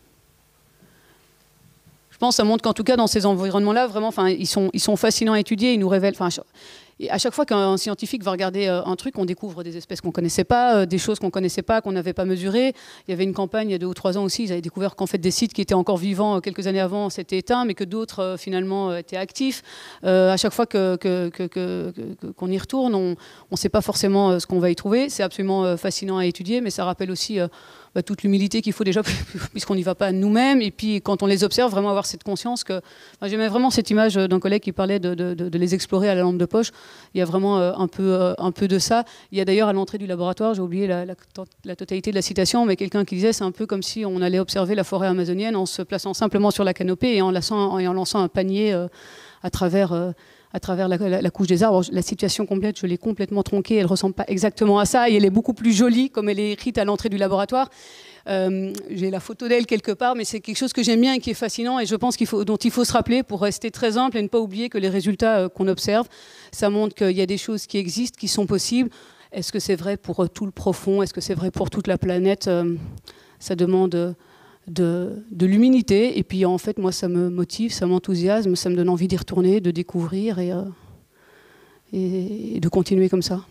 Je pense que ça montre qu'en tout cas, dans ces environnements-là, vraiment, enfin, ils sont, ils sont fascinants à étudier, ils nous révèlent... Enfin, et à chaque fois qu'un scientifique va regarder euh, un truc, on découvre des espèces qu'on ne connaissait pas, euh, des choses qu'on ne connaissait pas, qu'on n'avait pas mesurées. Il y avait une campagne il y a deux ou trois ans aussi, ils avaient découvert qu'en fait des sites qui étaient encore vivants euh, quelques années avant s'étaient éteints, mais que d'autres euh, finalement euh, étaient actifs. Euh, à chaque fois que, que, que, que, que, qu'on y retourne, on ne sait pas forcément euh, ce qu'on va y trouver. C'est absolument euh, fascinant à étudier, mais ça rappelle aussi euh, bah, toute l'humilité qu'il faut déjà, puisqu'on n'y va pas nous-mêmes. Et puis quand on les observe, vraiment avoir cette conscience que... Enfin, j'aimais vraiment cette image d'un collègue qui parlait de, de, de, de les explorer à la lampe de poche. Il y a vraiment euh, un, peu, euh, un peu de ça. Il y a d'ailleurs à l'entrée du laboratoire, j'ai oublié la, la, la totalité de la citation, mais quelqu'un qui disait c'est un peu comme si on allait observer la forêt amazonienne en se plaçant simplement sur la canopée et en, laissant, et en lançant un panier euh, à travers, euh, à travers la, la, la couche des arbres. La situation complète, je l'ai complètement tronquée, elle ne ressemble pas exactement à ça et elle est beaucoup plus jolie comme elle est écrite à l'entrée du laboratoire. Euh, j'ai la photo d'elle quelque part, mais c'est quelque chose que j'aime bien et qui est fascinant et je pense qu'il faut, dont il faut se rappeler pour rester très humble et ne pas oublier que les résultats euh, qu'on observe, ça montre qu'il y a des choses qui existent, qui sont possibles. Est-ce que c'est vrai pour euh, tout le profond? Est-ce que c'est vrai pour toute la planète? euh, Ça demande euh, de, de l'humilité et puis en fait moi ça me motive, ça m'enthousiasme, ça me donne envie d'y retourner, de découvrir et, euh, et, et de continuer comme ça.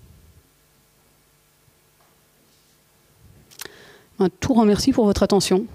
Un tout grand merci pour votre attention.